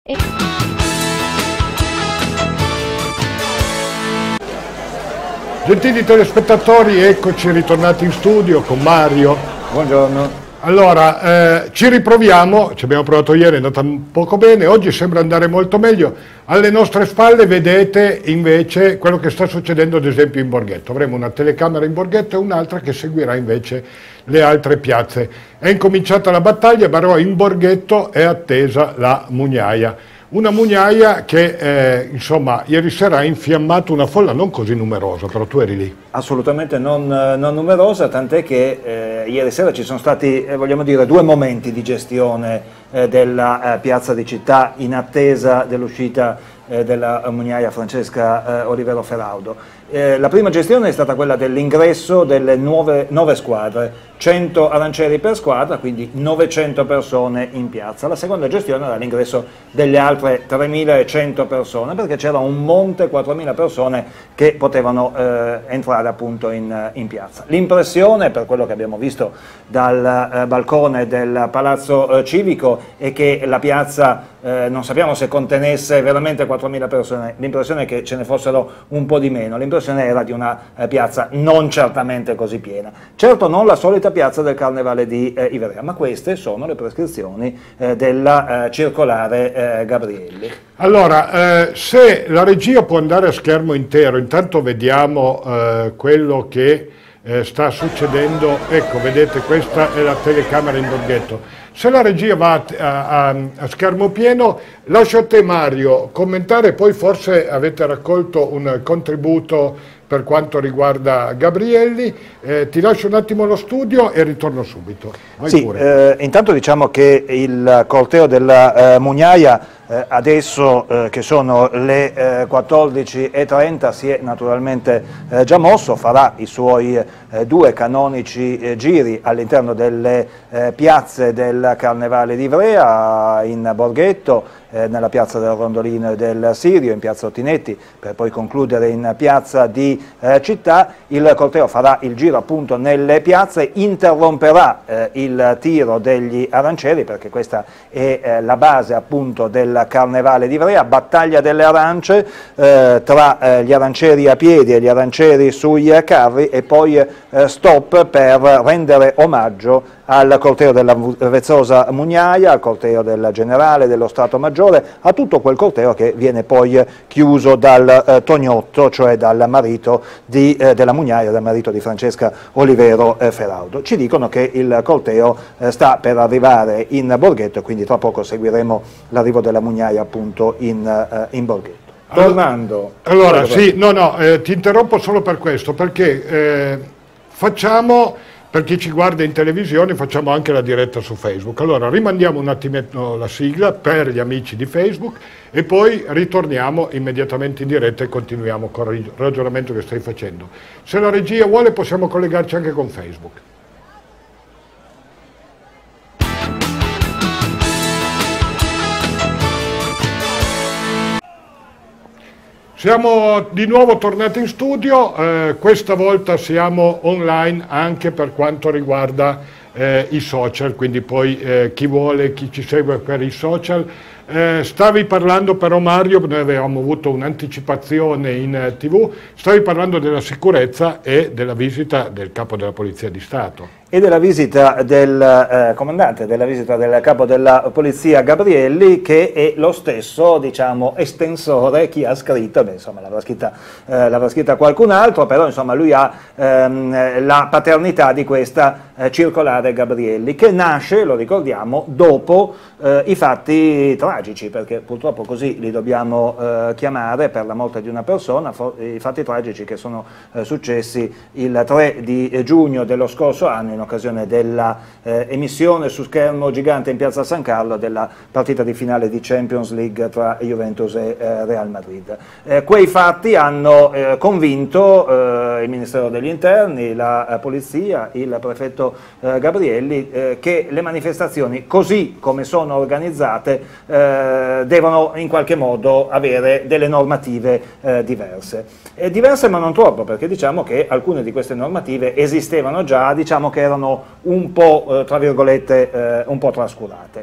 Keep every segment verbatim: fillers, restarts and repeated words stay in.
E... Gentili telespettatori, eccoci ritornati in studio con Mario. Buongiorno. Allora, eh, ci riproviamo, ci abbiamo provato ieri, è andata un poco bene, oggi sembra andare molto meglio. Alle nostre spalle vedete invece quello che sta succedendo ad esempio in Borghetto. Avremo una telecamera in Borghetto e un'altra che seguirà invece le altre piazze. È incominciata la battaglia, però in Borghetto è attesa la mugnaia. Una mugnaia che, eh, insomma, ieri sera ha infiammato una folla non così numerosa, però tu eri lì. Assolutamente non, non numerosa, tant'è che eh, ieri sera ci sono stati, eh, vogliamo dire, due momenti di gestione eh, della eh, piazza di Città in attesa dell'uscita eh, della mugnaia Francesca eh, Olivero Feraudo. Eh, la prima gestione è stata quella dell'ingresso delle nuove, nove squadre, cento arancieri per squadra, quindi novecento persone in piazza. La seconda gestione era l'ingresso delle altre tremilacento persone, perché c'era un monte, quattromila persone che potevano eh, entrare appunto in, in piazza. L'impressione, per quello che abbiamo visto dal eh, balcone del Palazzo eh, Civico, è che la piazza eh, non sappiamo se contenesse veramente quattromila persone, l'impressione è che ce ne fossero un po' di meno, l'impressione era di una eh, piazza non certamente così piena. Certo non la solita piazza del Carnevale di eh, Ivrea, ma queste sono le prescrizioni eh, della eh, circolare eh, Gabrielli. Allora, eh, se la regia può andare a schermo intero, intanto vediamo eh, quello che eh, sta succedendo. Ecco, vedete, questa è la telecamera in Borghetto. Se la regia va a, a, a schermo pieno, lascio a te Mario commentare, poi forse avete raccolto un contributo per quanto riguarda Gabrielli, eh, ti lascio un attimo lo studio e ritorno subito. Vai sì, pure. Eh, intanto diciamo che il corteo della eh, mugnaia eh, adesso eh, che sono le eh, quattordici e trenta si è naturalmente eh, già mosso, farà i suoi eh, due canonici eh, giri all'interno delle eh, piazze del Carnevale di Ivrea, in Borghetto, eh, nella piazza del Rondolino e del Sirio, in piazza Ottinetti, per poi concludere in piazza di Eh, Città. Il corteo farà il giro appunto nelle piazze, interromperà eh, il tiro degli arancieri, perché questa è eh, la base appunto del Carnevale di Ivrea, battaglia delle arance eh, tra eh, gli arancieri a piedi e gli arancieri sui carri, e poi eh, stop per rendere omaggio al corteo della vezzosa mugnaia, al corteo del generale, dello Stato Maggiore, a tutto quel corteo che viene poi chiuso dal eh, Tognotto, cioè dal marito di, eh, della mugnaia, dal marito di Francesca Olivero eh, Feraudo. Ci dicono che il corteo eh, sta per arrivare in Borghetto e quindi tra poco seguiremo l'arrivo della mugnaia appunto in, eh, in Borghetto. Tornando. Allora, allora sì, no, no, eh, ti interrompo solo per questo, perché eh, facciamo... Per chi ci guarda in televisione facciamo anche la diretta su Facebook. Allora rimandiamo un attimino la sigla per gli amici di Facebook e poi ritorniamo immediatamente in diretta e continuiamo con il ragionamento che stai facendo. Se la regia vuole possiamo collegarci anche con Facebook. Siamo di nuovo tornati in studio, eh, questa volta siamo online anche per quanto riguarda eh, i social, quindi poi eh, chi vuole, chi ci segue per i social. Eh, stavi parlando però Mario, noi avevamo avuto un'anticipazione in eh, tv, stavi parlando della sicurezza e della visita del capo della Polizia di Stato. E della visita del eh, comandante, della visita del capo della polizia Gabrielli, che è lo stesso, diciamo, estensore, chi ha scritto, beh, insomma l'avrà scritta, eh, l'avrà scritta qualcun altro, però insomma lui ha ehm, la paternità di questa eh, circolare Gabrielli, che nasce, lo ricordiamo, dopo eh, i fatti tragici, perché purtroppo così li dobbiamo eh, chiamare, per la morte di una persona, i fatti tragici che sono eh, successi il tre di giugno dello scorso anno, in occasione della eh, emissione su schermo gigante in piazza San Carlo della partita di finale di Champions League tra Juventus e eh, Real Madrid. Eh, quei fatti hanno eh, convinto eh, il Ministero degli Interni, la eh, Polizia, il prefetto eh, Gabrielli, eh, che le manifestazioni, così come sono organizzate, eh, devono in qualche modo avere delle normative eh, diverse. Eh, diverse ma non troppo, perché diciamo che alcune di queste normative esistevano già, diciamo che erano un po', eh, tra virgolette, eh, un po' trascurate.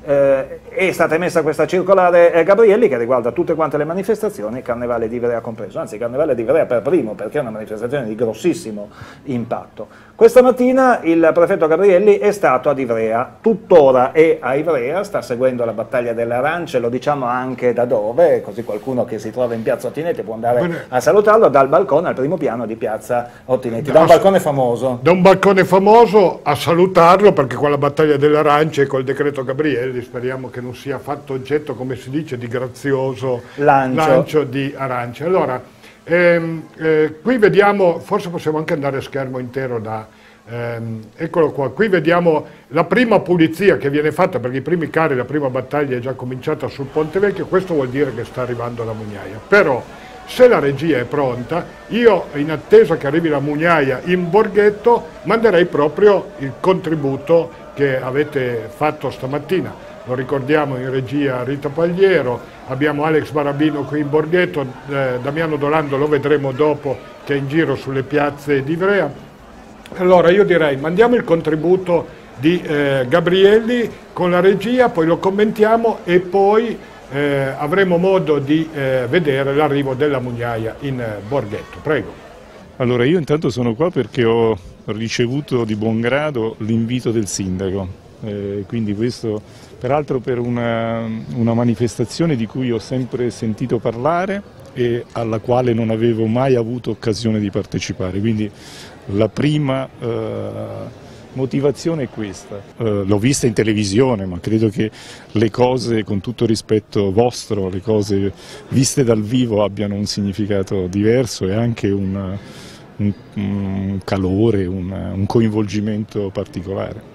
eh, è stata emessa questa circolare eh, Gabrielli che riguarda tutte quante le manifestazioni, Carnevale di Ivrea compreso, anzi Carnevale di Ivrea per primo, perché è una manifestazione di grossissimo impatto. Questa mattina il prefetto Gabrielli è stato ad Ivrea, tuttora è a Ivrea, sta seguendo la battaglia delle arance, lo diciamo anche da dove, così qualcuno che si trova in piazza Ottinetti può andare Bene. a salutarlo dal balcone al primo piano di piazza Ottinetti, da un balcone famoso. Da un balcone famoso a salutarlo, perché con la battaglia delle arance e col decreto Gabrielli speriamo che non sia fatto oggetto, come si dice, di grazioso lancio, lancio di arance. Allora, ehm, eh, qui vediamo, forse possiamo anche andare a schermo intero da... Ehm, eccolo qua, qui vediamo la prima pulizia che viene fatta, perché i primi carri, la prima battaglia è già cominciata sul Ponte Vecchio, questo vuol dire che sta arrivando la Mugnaia. Però se la regia è pronta, io in attesa che arrivi la Mugnaia in Borghetto manderei proprio il contributo che avete fatto stamattina. Lo ricordiamo in regia Rita Pagliero, abbiamo Alex Barabino qui in Borghetto, eh, Damiano Dolando lo vedremo dopo che è in giro sulle piazze di Ivrea. Allora io direi mandiamo il contributo di eh, Gabrielli con la regia, poi lo commentiamo e poi eh, avremo modo di eh, vedere l'arrivo della Mugnaia in eh, Borghetto. Prego. Allora io intanto sono qua perché ho ricevuto di buon grado l'invito del sindaco, eh, quindi questo peraltro per una, una manifestazione di cui ho sempre sentito parlare e alla quale non avevo mai avuto occasione di partecipare, quindi la prima eh, motivazione è questa. Eh, l'ho vista in televisione, ma credo che le cose, con tutto rispetto vostro, le cose viste dal vivo abbiano un significato diverso e anche un, un, un calore, un, un coinvolgimento particolare.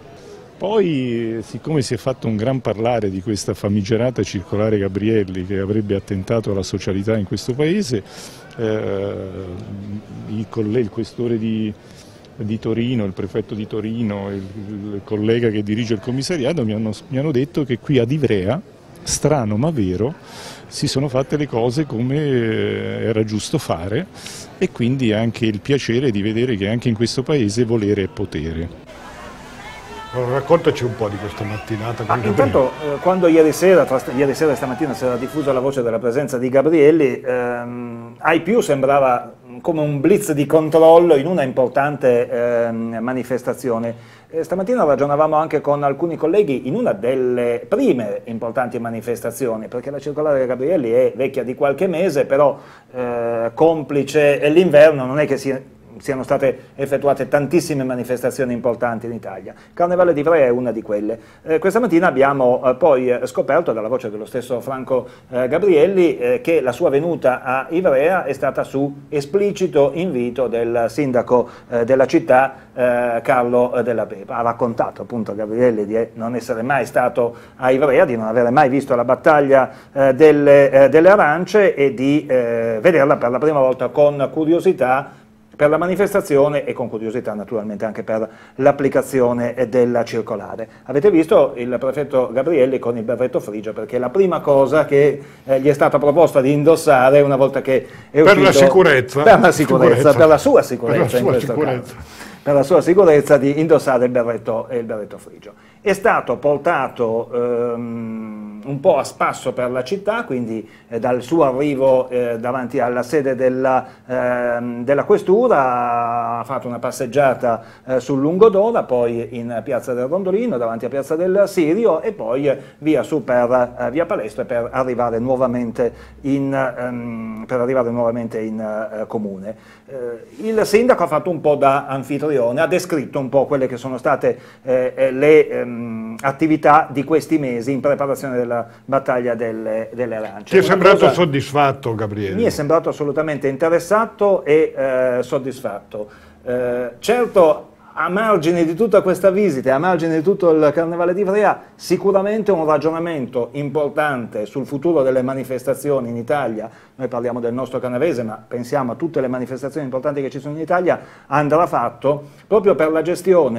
Poi, siccome si è fatto un gran parlare di questa famigerata circolare Gabrielli che avrebbe attentato alla socialità in questo paese, eh, il, il questore di, di Torino, il prefetto di Torino, il, il collega che dirige il commissariato mi hanno, mi hanno detto che qui ad Ivrea, strano ma vero, si sono fatte le cose come era giusto fare e quindi anche il piacere di vedere che anche in questo paese volere è potere. Allora, raccontaci un po' di questa mattinata. Ah, intanto, eh, quando ieri sera, tra, ieri sera e stamattina si era diffusa la voce della presenza di Gabrielli, ehm, ai più sembrava come un blitz di controllo in una importante ehm, manifestazione. Eh, stamattina ragionavamo anche con alcuni colleghi in una delle prime importanti manifestazioni, perché la circolare di Gabrielli è vecchia di qualche mese, però eh, complice l'inverno non è che si... siano state effettuate tantissime manifestazioni importanti in Italia. Carnevale di Ivrea è una di quelle. Eh, questa mattina abbiamo eh, poi eh, scoperto dalla voce dello stesso Franco eh, Gabrielli eh, che la sua venuta a Ivrea è stata su esplicito invito del sindaco eh, della città eh, Carlo Della Pepa. Ha raccontato appunto a Gabrielli di non essere mai stato a Ivrea, di non avere mai visto la battaglia eh, delle, eh, delle arance e di eh, vederla per la prima volta con curiosità per la manifestazione e con curiosità naturalmente anche per l'applicazione della circolare. Avete visto il prefetto Gabrielli con il berretto frigio, perché è la prima cosa che eh, gli è stata proposta di indossare una volta che è uscito. Per la sicurezza. Per la sicurezza, sicurezza. Per la sua sicurezza. Per la sua in questo sicurezza. Caso. Per la sua sicurezza di indossare il berretto, il berretto frigio. È stato portato ehm, un po' a spasso per la città, quindi eh, dal suo arrivo eh, davanti alla sede della, ehm, della questura, ha fatto una passeggiata eh, sul Lungodora, poi in piazza del Rondolino, davanti a piazza del Sirio e poi eh, via su per eh, via Palestre per arrivare nuovamente in, ehm, per arrivare nuovamente in eh, comune. Eh, il sindaco ha fatto un po' da anfitrione, ha descritto un po' quelle che sono state eh, le ehm, attività di questi mesi in preparazione della battaglia delle, delle arance. Ti è sembrato cosa... soddisfatto, Gabriele? Mi è sembrato assolutamente interessato e eh, soddisfatto. Eh, certo, a margine di tutta questa visita, a margine di tutto il Carnevale di Ivrea, sicuramente un ragionamento importante sul futuro delle manifestazioni in Italia, noi parliamo del nostro canavese, ma pensiamo a tutte le manifestazioni importanti che ci sono in Italia, andrà fatto proprio per la gestione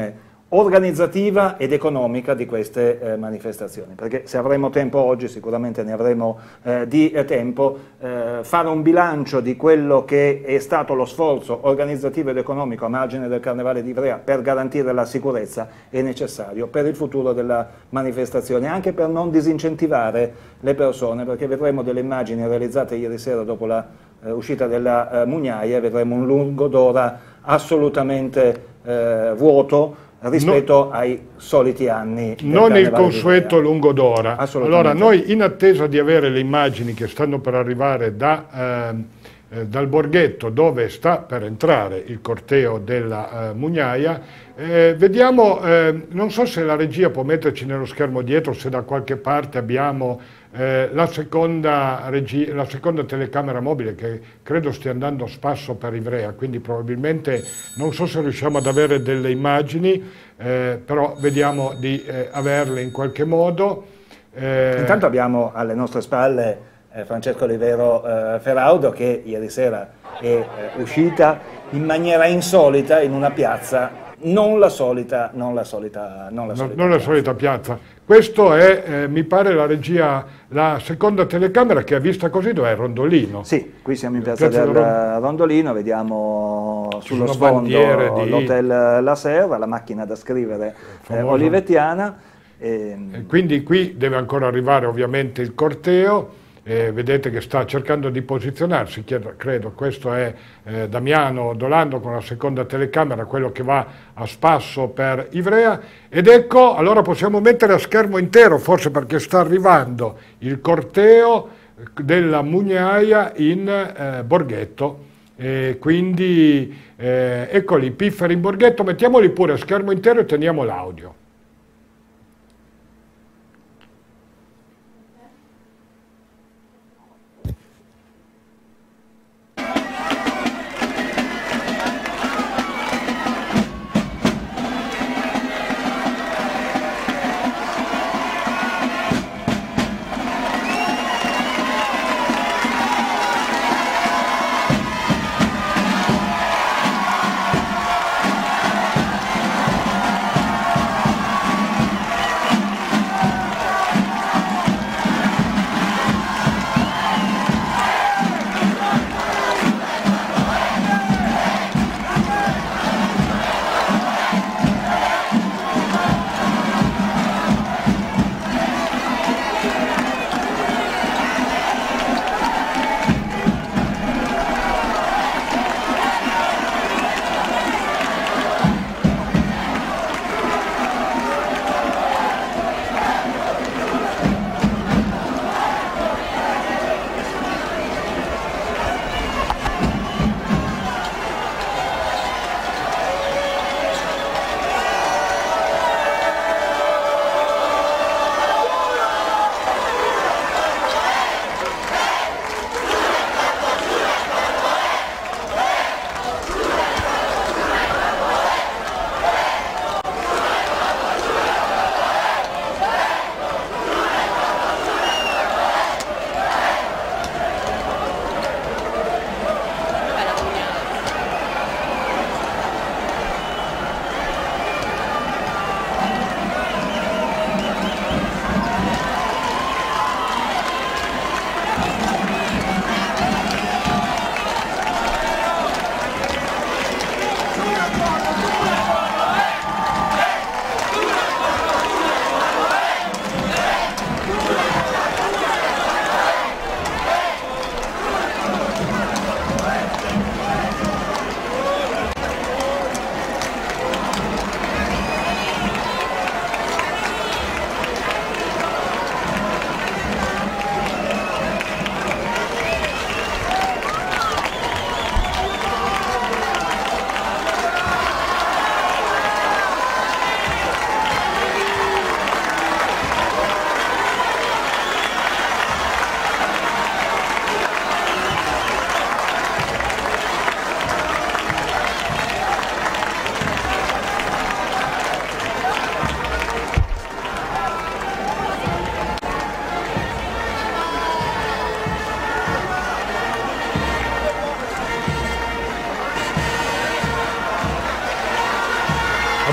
organizzativa ed economica di queste eh, manifestazioni, perché se avremo tempo oggi, sicuramente ne avremo eh, di eh, tempo, eh, fare un bilancio di quello che è stato lo sforzo organizzativo ed economico a margine del Carnevale di Ivrea per garantire la sicurezza è necessario per il futuro della manifestazione, anche per non disincentivare le persone, perché vedremo delle immagini realizzate ieri sera dopo la eh, uscita della eh, Mugnaia, vedremo un lungo d'ora assolutamente eh, vuoto rispetto no, ai soliti anni. Non il consueto lungo d'ora. Allora, noi in attesa di avere le immagini che stanno per arrivare da, eh, dal Borghetto, dove sta per entrare il corteo della eh, Mugnaia, eh, vediamo, eh, non so se la regia può metterci nello schermo dietro, se da qualche parte abbiamo eh, la, seconda regia, la seconda telecamera mobile, che credo stia andando a spasso per Ivrea, quindi probabilmente non so se riusciamo ad avere delle immagini, eh, però vediamo di eh, averle in qualche modo. Eh, Intanto abbiamo alle nostre spalle eh, Francesco Olivero eh, Feraudo, che ieri sera è eh, uscita in maniera insolita in una piazza, non la solita, non la solita, non la solita, non la piazza. solita piazza. Questo è, eh, mi pare, la regia, la seconda telecamera che ha vista così, dove è Rondolino. Sì, qui siamo in piazza, piazza del Rond... Rondolino, vediamo sullo sfondo di... l'hotel La Serra, la macchina da scrivere eh, olivettiana. E... E quindi qui deve ancora arrivare ovviamente il corteo. Eh, vedete che sta cercando di posizionarsi, credo, questo è eh, Damiano Dolando con la seconda telecamera, quello che va a spasso per Ivrea, ed ecco, allora possiamo mettere a schermo intero, forse perché sta arrivando il corteo della Mugnaia in eh, Borghetto, e quindi eh, eccoli, pifferi in Borghetto, mettiamoli pure a schermo intero e teniamo l'audio.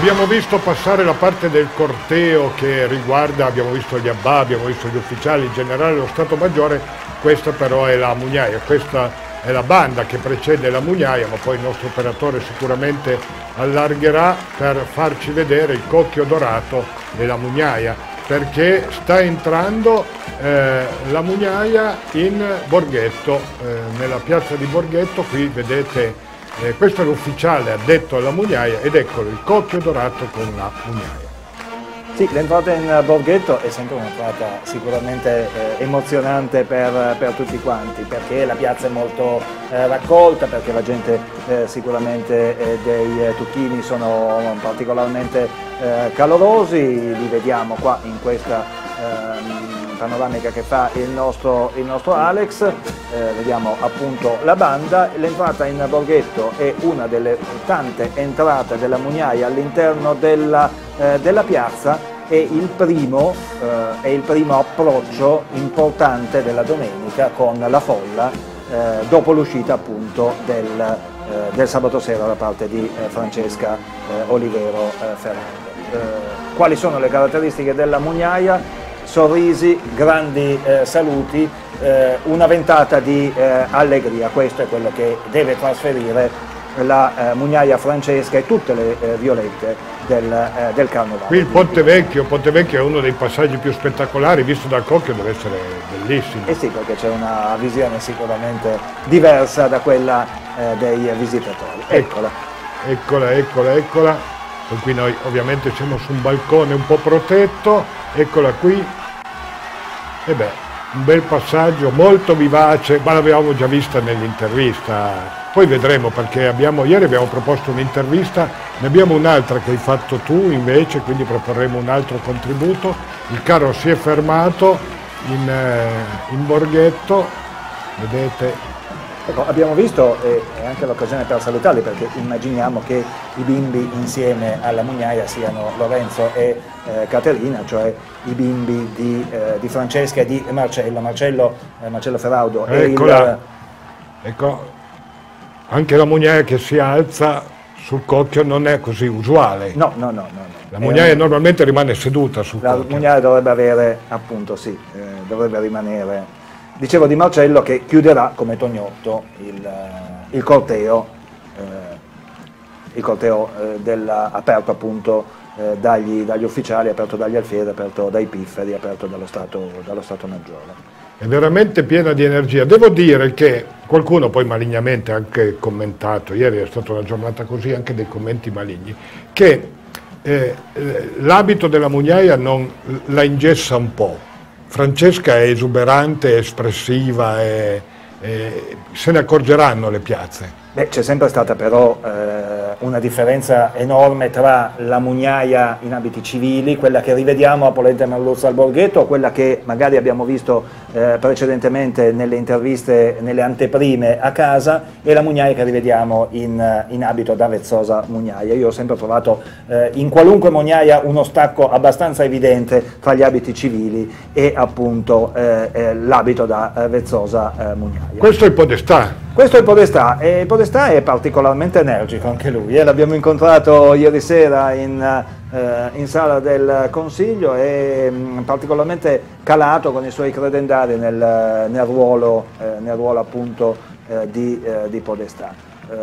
Abbiamo visto passare la parte del corteo che riguarda, abbiamo visto gli abbà, abbiamo visto gli ufficiali, in generale lo Stato Maggiore, questa però è la Mugnaia, questa è la banda che precede la Mugnaia, ma poi il nostro operatore sicuramente allargherà per farci vedere il cocchio dorato della Mugnaia, perché sta entrando eh, la Mugnaia in Borghetto, eh, nella piazza di Borghetto. Qui vedete, eh, questo è l'ufficiale addetto alla Mugnaia ed eccolo il cocchio dorato con la Mugnaia. Sì, l'entrata in Borghetto è sempre un'entrata sicuramente eh, emozionante per, per tutti quanti, perché la piazza è molto eh, raccolta, perché la gente eh, sicuramente eh, dei eh, Tucchini sono particolarmente eh, calorosi, li vediamo qua in questa eh, panoramica che fa il nostro, il nostro Alex, eh, vediamo appunto la banda. L'entrata in Borghetto è una delle tante entrate della Mugnaia all'interno della, eh, della piazza. È il, primo, eh, è il primo approccio importante della domenica con la folla eh, dopo l'uscita appunto del, eh, del sabato sera da parte di eh, Francesca eh, Olivero eh, Ferrando. Eh, quali sono le caratteristiche della Mugnaia? Sorrisi, grandi eh, saluti, eh, una ventata di eh, allegria, questo è quello che deve trasferire la eh, Mugnaia Francesca e tutte le eh, violette del, eh, del Carnevale. Qui il Ponte Vecchio, Ponte Vecchio è uno dei passaggi più spettacolari, visto dal cocchio deve essere bellissimo. Eh sì, perché c'è una visione sicuramente diversa da quella eh, dei visitatori. Eccola. Eccola, eccola, eccola. Con cui noi ovviamente siamo su un balcone un po' protetto, eccola qui. E beh, un bel passaggio molto vivace, ma l'avevamo già vista nell'intervista. Poi vedremo, perché abbiamo, ieri abbiamo proposto un'intervista, ne abbiamo un'altra che hai fatto tu invece, quindi proporremo un altro contributo. Il carro si è fermato in, eh, in Borghetto, vedete. Ecco, abbiamo visto, e è anche l'occasione per salutarli, perché immaginiamo che i bimbi insieme alla Mugnaia siano Lorenzo e eh, Caterina, cioè i bimbi di, eh, di Francesca e di Marcello, Marcello, eh, Marcello Ferraudo. Eccola, il... ecco, anche la Mugnaia che si alza sul cocchio non è così usuale. No, no, no. no, no. La Mugnaia normalmente rimane seduta sul la cocchio. La Mugnaia dovrebbe avere, appunto, sì, eh, dovrebbe rimanere... Dicevo di Marcello che chiuderà come Tognotto il, il corteo, eh, il corteo eh, della, aperto appunto eh, dagli, dagli ufficiali, aperto dagli alfieri, aperto dai pifferi, aperto dallo Stato, dallo Stato Maggiore. È veramente piena di energia. Devo dire che qualcuno poi malignamente ha anche commentato, ieri è stata una giornata così, anche dei commenti maligni, che eh, l'abito della Mugnaia non la ingessa un po'. Francesca è esuberante, espressiva e, e se ne accorgeranno le piazze. Beh, c'è sempre stata però eh, una differenza enorme tra la Mugnaia in abiti civili, quella che rivediamo a Polente Merluzzo al Borghetto, o quella che magari abbiamo visto eh, precedentemente nelle interviste, nelle anteprime a casa, e la Mugnaia che rivediamo in, in abito da vezzosa Mugnaia. Io ho sempre trovato eh, in qualunque Mugnaia uno stacco abbastanza evidente tra gli abiti civili e appunto eh, eh, l'abito da eh, vezzosa eh, Mugnaia. Questo è il Podestà. Questo è il Podestà, e il Podestà è particolarmente energico anche lui, eh? L'abbiamo incontrato ieri sera in, eh, in sala del Consiglio, è mh, particolarmente calato con i suoi credendari nel, nel, ruolo, eh, nel ruolo appunto eh, di, eh, di Podestà.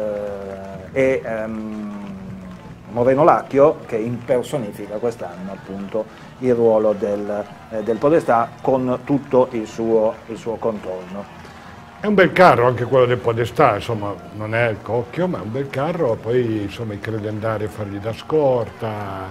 Eh, e ehm, Moreno Lacchio che impersonifica quest'anno appunto il ruolo del, eh, del Podestà con tutto il suo, il suo contorno. È un bel carro anche quello del Podestà, insomma non è il cocchio ma è un bel carro, poi insomma i credendari a fargli da scorta,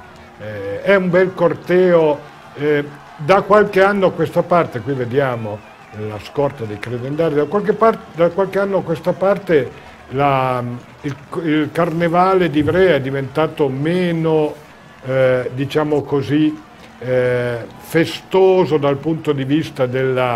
eh, è un bel corteo, eh, da qualche anno a questa parte, qui vediamo la scorta dei credendari, da qualche, parte, da qualche anno a questa parte la, il, il carnevale di Ivrea è diventato meno, eh, diciamo così, eh, festoso dal punto di vista della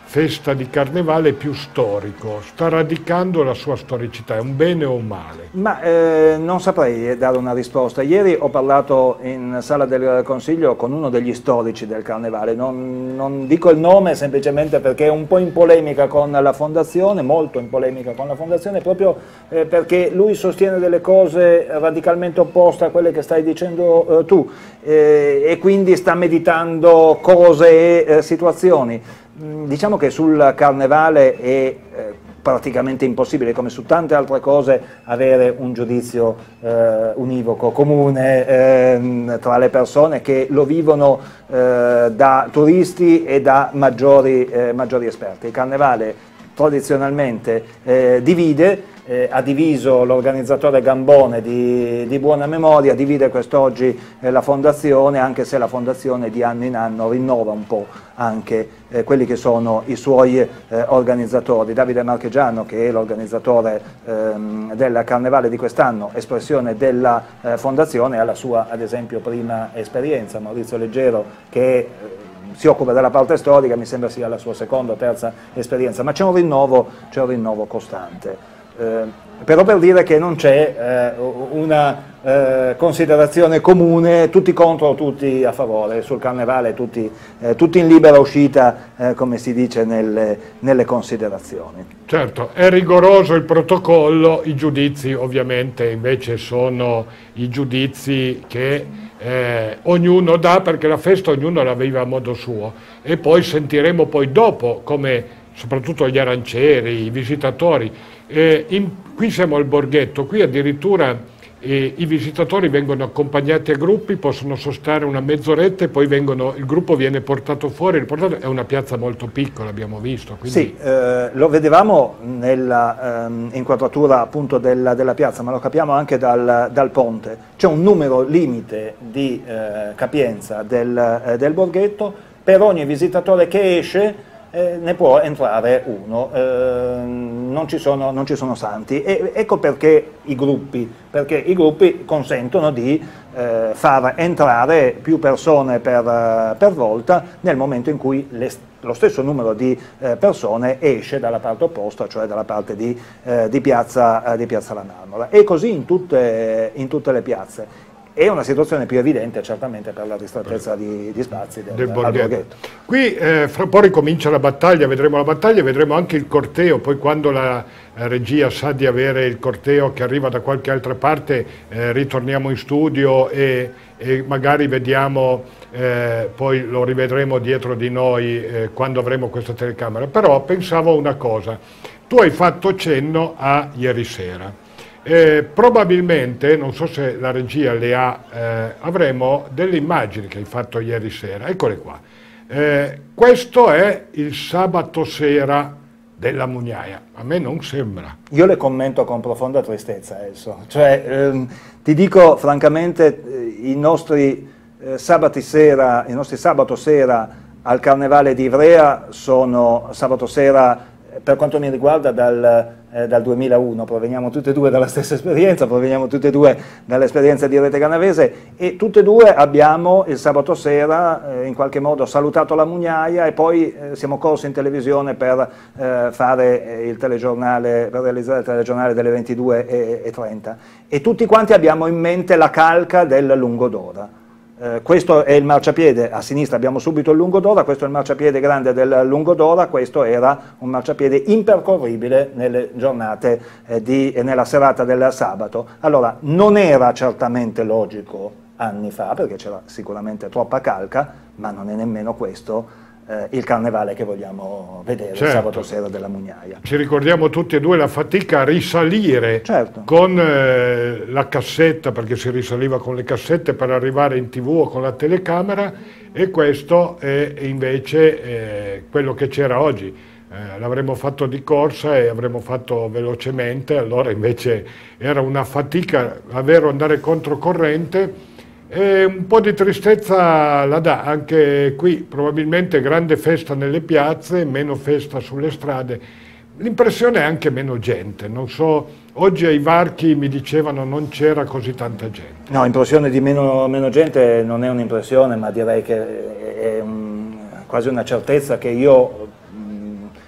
festa di carnevale più storico? Sta radicando la sua storicità, è un bene o un male? Ma eh, non saprei dare una risposta. Ieri ho parlato in sala del Consiglio con uno degli storici del carnevale, non, non dico il nome semplicemente perché è un po' in polemica con la fondazione, molto in polemica con la fondazione, proprio eh, perché lui sostiene delle cose radicalmente opposte a quelle che stai dicendo eh, tu eh, e quindi sta meditando cose e eh, situazioni. Diciamo che sul carnevale è eh, praticamente impossibile, come su tante altre cose, avere un giudizio eh, univoco, comune eh, tra le persone che lo vivono eh, da turisti e da maggiori, eh, maggiori esperti. Il carnevale tradizionalmente eh, divide, eh, ha diviso l'organizzatore Gambone di, di buona memoria, divide quest'oggi eh, la fondazione, anche se la fondazione di anno in anno rinnova un po' anche eh, quelli che sono i suoi eh, organizzatori. Davide Marchegiano, che è l'organizzatore ehm, del carnevale di quest'anno, espressione della eh, fondazione, ha la sua ad esempio prima esperienza. Maurizio Leggero, che eh, si occupa della parte storica, mi sembra sia la sua seconda o terza esperienza, ma c'è un rinnovo, c'è un rinnovo costante. Eh, però per dire che non c'è eh, una eh, considerazione comune, tutti contro, tutti a favore, sul carnevale tutti, eh, tutti in libera uscita, eh, come si dice nelle, nelle considerazioni. Certo, è rigoroso il protocollo, i giudizi ovviamente invece sono i giudizi che eh, ognuno dà, perché la festa ognuno la vive a modo suo, e poi sentiremo poi dopo come soprattutto gli arancieri, i visitatori. Eh, in, qui siamo al Borghetto, qui addirittura eh, i visitatori vengono accompagnati a gruppi, possono sostare una mezz'oretta e poi vengono, il gruppo viene portato fuori. Portato, è una piazza molto piccola, abbiamo visto. Quindi... Sì, eh, lo vedevamo nella ehm, inquadratura appunto della, della piazza, ma lo capiamo anche dal, dal ponte. C'è un numero limite di eh, capienza del, eh, del Borghetto, per ogni visitatore che esce Eh, ne può entrare uno, eh, non, ci sono, non ci sono santi, e ecco perché i gruppi, perché i gruppi consentono di eh, far entrare più persone per, per volta nel momento in cui le, lo stesso numero di eh, persone esce dalla parte opposta, cioè dalla parte di, eh, di, piazza, eh, di Piazza La Marmora, e così in tutte, in tutte le piazze. È una situazione più evidente certamente per la ristrettezza di, di spazi del, del Borghetto. Borghetto. Qui eh, fra un po' ricomincia la battaglia, vedremo la battaglia, vedremo anche il corteo, poi quando la eh, regia sa di avere il corteo che arriva da qualche altra parte eh, ritorniamo in studio e, e magari vediamo, eh, poi lo rivedremo dietro di noi eh, quando avremo questa telecamera. Però pensavo a una cosa, tu hai fatto cenno a ieri sera. Eh, probabilmente, non so se la regia le ha, eh, avremo delle immagini che hai fatto ieri sera, eccole qua. Eh, questo è il sabato sera della Mugnaia, a me non sembra. Io le commento con profonda tristezza, Elso. Cioè, ehm, ti dico francamente, eh, i nostri eh, sabati sera, i nostri sabato sera al Carnevale di Ivrea sono sabato sera, per quanto mi riguarda, dal, eh, dal duemilauno, proveniamo tutte e due dalla stessa esperienza, proveniamo tutte e due dall'esperienza di Rete Canavese, e tutte e due abbiamo il sabato sera eh, in qualche modo salutato la Mugnaia e poi eh, siamo corsi in televisione per eh, fare eh, il telegiornale, per realizzare il telegiornale delle ventidue e trenta, e tutti quanti abbiamo in mente la calca del Lungo d'Ora. Eh, questo è il marciapiede, a sinistra abbiamo subito il Lungo d'Ora, questo è il marciapiede grande del Lungo d'Ora, questo era un marciapiede impercorribile nelle giornate eh, di, eh, nella serata del sabato. Allora, non era certamente logico anni fa, perché c'era sicuramente troppa calca, ma non è nemmeno questo eh, il carnevale che vogliamo vedere, certo, il sabato sera della Mugnaia. Ci ricordiamo tutti e due la fatica a risalire, certo, con eh, la cassetta, perché si risaliva con le cassette per arrivare in tv o con la telecamera, e questo è invece eh, quello che c'era oggi. Eh, l'avremmo fatto di corsa e avremmo fatto velocemente, allora invece era una fatica davvero andare controcorrente. E un po' di tristezza la dà, anche qui probabilmente grande festa nelle piazze, meno festa sulle strade, l'impressione è anche meno gente, non so, oggi ai varchi mi dicevano non c'era così tanta gente. No, impressione di meno, meno gente non è un'impressione, ma direi che è un, quasi una certezza che io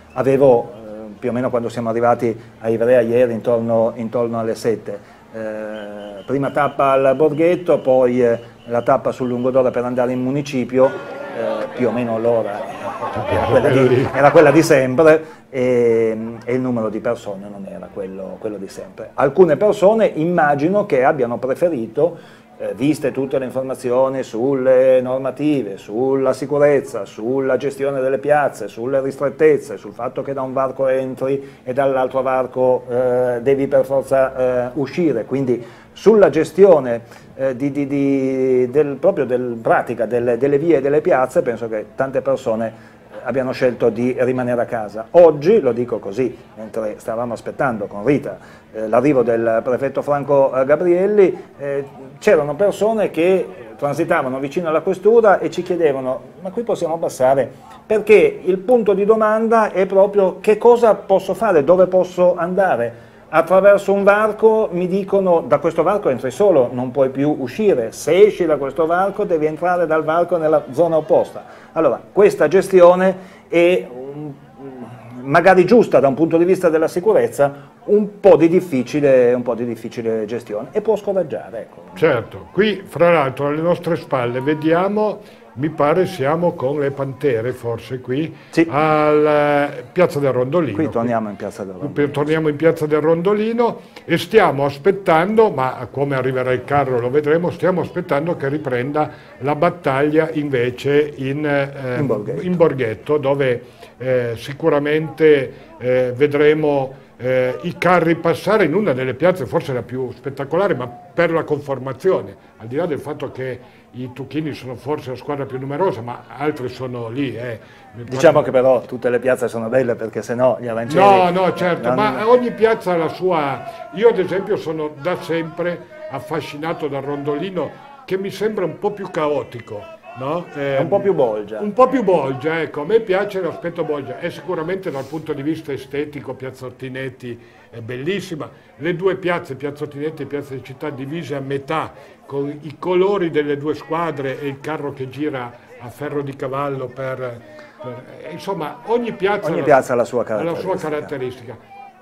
avevo eh, più o meno quando siamo arrivati a Ivrea ieri intorno, intorno alle sette. Eh, prima tappa al Borghetto, poi eh, la tappa sul Lungodora per andare in municipio, eh, più o meno l'ora era quella di, era quella di sempre e, e il numero di persone non era quello, quello di sempre. Alcune persone immagino che abbiano preferito, Eh, viste tutte le informazioni sulle normative, sulla sicurezza, sulla gestione delle piazze, sulle ristrettezze, sul fatto che da un varco entri e dall'altro varco eh, devi per forza eh, uscire, quindi sulla gestione eh, di, di, di, del, proprio del, pratica delle, delle vie e delle piazze, penso che tante persone abbiano scelto di rimanere a casa. Oggi, lo dico così, mentre stavamo aspettando con Rita eh, l'arrivo del prefetto Franco Gabrielli, eh, c'erano persone che transitavano vicino alla questura e ci chiedevano: ma qui possiamo passare? Perché il punto di domanda è proprio: che cosa posso fare, dove posso andare? Attraverso un varco mi dicono: da questo varco entri solo, non puoi più uscire, se esci da questo varco devi entrare dal varco nella zona opposta. Allora, questa gestione è um, magari giusta da un punto di vista della sicurezza, un po' di difficile, un po' di difficile gestione, e può scoraggiare. Ecco. Certo, qui fra l'altro alle nostre spalle vediamo, mi pare siamo con le Pantere, forse qui, sì, alla Piazza del Rondolino. Qui torniamo in Piazza del Rondolino. Qui, torniamo in Piazza del Rondolino e stiamo aspettando, ma come arriverà il carro lo vedremo, stiamo aspettando che riprenda la battaglia invece in, eh, in, Borghetto. in Borghetto, dove eh, sicuramente eh, vedremo Eh, i carri passare in una delle piazze forse la più spettacolare, ma per la conformazione, al di là del fatto che i Tucchini sono forse la squadra più numerosa, ma altri sono lì. Eh. Diciamo che però tutte le piazze sono belle, perché sennò gli arancieri... No, no, certo, non... ma ogni piazza ha la sua... Io ad esempio sono da sempre affascinato dal Rondolino, che mi sembra un po' più caotico. No? Eh, un po' più bolgia. Un po' più bolgia, ecco, a me piace l'aspetto bolgia, e sicuramente dal punto di vista estetico Piazza Ortinetti è bellissima, le due piazze, Piazza Ortinetti e Piazza di Città, divise a metà, con i colori delle due squadre e il carro che gira a ferro di cavallo per... per insomma, ogni piazza, ogni la, piazza ha la sua ha la sua caratteristica.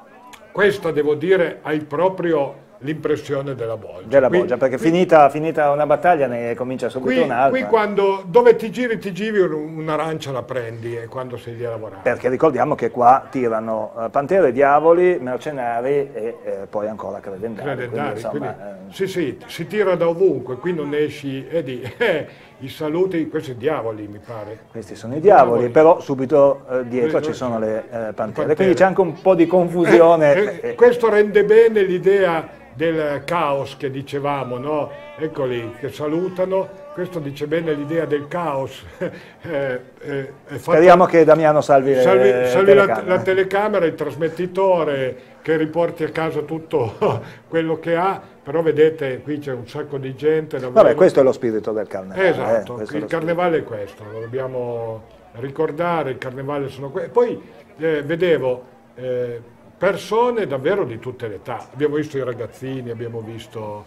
Questa, devo dire, hai proprio l'impressione della bolgia. Della qui, bolgia, perché qui, finita, finita una battaglia ne comincia subito un'altra. Qui quando dove ti giri ti giri un'arancia la prendi, e quando sei lì a lavorare. Perché ricordiamo che qua tirano uh, Pantere, Diavoli, Mercenari e eh, poi ancora Credendari. Credendari, quindi, insomma, quindi, eh. sì, sì, si tira da ovunque, qui non esci e di eh, i saluti, questi Diavoli mi pare. Questi sono i Diavoli, diavoli. Però subito eh, dietro ci sono le eh, Pantere, Pantere, quindi c'è anche un po' di confusione. Eh, eh, questo rende bene l'idea del caos che dicevamo, no? Eccoli che salutano, questo dice bene l'idea del caos. eh, eh, Speriamo che Damiano salvi, salvi, le salvi telecamere. La, la telecamera, il trasmettitore, che riporti a casa tutto quello che ha, però vedete qui c'è un sacco di gente. Davvero. Vabbè, questo è lo spirito del carnevale. Esatto, eh, il carnevale è questo, lo dobbiamo ricordare, il carnevale sono questo. Poi eh, vedevo... Eh, persone davvero di tutte le età, abbiamo visto i ragazzini, abbiamo visto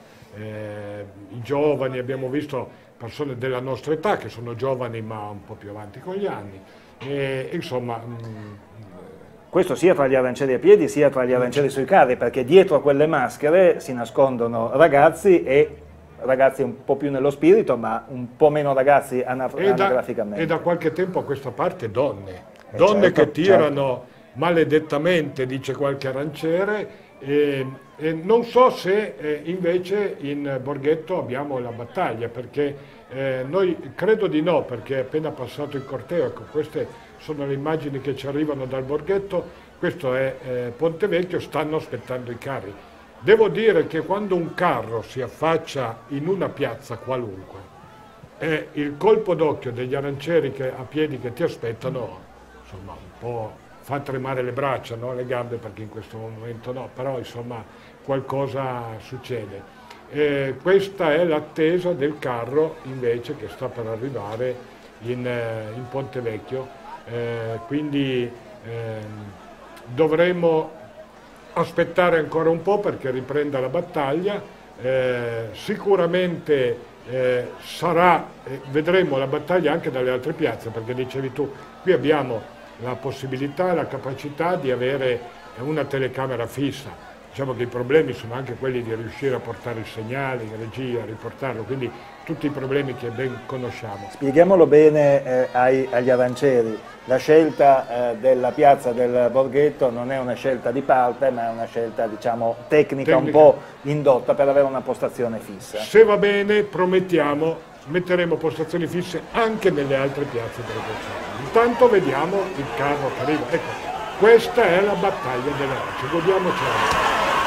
eh, i giovani, abbiamo visto persone della nostra età che sono giovani ma un po' più avanti con gli anni, e, insomma... Mh, questo sia tra gli arancieri a piedi sia tra gli arancieri sui carri, perché dietro a quelle maschere si nascondono ragazzi, e ragazzi un po' più nello spirito, ma un po' meno ragazzi anaf e da, anagraficamente. E da qualche tempo a questa parte donne, eh donne certo, che tirano... Certo. maledettamente, dice qualche aranciere, e, e non so se eh, invece in Borghetto abbiamo la battaglia, perché eh, noi credo di no, perché è appena passato il corteo, ecco, queste sono le immagini che ci arrivano dal Borghetto, questo è eh, Ponte Vecchio, stanno aspettando i carri. Devo dire che quando un carro si affaccia in una piazza qualunque, è il colpo d'occhio degli arancieri che, a piedi che ti aspettano, insomma un po' fa tremare le braccia, no? Le gambe, perché in questo momento no, però insomma qualcosa succede. Eh, questa è l'attesa del carro invece che sta per arrivare in, eh, in Ponte Vecchio, eh, quindi eh, dovremo aspettare ancora un po' perché riprenda la battaglia, eh, sicuramente eh, sarà, eh, vedremo la battaglia anche dalle altre piazze, perché dicevi tu, qui abbiamo la possibilità e la capacità di avere una telecamera fissa. Diciamo che i problemi sono anche quelli di riuscire a portare il segnale in regia, a riportarlo, quindi tutti i problemi che ben conosciamo. Spieghiamolo bene eh, ai, agli arancieri, la scelta eh, della piazza del Borghetto non è una scelta di parte, ma è una scelta, diciamo, tecnica, tecnica. un po' indotta per avere una postazione fissa. Se va bene, promettiamo, metteremo postazioni fisse anche nelle altre piazze delle persone. Intanto vediamo il carro che arriva. Ecco, questa è la battaglia delle arance, godiamocela.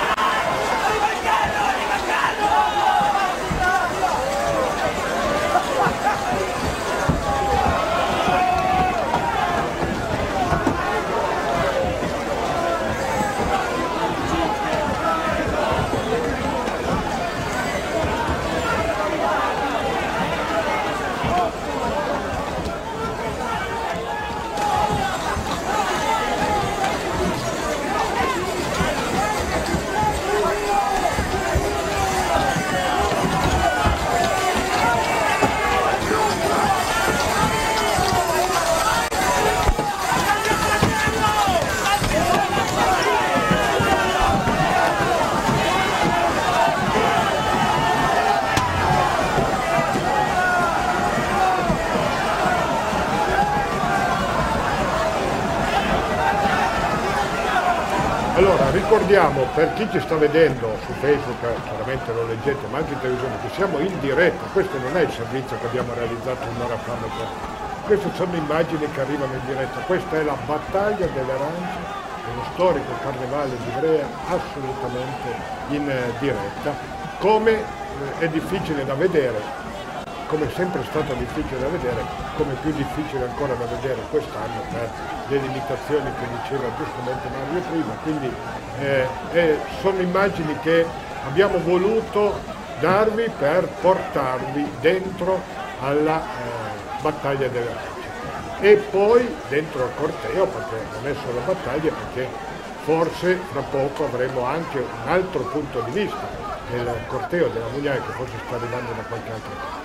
Allora, ricordiamo per chi ci sta vedendo su Facebook, chiaramente lo leggete, ma anche in televisione, che siamo in diretta. Questo non è il servizio che abbiamo realizzato un'ora fa, queste sono immagini che arrivano in diretta. Questa è la battaglia delle arance, uno storico carnevale di Ivrea assolutamente in diretta. Come è difficile da vedere, come è sempre stato difficile da vedere, come più difficile ancora da vedere quest'anno per le limitazioni che diceva giustamente Mario prima, quindi eh, eh, sono immagini che abbiamo voluto darvi per portarvi dentro alla eh, battaglia delle arance e poi dentro al corteo, perché non è solo battaglia, perché forse fra poco avremo anche un altro punto di vista del corteo della Mugnaia che forse sta arrivando da qualche altra parte.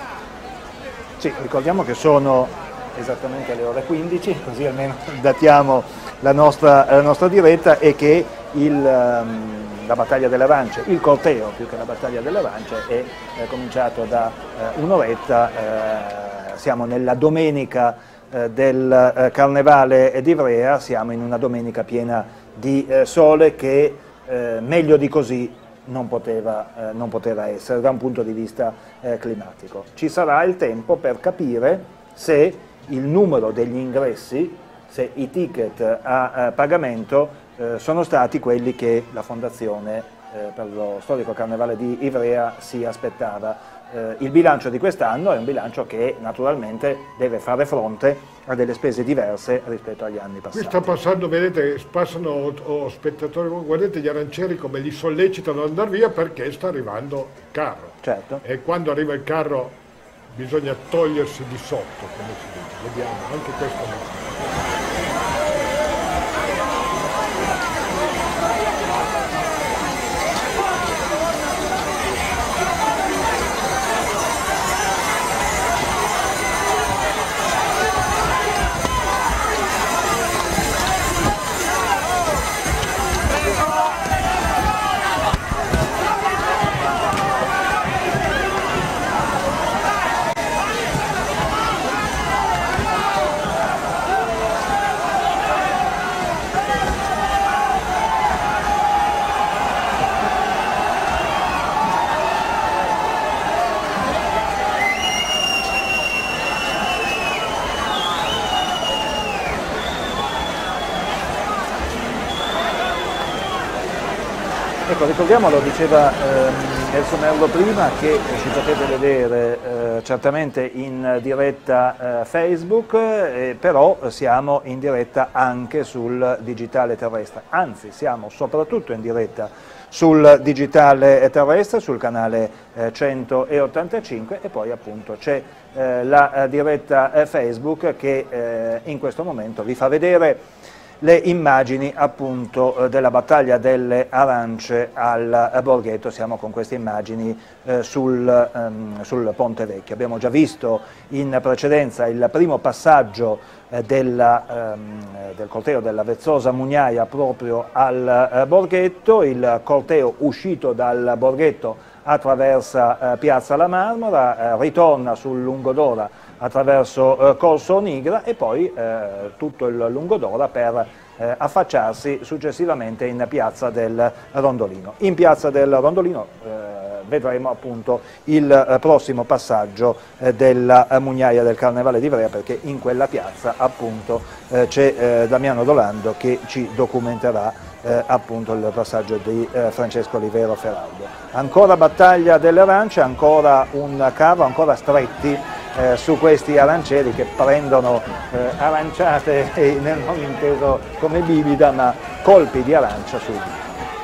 Sì, ricordiamo che sono esattamente le ore quindici, così almeno datiamo la nostra, la nostra diretta, e che il, um, la battaglia delle arance, il corteo più che la battaglia delle arance, è eh, cominciato da eh, un'oretta, eh, siamo nella domenica eh, del eh, Carnevale di Ivrea, siamo in una domenica piena di eh, sole che eh, meglio di così Non poteva, eh, non poteva essere da un punto di vista eh, climatico. Ci sarà il tempo per capire se il numero degli ingressi, se i ticket a eh, pagamento eh, sono stati quelli che la Fondazione eh, per lo storico Carnevale di Ivrea si aspettava. Eh, il bilancio di quest'anno è un bilancio che naturalmente deve fare fronte a delle spese diverse rispetto agli anni passati. Qui sta passando, vedete, passano oh, oh, spettatori, guardate gli arancieri come li sollecitano ad andare via perché sta arrivando il carro. Certo. E quando arriva il carro bisogna togliersi di sotto, come si dice. Vediamo, anche questo no. Ecco, ricordiamo, lo diceva ehm, Nelson Merlo prima, che ci potete vedere eh, certamente in diretta eh, Facebook, eh, però siamo in diretta anche sul digitale terrestre, anzi siamo soprattutto in diretta sul digitale terrestre, sul canale eh, centottantacinque, e poi appunto c'è eh, la eh, diretta eh, Facebook che eh, in questo momento vi fa vedere le immagini appunto della battaglia delle arance al Borghetto. Siamo con queste immagini eh, sul, um, sul Ponte Vecchio. Abbiamo già visto in precedenza il primo passaggio eh, della, ehm, del corteo della Vezzosa Mugnaia proprio al eh, Borghetto. Il corteo uscito dal Borghetto attraversa eh, Piazza La Marmora, eh, ritorna sul Lungodora attraverso eh, Corso Nigra e poi eh, tutto il Lungodora per eh, affacciarsi successivamente in Piazza del Rondolino. In Piazza del Rondolino eh, vedremo appunto il eh, prossimo passaggio eh, della eh, Mugnaia del Carnevale di Ivrea, perché in quella piazza appunto eh, c'è eh, Damiano Dolando che ci documenterà Eh, appunto il passaggio di eh, Francesco Olivero Feraldo. Ancora battaglia delle arance, ancora un carro, ancora stretti eh, su questi arancieri che prendono eh, aranciate, eh, non inteso come bibita, ma colpi di arancia sul viso.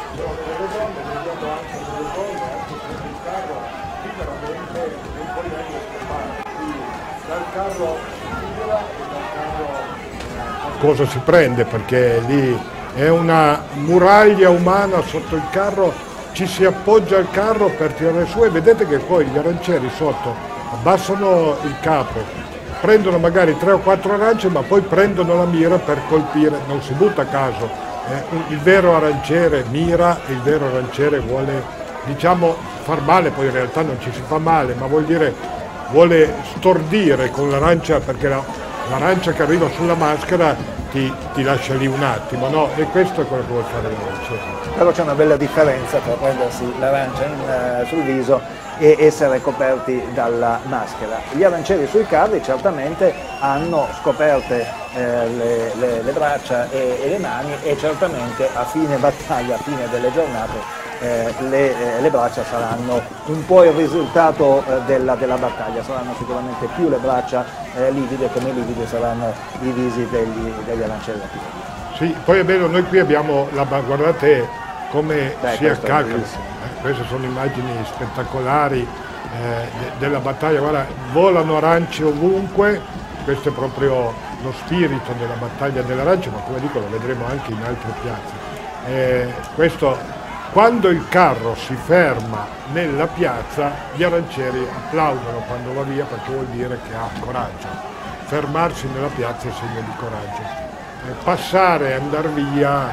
Cosa si prende, perché lì è una muraglia umana sotto il carro, ci si appoggia al carro per tirare su e vedete che poi gli arancieri sotto abbassano il capo, prendono magari tre o quattro arance ma poi prendono la mira per colpire, non si butta a caso, eh, il vero aranciere mira, il vero aranciere vuole, diciamo, far male, poi in realtà non ci si fa male, ma vuol dire, vuole stordire con l'arancia, perché la, l'arancia che arriva sulla maschera Ti, ti lascia lì un attimo, no? E questo è quello che vuole fare l'aranciere. Però c'è una bella differenza tra prendersi l'arancia uh, sul viso e essere coperti dalla maschera. Gli arancieri sui carri certamente hanno scoperte eh, le, le, le braccia e, e le mani, e certamente a fine battaglia, a fine delle giornate, Eh, le, eh, le braccia saranno un po' il risultato eh, della, della battaglia, saranno sicuramente più le braccia eh, livide, come livide saranno i visi degli, degli arancieri. Sì, poi è vero, noi qui abbiamo, la, guardate come Beh, si accalca, eh, queste sono immagini spettacolari eh, de, della battaglia, guarda, volano arance ovunque, questo è proprio lo spirito della battaglia dell'arancia, ma come dico lo vedremo anche in altre piazze. Eh, questo Quando il carro si ferma nella piazza, gli arancieri applaudono quando va via, perché vuol dire che ha coraggio. Fermarsi nella piazza è segno di coraggio. Eh, passare e andare via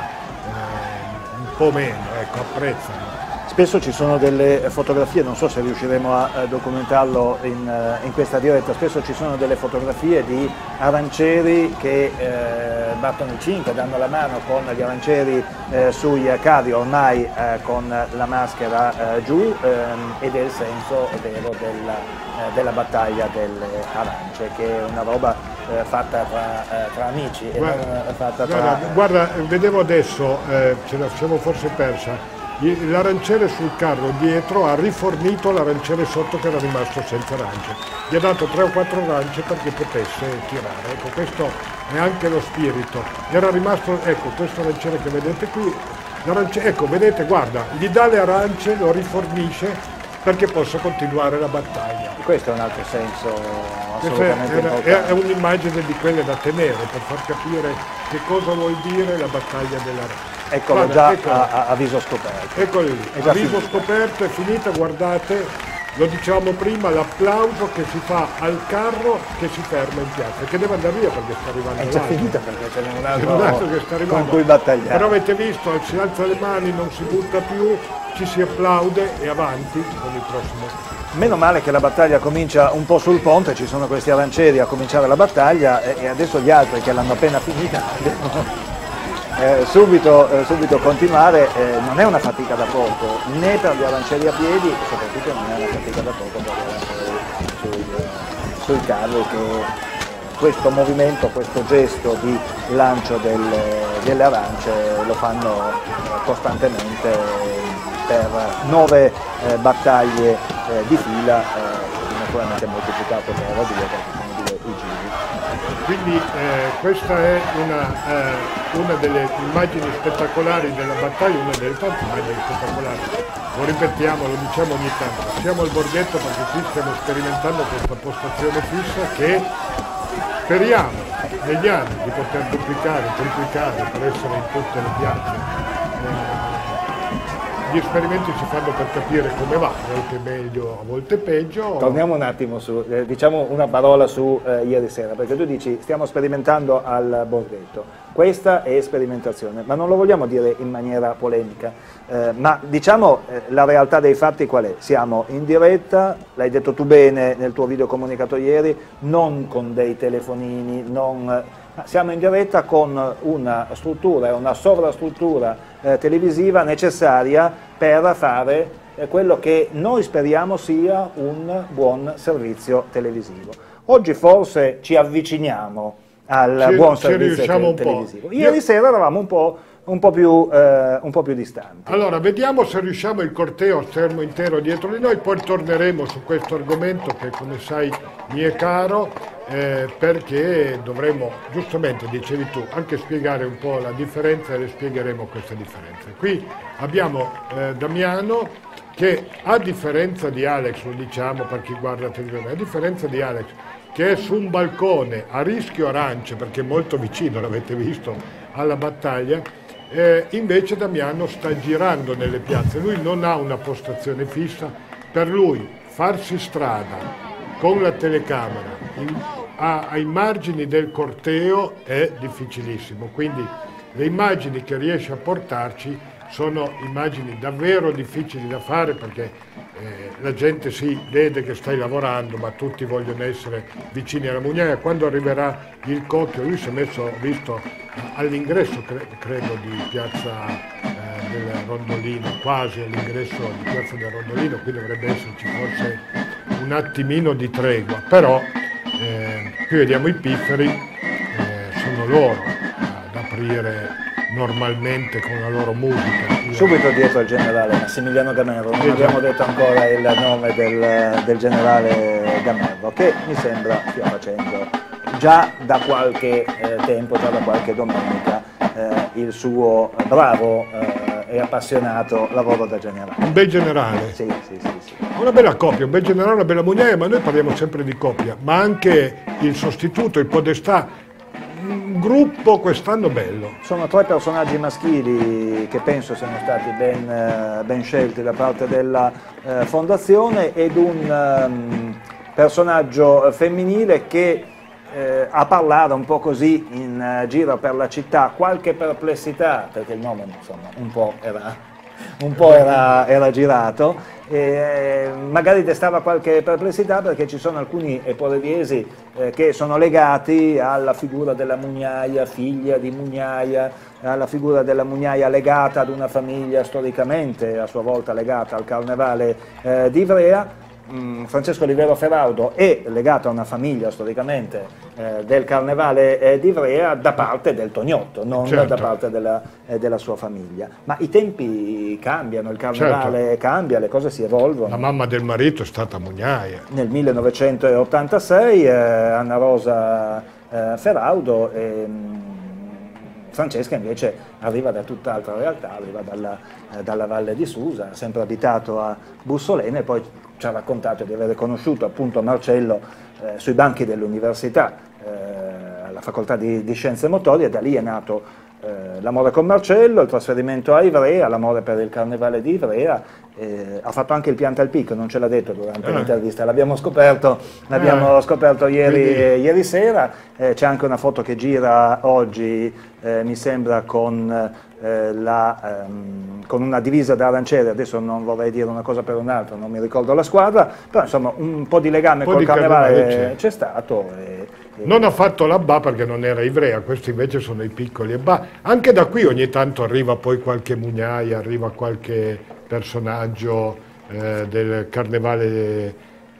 eh, un po' meno, ecco, apprezzano. Spesso ci sono delle fotografie, non so se riusciremo a, a documentarlo in, in questa diretta, spesso ci sono delle fotografie di arancieri che eh, battono il cinque, danno la mano con gli arancieri eh, sui carri, ormai eh, con la maschera eh, giù, ehm, ed è il senso vero della, eh, della battaglia delle arance, che è una roba eh, fatta tra, eh, tra amici e guarda, non fatta guarda, tra... guarda, vedevo adesso, eh, ce la siamo forse persa, l'aranciere sul carro dietro ha rifornito l'aranciere sotto che era rimasto senza arance, gli ha dato tre o quattro arance perché potesse tirare, ecco, questo è anche lo spirito. Era rimasto, ecco, questo aranciere che vedete qui, ecco, vedete, guarda, gli dà le arance, lo rifornisce perché possa continuare la battaglia. Questo è un altro senso assolutamente era, importante. è un'immagine di quelle da tenere per far capire che cosa vuol dire la battaglia dell'arancia. Eccolo, guarda, già eccolo. A, a, a viso scoperto. Eccolo lì, a viso finito. scoperto, è finita, guardate, lo dicevamo prima, l'applauso che si fa al carro che si ferma in piazza, che deve andare via perché sta arrivando l'altro. È già finita perché ce n'è un altro, un altro che sta arrivando. Con cui battagliare. Però avete visto, si alza le mani, non si butta più, ci si applaude e avanti con il prossimo. Meno male che la battaglia comincia un po' sul ponte, ci sono questi arancieri a cominciare la battaglia e, e adesso gli altri che l'hanno appena finita devono Eh, subito, eh, subito continuare. Eh, non è una fatica da poco né per gli arancieri a piedi e soprattutto non è una fatica da poco per gli arancieri sui, sui carri, che eh, questo movimento, questo gesto di lancio del, delle arance lo fanno eh, costantemente per nove eh, battaglie eh, di fila, eh, naturalmente moltiplicato per due perché sono due i giri. Quindi eh, questa è una, eh, una delle immagini spettacolari della battaglia, una delle tante immagini spettacolari. Lo ripetiamo, lo diciamo ogni tanto. Siamo al Borghetto perché qui stiamo sperimentando questa postazione fissa che speriamo negli anni di poter duplicare, triplicare per essere in tutte le piazze. Eh, gli esperimenti si fanno per capire come va, a volte meglio, a volte peggio. Torniamo un attimo su, eh, diciamo una parola su eh, ieri sera, perché tu dici stiamo sperimentando al Borghetto. Questa è sperimentazione, ma non lo vogliamo dire in maniera polemica, eh, ma diciamo eh, la realtà dei fatti qual è? Siamo in diretta, l'hai detto tu bene nel tuo video comunicato ieri, non con dei telefonini, non, ma siamo in diretta con una struttura e una sovrastruttura eh, televisiva necessaria per fare eh, quello che noi speriamo sia un buon servizio televisivo. Oggi forse ci avviciniamo al ci, buon ci servizio te televisivo. Ieri Io... sera eravamo un po', un po' più, eh, un po' più distanti. Allora, vediamo se riusciamo il corteo a schermo intero dietro di noi, poi torneremo su questo argomento che, come sai, mi è caro, eh, perché dovremo, giustamente dicevi tu, anche spiegare un po' la differenza e le spiegheremo queste differenze. Qui abbiamo eh, Damiano che, a differenza di Alex, lo diciamo per chi guarda la televisione, a differenza di Alex, che è su un balcone a rischio arance, perché è molto vicino, l'avete visto, alla battaglia, eh, invece Damiano sta girando nelle piazze, lui non ha una postazione fissa, per lui farsi strada con la telecamera in, a, ai margini del corteo è difficilissimo, quindi le immagini che riesce a portarci sono immagini davvero difficili da fare, perché eh, la gente si vede che stai lavorando, ma tutti vogliono essere vicini alla Mugnaia. Quando arriverà il Cocchio, lui si è messo, visto, all'ingresso, cre credo, di piazza eh, del Rondolino, quasi all'ingresso di piazza del Rondolino, qui dovrebbe esserci forse un attimino di tregua, però eh, qui vediamo i pifferi, eh, sono loro ad aprire normalmente con la loro musica. Subito dietro al generale Massimiliano Gamerro, non esatto. Abbiamo detto ancora il nome del, del generale Gamerro, che mi sembra stia facendo già da qualche eh, tempo, già da qualche domenica, eh, il suo bravo eh, e appassionato lavoro da generale. Un bel generale. Sì, sì, sì, sì. Una bella coppia, un bel generale, una bella Mugnaia, ma noi parliamo sempre di coppia, ma anche il sostituto, il podestà, un gruppo quest'anno bello. Sono tre personaggi maschili che penso siano stati ben, ben scelti da parte della eh, fondazione, ed un um, personaggio femminile che eh, a parlare un po' così in uh, giro per la città, qualche perplessità, perché il nome insomma un po' era, un po' era, era girato, e magari destava qualche perplessità perché ci sono alcuni eporediesi eh, che sono legati alla figura della Mugnaia, figlia di Mugnaia, alla figura della Mugnaia legata ad una famiglia storicamente a sua volta legata al Carnevale eh, di Ivrea. Mm, Francesco Olivero Ferraudo è legato a una famiglia storicamente eh, del Carnevale eh, di Ivrea da parte del Toniotto, non certo. da parte della, eh, della sua famiglia. Ma i tempi cambiano, il Carnevale certo. cambia, le cose si evolvono. La mamma del marito è stata Mugnaia. Nel millenovecentottantasei eh, Anna Rosa eh, Ferraudo e Francesca invece arriva da tutt'altra realtà, arriva dalla, eh, dalla Valle di Susa, ha sempre abitato a Bussolena, e poi ci ha raccontato di aver conosciuto appunto Marcello eh, sui banchi dell'università, eh, alla facoltà di, di Scienze Motorie, e da lì è nato eh, l'amore con Marcello, il trasferimento a Ivrea, l'amore per il Carnevale di Ivrea, eh, ha fatto anche il Piantalpicco, non ce l'ha detto durante eh. l'intervista, l'abbiamo scoperto, l'abbiamo eh. scoperto ieri, eh, ieri sera, eh, c'è anche una foto che gira oggi, eh, mi sembra con... Eh, la, ehm, con una divisa da aranciere, adesso non vorrei dire una cosa per un'altra, non mi ricordo la squadra, però insomma un po' di legame col Carnevale c'è stato. E, e... Non ha fatto la Ba perché non era Ivrea, questi invece sono i piccoli e Ba. Anche da qui ogni tanto arriva poi qualche Mugnaia, arriva qualche personaggio eh, del Carnevale,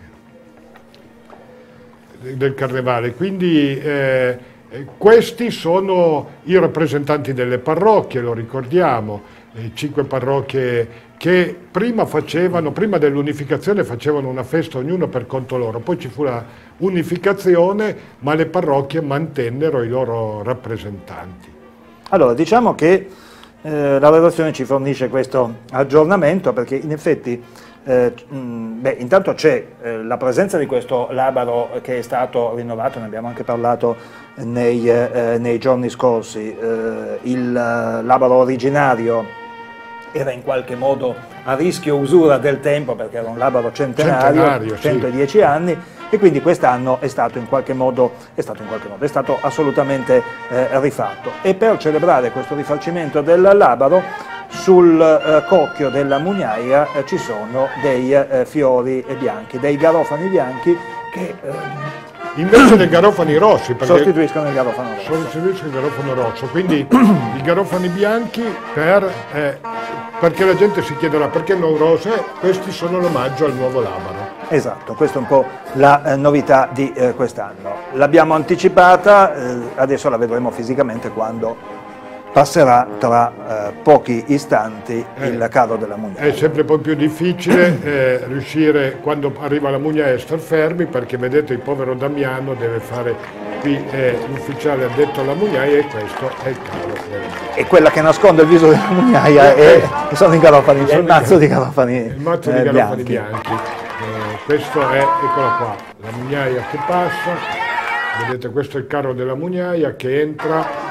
del Carnevale, quindi eh, questi sono i rappresentanti delle parrocchie, lo ricordiamo, eh, cinque parrocchie che prima facevano, prima dell'unificazione facevano una festa ognuno per conto loro, poi ci fu la unificazione, ma le parrocchie mantennero i loro rappresentanti. Allora, diciamo che eh, la redazione ci fornisce questo aggiornamento perché in effetti Eh, beh, intanto c'è eh, la presenza di questo labaro che è stato rinnovato, ne abbiamo anche parlato nei, eh, nei giorni scorsi, eh, il labaro originario era in qualche modo a rischio usura del tempo perché era un labaro centenario, Centenario, centodieci sì. anni, e quindi quest'anno è stato in qualche modo, è stato in qualche modo, è stato assolutamente eh, rifatto. E per celebrare questo rifacimento del labaro, sul eh, cocchio della mugnaia eh, ci sono dei eh, fiori bianchi, dei garofani bianchi che eh, invece dei garofani rossi, perché sostituiscono il garofano rosso. sostituiscono il garofano rosso, quindi i garofani bianchi per, eh, perché la gente si chiederà perché non rose, questi sono l'omaggio al nuovo labaro. Esatto, questa è un po' la eh, novità di eh, quest'anno. L'abbiamo anticipata, eh, adesso la vedremo fisicamente quando passerà tra eh, pochi istanti Eh, il carro della mugnaia. È sempre poi più difficile eh, riuscire quando arriva la mugnaia a star fermi, perché vedete il povero Damiano deve fare, qui è l'ufficiale addetto alla mugnaia e questo è il carro della mugnaia. E quella che nasconde il viso della mugnaia è, sono i garofani, è il mazzo di garofani, Il mazzo di eh, garofani bianchi. bianchi. Eh, questo è, eccola qua, la mugnaia che passa, vedete questo è il carro della mugnaia che entra.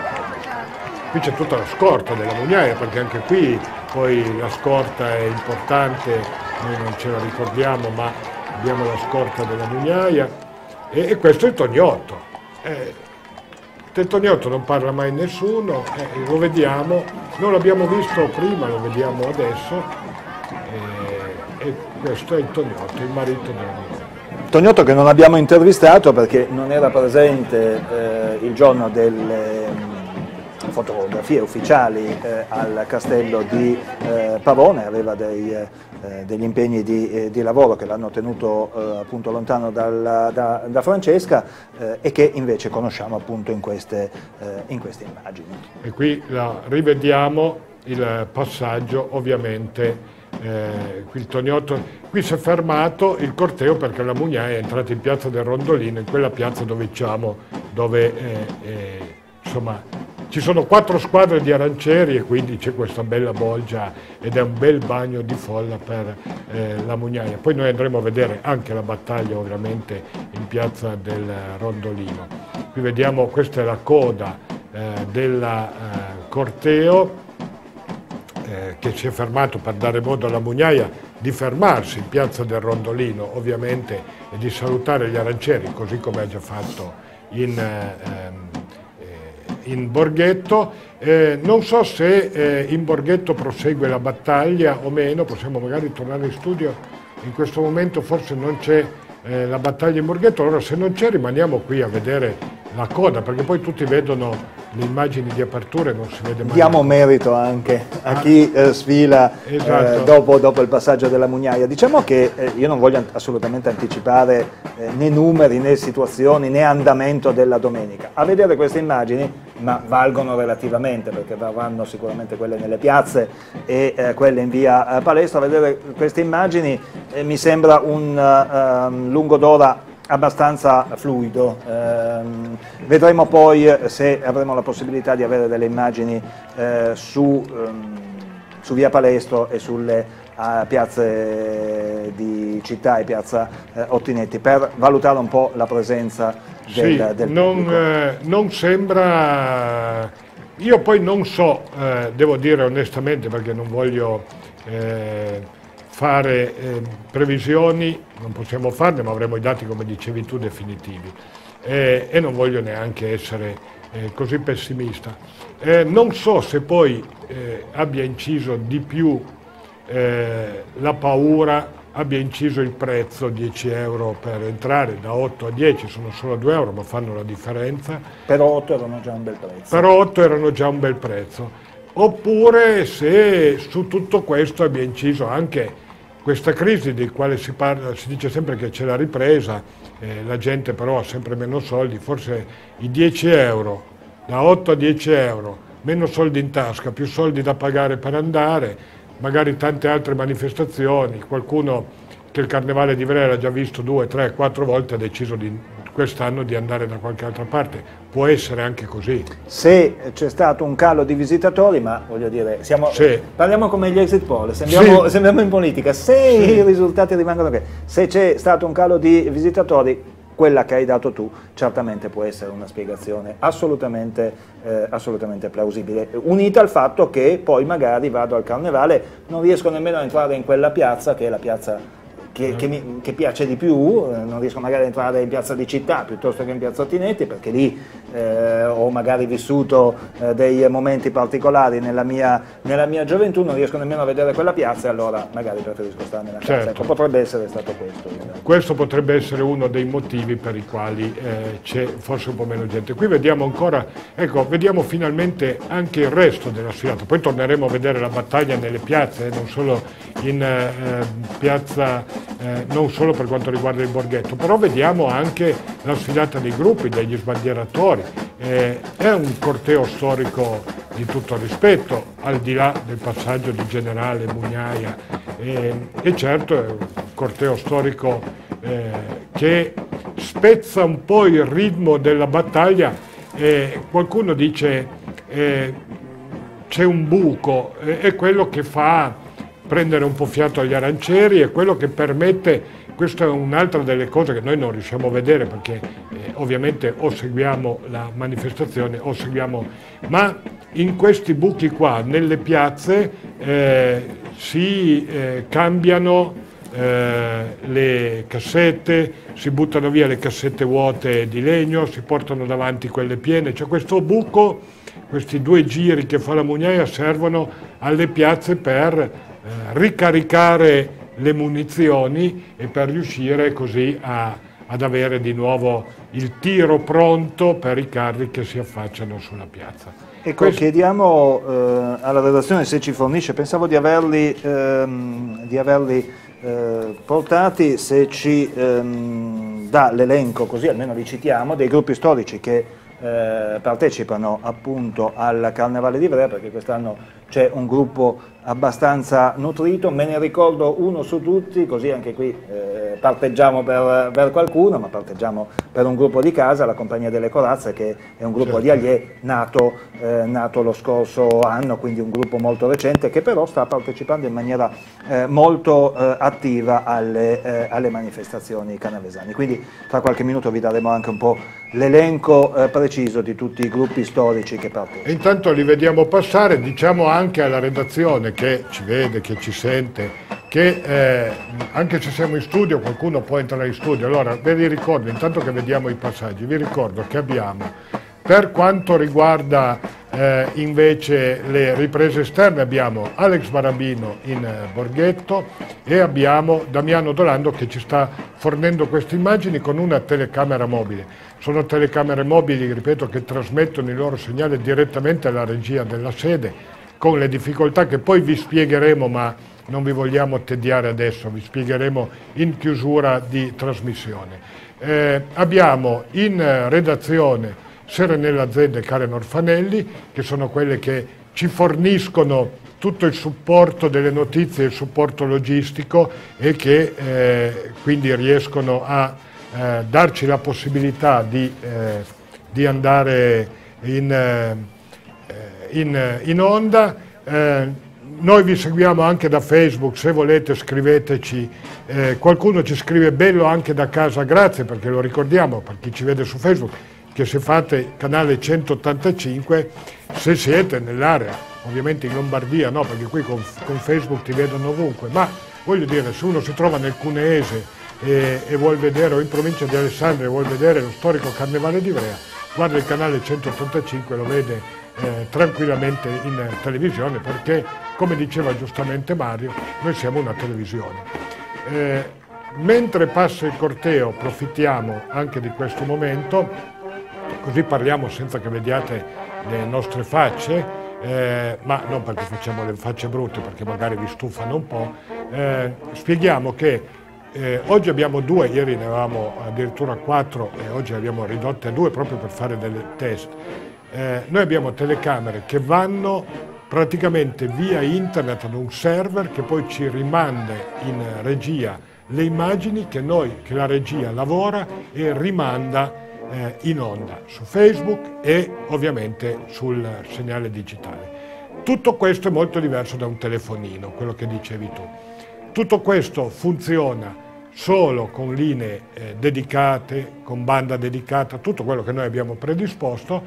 Qui c'è tutta la scorta della mugnaia, perché anche qui poi la scorta è importante, noi non ce la ricordiamo, ma abbiamo la scorta della mugnaia e, e questo è il Toniotto. Eh, del Toniotto non parla mai nessuno, eh, lo vediamo, non l'abbiamo visto prima, lo vediamo adesso, eh, e questo è il Toniotto, il marito della mugnaia. Toniotto che non abbiamo intervistato perché non era presente eh, il giorno delle fotografie ufficiali eh, al castello di eh, Pavone, aveva dei, eh, degli impegni di, eh, di lavoro che l'hanno tenuto eh, appunto lontano dal, da, da Francesca eh, e che invece conosciamo appunto in queste, eh, in queste immagini. E qui la rivediamo il passaggio, ovviamente, eh, qui il Toniotto, qui si è fermato il corteo perché la mugnaia è entrata in piazza del Rondolino, in quella piazza dove diciamo, dove eh, eh, insomma ci sono quattro squadre di arancieri e quindi c'è questa bella bolgia ed è un bel bagno di folla per eh, la mugnaia. Poi noi andremo a vedere anche la battaglia ovviamente in piazza del Rondolino. Qui vediamo, questa è la coda eh, del eh, corteo eh, che si è fermato per dare modo alla mugnaia di fermarsi in piazza del Rondolino ovviamente e di salutare gli arancieri, così come ha già fatto in eh, in Borghetto. Eh, non so se eh, in Borghetto prosegue la battaglia o meno, possiamo magari tornare in studio, in questo momento forse non c'è eh, la battaglia in Borghetto, allora se non c'è rimaniamo qui a vedere la coda, perché poi tutti vedono le immagini di apertura e non si vede mai. Diamo merito anche a chi eh, sfila Esatto. eh, dopo, dopo il passaggio della mugnaia. Diciamo che eh, io non voglio assolutamente anticipare eh, né numeri, né situazioni, né andamento della domenica. A vedere queste immagini, ma valgono relativamente, perché varranno sicuramente quelle nelle piazze e eh, quelle in via eh, Palestro, a vedere queste immagini eh, mi sembra un uh, lungo d'ora abbastanza fluido. Ehm, vedremo poi se avremo la possibilità di avere delle immagini eh, su, ehm, su via Palestro e sulle eh, piazze di città e piazza eh, Ottinetti per valutare un po' la presenza del, sì, del non, pubblico. eh, non sembra, io poi non so, eh, devo dire onestamente perché non voglio eh, fare eh, previsioni, non possiamo farne, ma avremo i dati, come dicevi tu, definitivi. Eh, e non voglio neanche essere eh, così pessimista. Eh, non so se poi eh, abbia inciso di più eh, la paura, abbia inciso il prezzo, dieci euro per entrare, da otto a dieci sono solo due euro, ma fanno la differenza. Però otto erano già un bel prezzo. Però otto erano già un bel prezzo. Oppure se su tutto questo abbia inciso anche questa crisi di quale si parla, si dice sempre che c'è la ripresa, eh, la gente però ha sempre meno soldi, forse i dieci euro, da otto a dieci euro, meno soldi in tasca, più soldi da pagare per andare, magari tante altre manifestazioni, qualcuno che il Carnevale di Ivrea l'ha già visto due, tre, quattro volte ha deciso di quest'anno di andare da qualche altra parte, può essere anche così. Se c'è stato un calo di visitatori, ma voglio dire, siamo, sì. parliamo come gli exit poll, sembriamo, sì. sembriamo in politica, se sì. i risultati rimangono che se c'è stato un calo di visitatori, quella che hai dato tu certamente può essere una spiegazione assolutamente, eh, assolutamente plausibile, unita al fatto che poi magari vado al carnevale, non riesco nemmeno a entrare in quella piazza che è la piazza Che, che, mi, che piace di più, eh, non riesco magari ad entrare in piazza di Città piuttosto che in piazza Otinetti, perché lì eh, ho magari vissuto eh, dei momenti particolari nella mia, nella mia gioventù, non riesco nemmeno a vedere quella piazza e allora magari preferisco starmene a casa. Certo. Ecco, potrebbe essere stato questo. Questo potrebbe essere uno dei motivi per i quali eh, c'è forse un po' meno gente. Qui vediamo ancora, ecco, vediamo finalmente anche il resto della sfilata, poi torneremo a vedere la battaglia nelle piazze, non solo in eh, piazza Eh, non solo per quanto riguarda il Borghetto, però vediamo anche la sfilata dei gruppi, degli sbandieratori. Eh, è un corteo storico di tutto rispetto, al di là del passaggio di generale Mugnaia, eh, e certo è un corteo storico eh, che spezza un po' il ritmo della battaglia. Eh, qualcuno dice eh, c'è un buco, eh, è quello che fa prendere un po' fiato agli arancieri, è quello che permette, questa è un'altra delle cose che noi non riusciamo a vedere perché eh, ovviamente o seguiamo la manifestazione o seguiamo, ma in questi buchi qua, nelle piazze, eh, si eh, cambiano eh, le cassette, si buttano via le cassette vuote di legno, si portano davanti quelle piene, c'è questo buco, questi due giri che fa la Mugnaia servono alle piazze per ricaricare le munizioni e per riuscire così a, ad avere di nuovo il tiro pronto per i carri che si affacciano sulla piazza. Ecco, Questo... chiediamo eh, alla redazione se ci fornisce, pensavo di averli, ehm, di averli eh, portati, se ci ehm, dà l'elenco, così almeno li citiamo, dei gruppi storici che eh, partecipano appunto al Carnevale di Ivrea, perché quest'anno c'è un gruppo abbastanza nutrito, me ne ricordo uno su tutti, così anche qui eh, parteggiamo per, per qualcuno, ma parteggiamo per un gruppo di casa, la Compagnia delle Corazze, che è un gruppo certo. di alliè nato, eh, nato lo scorso anno, quindi un gruppo molto recente, che però sta partecipando in maniera eh, molto eh, attiva alle, eh, alle manifestazioni canavesane. Quindi tra qualche minuto vi daremo anche un po' l'elenco eh, preciso di tutti i gruppi storici che partecipano. E intanto li vediamo passare, diciamo anche alla redazione che ci vede, che ci sente, che eh, anche se siamo in studio qualcuno può entrare in studio. Allora vi ricordo, intanto che vediamo i passaggi, vi ricordo che abbiamo, per quanto riguarda eh, invece le riprese esterne, abbiamo Alex Barabino in eh, Borghetto e abbiamo Damiano Dolando che ci sta fornendo queste immagini con una telecamera mobile. Sono telecamere mobili, ripeto, che trasmettono il loro segnale direttamente alla regia della sede, con le difficoltà che poi vi spiegheremo, ma non vi vogliamo tediare adesso, vi spiegheremo in chiusura di trasmissione. Eh, abbiamo in redazione Serenella Zedda e Karen Orfanelli, che sono quelle che ci forniscono tutto il supporto delle notizie, il supporto logistico e che eh, quindi riescono a eh, darci la possibilità di, eh, di andare in... Eh, In, in onda. Eh, noi vi seguiamo anche da Facebook, se volete scriveteci, eh, qualcuno ci scrive bello anche da casa, grazie, perché lo ricordiamo per chi ci vede su Facebook che se fate canale centottantacinque, se siete nell'area, ovviamente in Lombardia no, perché qui con, con Facebook ti vedono ovunque, ma voglio dire, se uno si trova nel Cuneese e, e vuol vedere, o in provincia di Alessandria e vuol vedere lo storico Carnevale di Ivrea, guarda il canale centottantacinque, lo vede Eh, tranquillamente in eh, televisione, perché come diceva giustamente Mario, noi siamo una televisione. Eh, mentre passa il corteo approfittiamo anche di questo momento, così parliamo senza che vediate le nostre facce, eh, ma non perché facciamo le facce brutte, perché magari vi stufano un po', eh, spieghiamo che eh, oggi abbiamo due, ieri ne avevamo addirittura quattro e oggi le abbiamo ridotte a due proprio per fare delle test. Eh, noi abbiamo telecamere che vanno praticamente via internet ad un server che poi ci rimanda in regia le immagini che, noi, che la regia lavora e rimanda eh, in onda su Facebook e ovviamente sul segnale digitale. Tutto questo è molto diverso da un telefonino, quello che dicevi tu. Tutto questo funziona solo con linee eh, dedicate, con banda dedicata, tutto quello che noi abbiamo predisposto.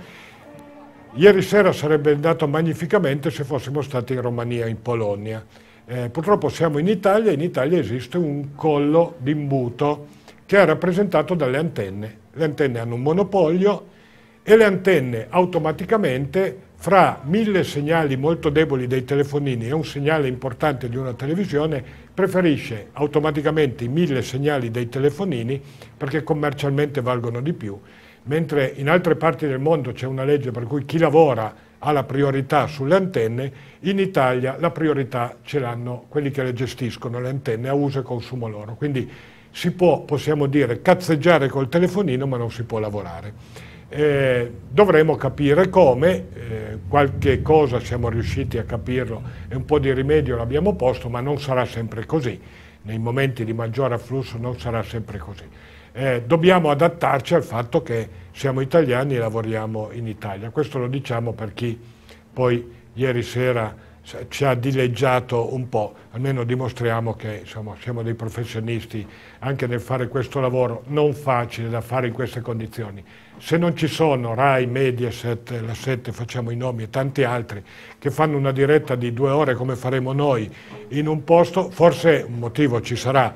Ieri sera sarebbe andato magnificamente se fossimo stati in Romania, in Polonia. Eh, purtroppo siamo in Italia, in Italia esiste un collo d'imbuto che è rappresentato dalle antenne. Le antenne hanno un monopolio e le antenne automaticamente, fra mille segnali molto deboli dei telefonini e un segnale importante di una televisione, preferisce automaticamente i mille segnali dei telefonini perché commercialmente valgono di più, mentre in altre parti del mondo c'è una legge per cui chi lavora ha la priorità sulle antenne. In Italia la priorità ce l'hanno quelli che le gestiscono, le antenne a uso e consumo loro, quindi si può, possiamo dire, cazzeggiare col telefonino ma non si può lavorare. Eh, dovremo capire come, eh, qualche cosa siamo riusciti a capirlo e un po' di rimedio l'abbiamo posto, ma non sarà sempre così, nei momenti di maggiore afflusso non sarà sempre così. Eh, dobbiamo adattarci al fatto che siamo italiani e lavoriamo in Italia, questo lo diciamo per chi poi ieri sera ci ha dileggiato un po', almeno dimostriamo che insomma, siamo dei professionisti anche nel fare questo lavoro non facile da fare in queste condizioni. Se non ci sono Rai, Mediaset, La sette, facciamo i nomi e tanti altri che fanno una diretta di due ore come faremo noi in un posto, forse un motivo ci sarà.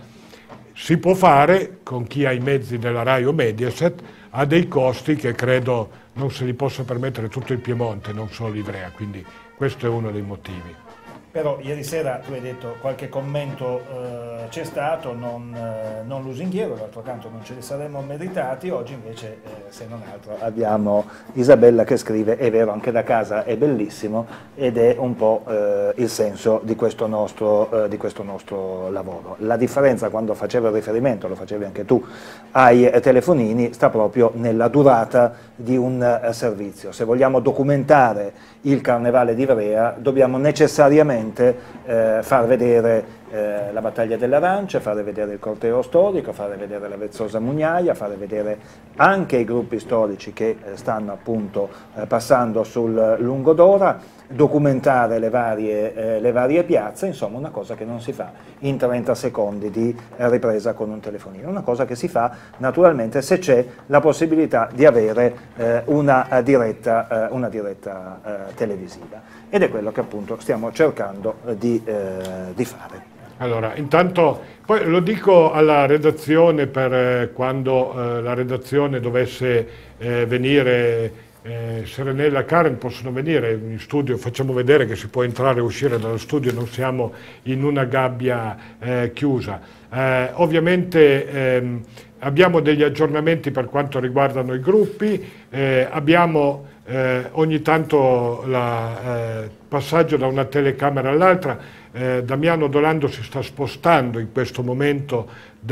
Si può fare con chi ha i mezzi della Rai o Mediaset a dei costi che credo non se li possa permettere tutto il Piemonte, non solo Ivrea, quindi questo è uno dei motivi. Però ieri sera tu hai detto qualche commento eh, c'è stato, non, eh, non lusinghiero, d'altro canto non ce li saremmo meritati, oggi invece eh, se non altro abbiamo Isabella che scrive: è vero, anche da casa è bellissimo, ed è un po' eh, il senso di questo, nostro, eh, di questo nostro lavoro. La differenza, quando facevo il riferimento, lo facevi anche tu, ai telefonini, sta proprio nella durata di un eh, servizio. Se vogliamo documentare il Carnevale di Ivrea dobbiamo necessariamente Eh, far vedere eh, la battaglia dell'Arancia, fare vedere il corteo storico, fare vedere la vezzosa Mugnaia, fare vedere anche i gruppi storici che eh, stanno appunto eh, passando sul Lungodora, documentare le varie, eh, le varie piazze, insomma una cosa che non si fa in trenta secondi di eh, ripresa con un telefonino, una cosa che si fa naturalmente se c'è la possibilità di avere eh, una uh, diretta, uh, una diretta uh, televisiva, ed è quello che appunto stiamo cercando uh, di, uh, di fare. Allora, intanto, poi lo dico alla redazione per eh, quando eh, la redazione dovesse eh, venire, eh, Serenella, Karen possono venire in studio, facciamo vedere che si può entrare e uscire dallo studio, non siamo in una gabbia eh, chiusa. Eh, ovviamente ehm, abbiamo degli aggiornamenti per quanto riguardano i gruppi, eh, abbiamo eh, ogni tanto il eh, passaggio da una telecamera all'altra. Eh, Damiano Dolando si sta spostando in questo momento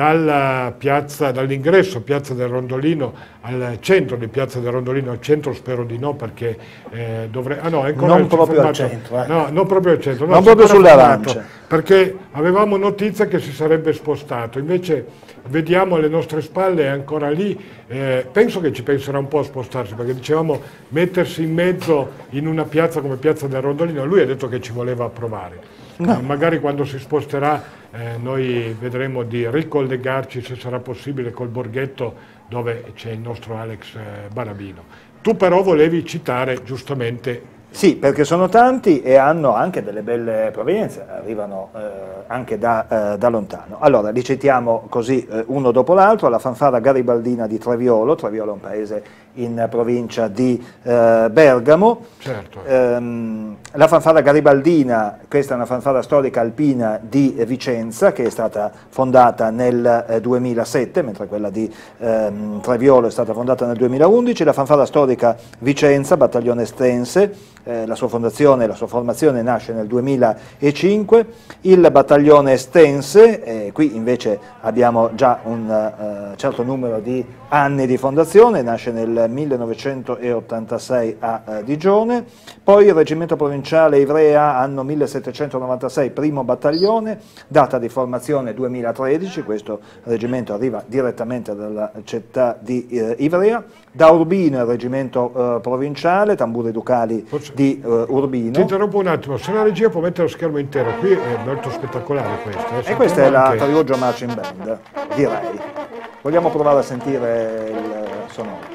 dalla piazza, dall'ingresso Piazza del Rondolino al centro di Piazza del Rondolino, al centro spero di no, perché eh, dovrei... Ah no, è ancora non proprio al centro. Eh. No, non proprio al centro. No, non proprio sulle arance. Perché avevamo notizia che si sarebbe spostato, invece vediamo alle nostre spalle è ancora lì. Eh, penso che ci penserà un po' a spostarsi, perché dicevamo mettersi in mezzo in una piazza come Piazza del Rondolino, lui ha detto che ci voleva provare. No. Eh, magari quando si sposterà eh, noi vedremo di ricollegarci, se sarà possibile, col borghetto dove c'è il nostro Alex eh, Barabino. Tu però volevi citare giustamente... Sì, perché sono tanti e hanno anche delle belle provenienze, arrivano eh, anche da, eh, da lontano. Allora, li citiamo così eh, uno dopo l'altro: la fanfara garibaldina di Treviolo. Treviolo è un paese in provincia di eh, Bergamo. Certo. Ehm, la fanfara garibaldina, questa è una fanfara storica alpina di Vicenza, che è stata fondata nel eh, duemilasette, mentre quella di ehm, Treviolo è stata fondata nel duemilaundici. La fanfara storica Vicenza, battaglione Stense, Eh, la sua fondazione, la sua formazione nasce nel duemilacinque, il battaglione Stense, eh, qui invece abbiamo già un eh, certo numero di anni di fondazione, nasce nel millenovecentottantasei a eh, Digione, poi il reggimento provinciale Ivrea, anno millesettecentonovantasei, primo battaglione, data di formazione duemilatredici, questo reggimento arriva direttamente dalla città di eh, Ivrea. Da Urbino il reggimento eh, provinciale, tamburi ducali di uh, Urbino. Ti interrompo un attimo, se la regia può mettere lo schermo intero, qui è molto spettacolare questo. Eh. E questa è la anche... Triuggio Marching Band, direi. Vogliamo provare a sentire il sonoro.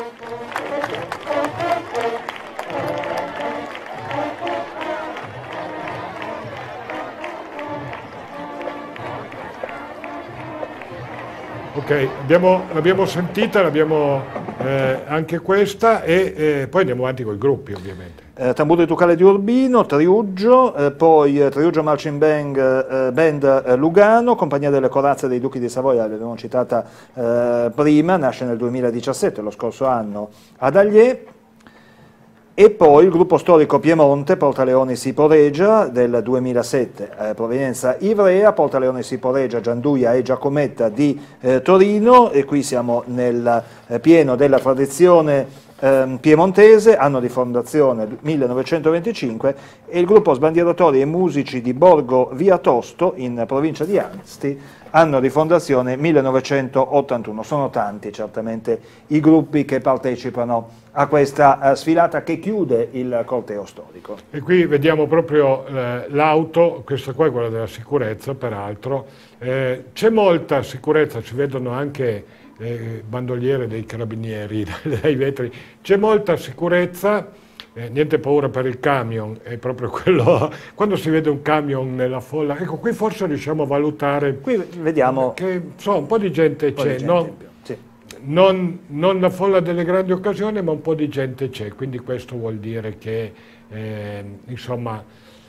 Ok, abbiamo, l'abbiamo sentita, l'abbiamo eh, anche questa e eh, poi andiamo avanti con i gruppi ovviamente. Eh, tamburi Ducale di Urbino, Triuggio, eh, poi eh, Triuggio Marching Band, eh, Band eh, Lugano, Compagnia delle Corazze dei Duchi di Savoia, l'abbiamo citata eh, prima, nasce nel duemiladiciassette, lo scorso anno ad Agliè. E poi il gruppo storico Piemonte, Portaleone Siporegia del duemilasette, eh, provenienza Ivrea, Portaleone Siporegia, Gianduia e Giacometta di eh, Torino, e qui siamo nel eh, pieno della tradizione eh, piemontese, anno di fondazione millenovecentoventicinque, e il gruppo Sbandieratori e Musici di Borgo Via Tosto, in provincia di Asti, anno di fondazione millenovecentottantuno. Sono tanti certamente i gruppi che partecipano a questa uh, sfilata che chiude il corteo storico. E qui vediamo proprio eh, l'auto, questa qua è quella della sicurezza peraltro, eh, c'è molta sicurezza, si vedono anche eh, bandoliere dei carabinieri dai vetri, c'è molta sicurezza. Eh, niente paura per il camion, è proprio quello, quando si vede un camion nella folla, ecco qui forse riusciamo a valutare, qui vediamo che so, un po' di gente c'è, no? Sì. non, non la folla delle grandi occasioni, ma un po' di gente c'è, quindi questo vuol dire che eh, insomma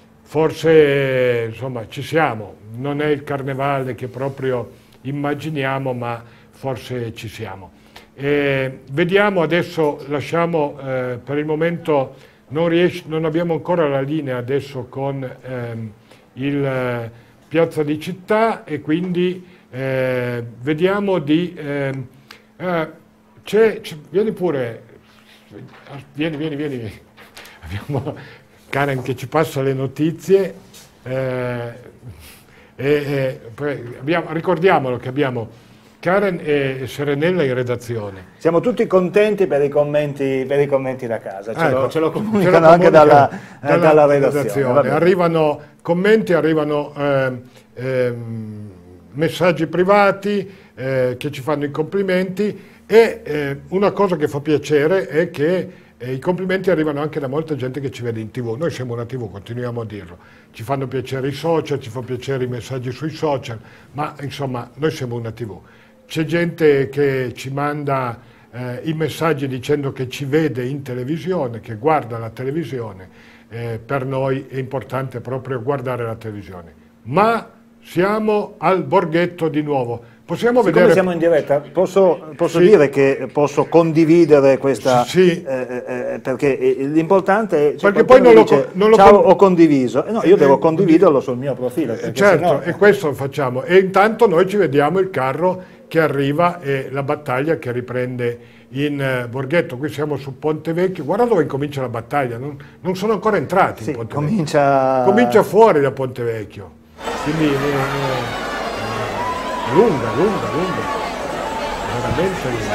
forse insomma, ci siamo, non è il carnevale che proprio immaginiamo, ma forse ci siamo. Eh, vediamo adesso, lasciamo eh, per il momento, non, riesce, non abbiamo ancora la linea adesso con ehm, il eh, Piazza di Città, e quindi eh, vediamo di... Ehm, eh, c'è, vieni pure, vieni, vieni, vieni, abbiamo Karen che ci passa le notizie, eh, e, e poi abbiamo, ricordiamolo che abbiamo Karen e Serenella in redazione. Siamo tutti contenti per i commenti, per i commenti da casa, ce, ecco, lo, ce lo comunicano ce lo anche dalla, dalla, eh, dalla redazione. redazione. Arrivano commenti, arrivano eh, eh, messaggi privati eh, che ci fanno i complimenti, e eh, una cosa che fa piacere è che eh, i complimenti arrivano anche da molta gente che ci vede in tv. Noi siamo una tv, continuiamo a dirlo. Ci fanno piacere i social, ci fanno piacere i messaggi sui social, ma insomma noi siamo una tv. C'è gente che ci manda eh, i messaggi dicendo che ci vede in televisione, che guarda la televisione. Eh, per noi è importante proprio guardare la televisione. Ma siamo al Borghetto di nuovo. Possiamo Siccome vedere... siamo in diretta, posso, posso sì. dire che posso condividere questa... Sì. Eh, eh, perché l'importante è... Perché poi non lo, dice, non lo ciao, con... ho condiviso. Eh no, io eh, devo condividerlo sul mio profilo. Certo, sennò... e questo lo facciamo. E intanto noi ci vediamo il carro che arriva e la battaglia che riprende in uh, Borghetto. Qui siamo su Ponte Vecchio, guarda dove incomincia la battaglia, non, non sono ancora entrati sì, in Ponte comincia... Vecchio. Comincia fuori da Ponte Vecchio, quindi eh, eh, lunga, lunga, lunga, veramente lunga.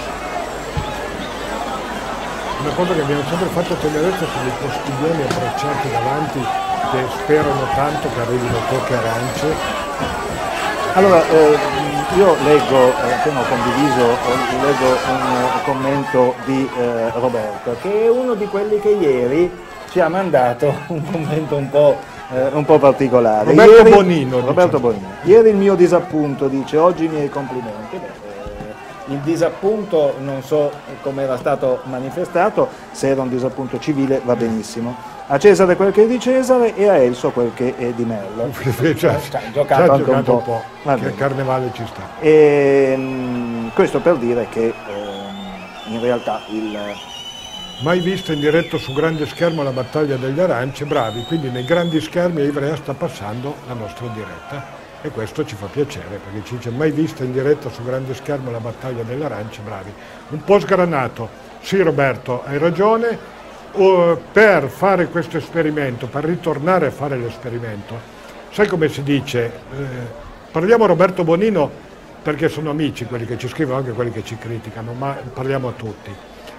Una cosa che abbiamo sempre fatto tenerezza sono i postiglioni abbracciati davanti, che sperano tanto che arrivino poche arance. Allora, eh, io leggo, eh, appena ho condiviso, eh, leggo un uh, commento di eh, Roberto, che è uno di quelli che ieri ci ha mandato un commento un po', eh, un po' particolare. Roberto ieri, Bonino. Roberto diciamo. Bonino. Ieri il mio disappunto, dice, oggi i miei complimenti. Beh, eh, il disappunto non so come era stato manifestato, se era un disappunto civile va benissimo. A Cesare quel che è di Cesare e a Elso quel che è di Merlo. Cioè, Ci ha giocato già anche giocato un po'. un po', che il carnevale ci sta. E, mh, questo per dire che eh, in realtà il... Mai vista in diretto su grande schermo la battaglia degli arance, bravi, quindi nei grandi schermi a Ivrea sta passando la nostra diretta, e questo ci fa piacere, perché ci dice mai vista in diretta su grande schermo la battaglia delle arance, bravi. Un po' sgranato, sì Roberto, hai ragione. Uh, per fare questo esperimento, per ritornare a fare l'esperimento, sai come si dice, eh, parliamo a Roberto Bonino perché sono amici quelli che ci scrivono, anche quelli che ci criticano, ma parliamo a tutti.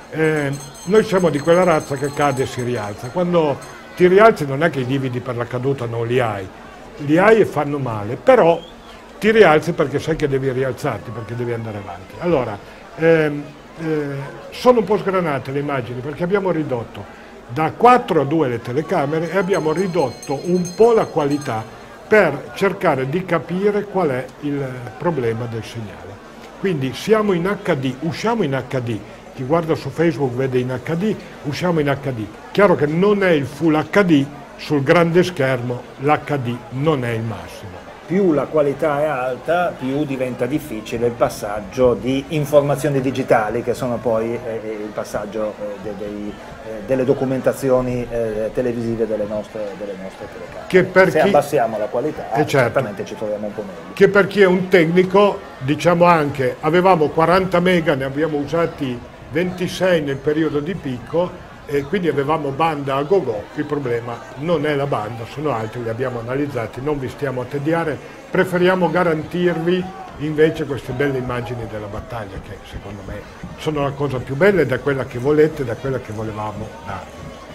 Eh, noi siamo di quella razza che cade e si rialza. Quando ti rialzi non è che i lividi per la caduta non li hai, li hai e fanno male, però ti rialzi perché sai che devi rialzarti, perché devi andare avanti. Allora, ehm, eh, sono un po' sgranate le immagini perché abbiamo ridotto da quattro a due le telecamere e abbiamo ridotto un po' la qualità per cercare di capire qual è il problema del segnale. Quindi siamo in acca di, usciamo in acca di, chi guarda su Facebook vede in acca di, usciamo in acca di. Chiaro che non è il Full acca di, sul grande schermo l'acca di non è il massimo. Più la qualità è alta, più diventa difficile il passaggio di informazioni digitali, che sono poi eh, il passaggio eh, de, dei, eh, delle documentazioni eh, televisive delle nostre, delle nostre telecamere. Che per Se chi... abbassiamo la qualità, eh certo, certamente ci troviamo un po' meglio. Che per chi è un tecnico, diciamo anche, avevamo quaranta mega, ne abbiamo usati ventisei nel periodo di picco, e quindi avevamo banda a go-go. Il problema non è la banda, sono altri, li abbiamo analizzati, non vi stiamo a tediare, preferiamo garantirvi invece queste belle immagini della battaglia che secondo me sono la cosa più bella ed è quella che volete, ed è quella che volevamo darvi.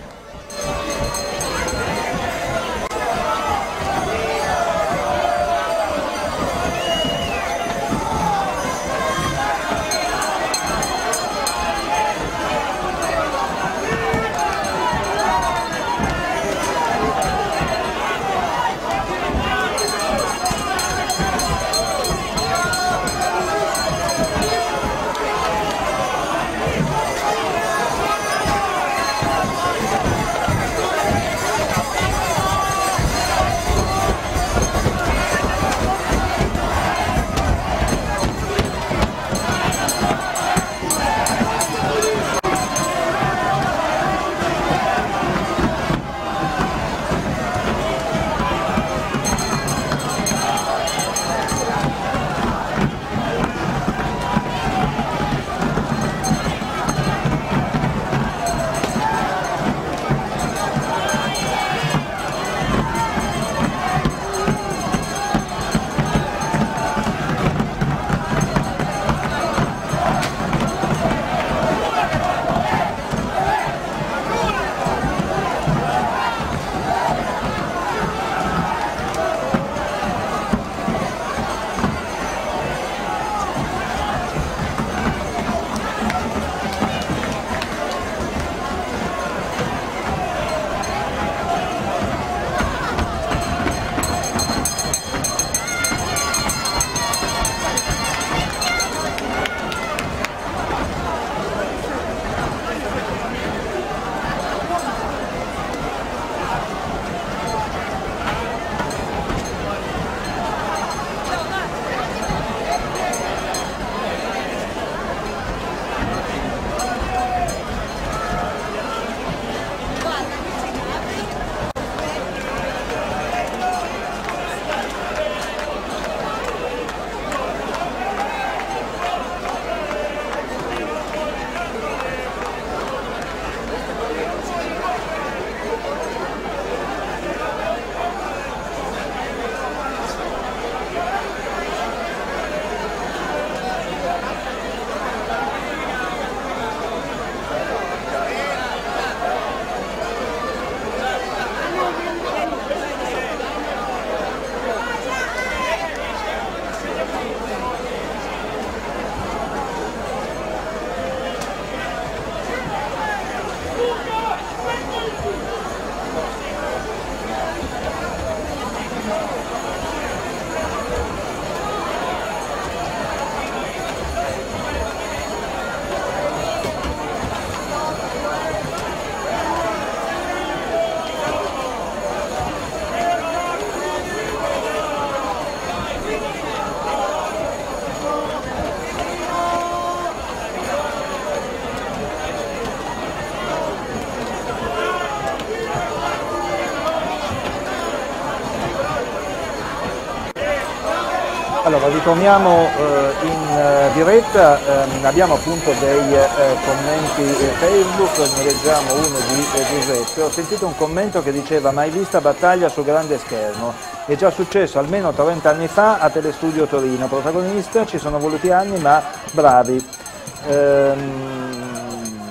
Allora, ritorniamo eh, in eh, diretta, eh, abbiamo appunto dei eh, commenti eh, Facebook, ne leggiamo uno di eh, Giuseppe. Ho sentito un commento che diceva: mai vista battaglia sul grande schermo, è già successo almeno trenta anni fa a Telestudio Torino, protagonista, ci sono voluti anni ma bravi. Ehm,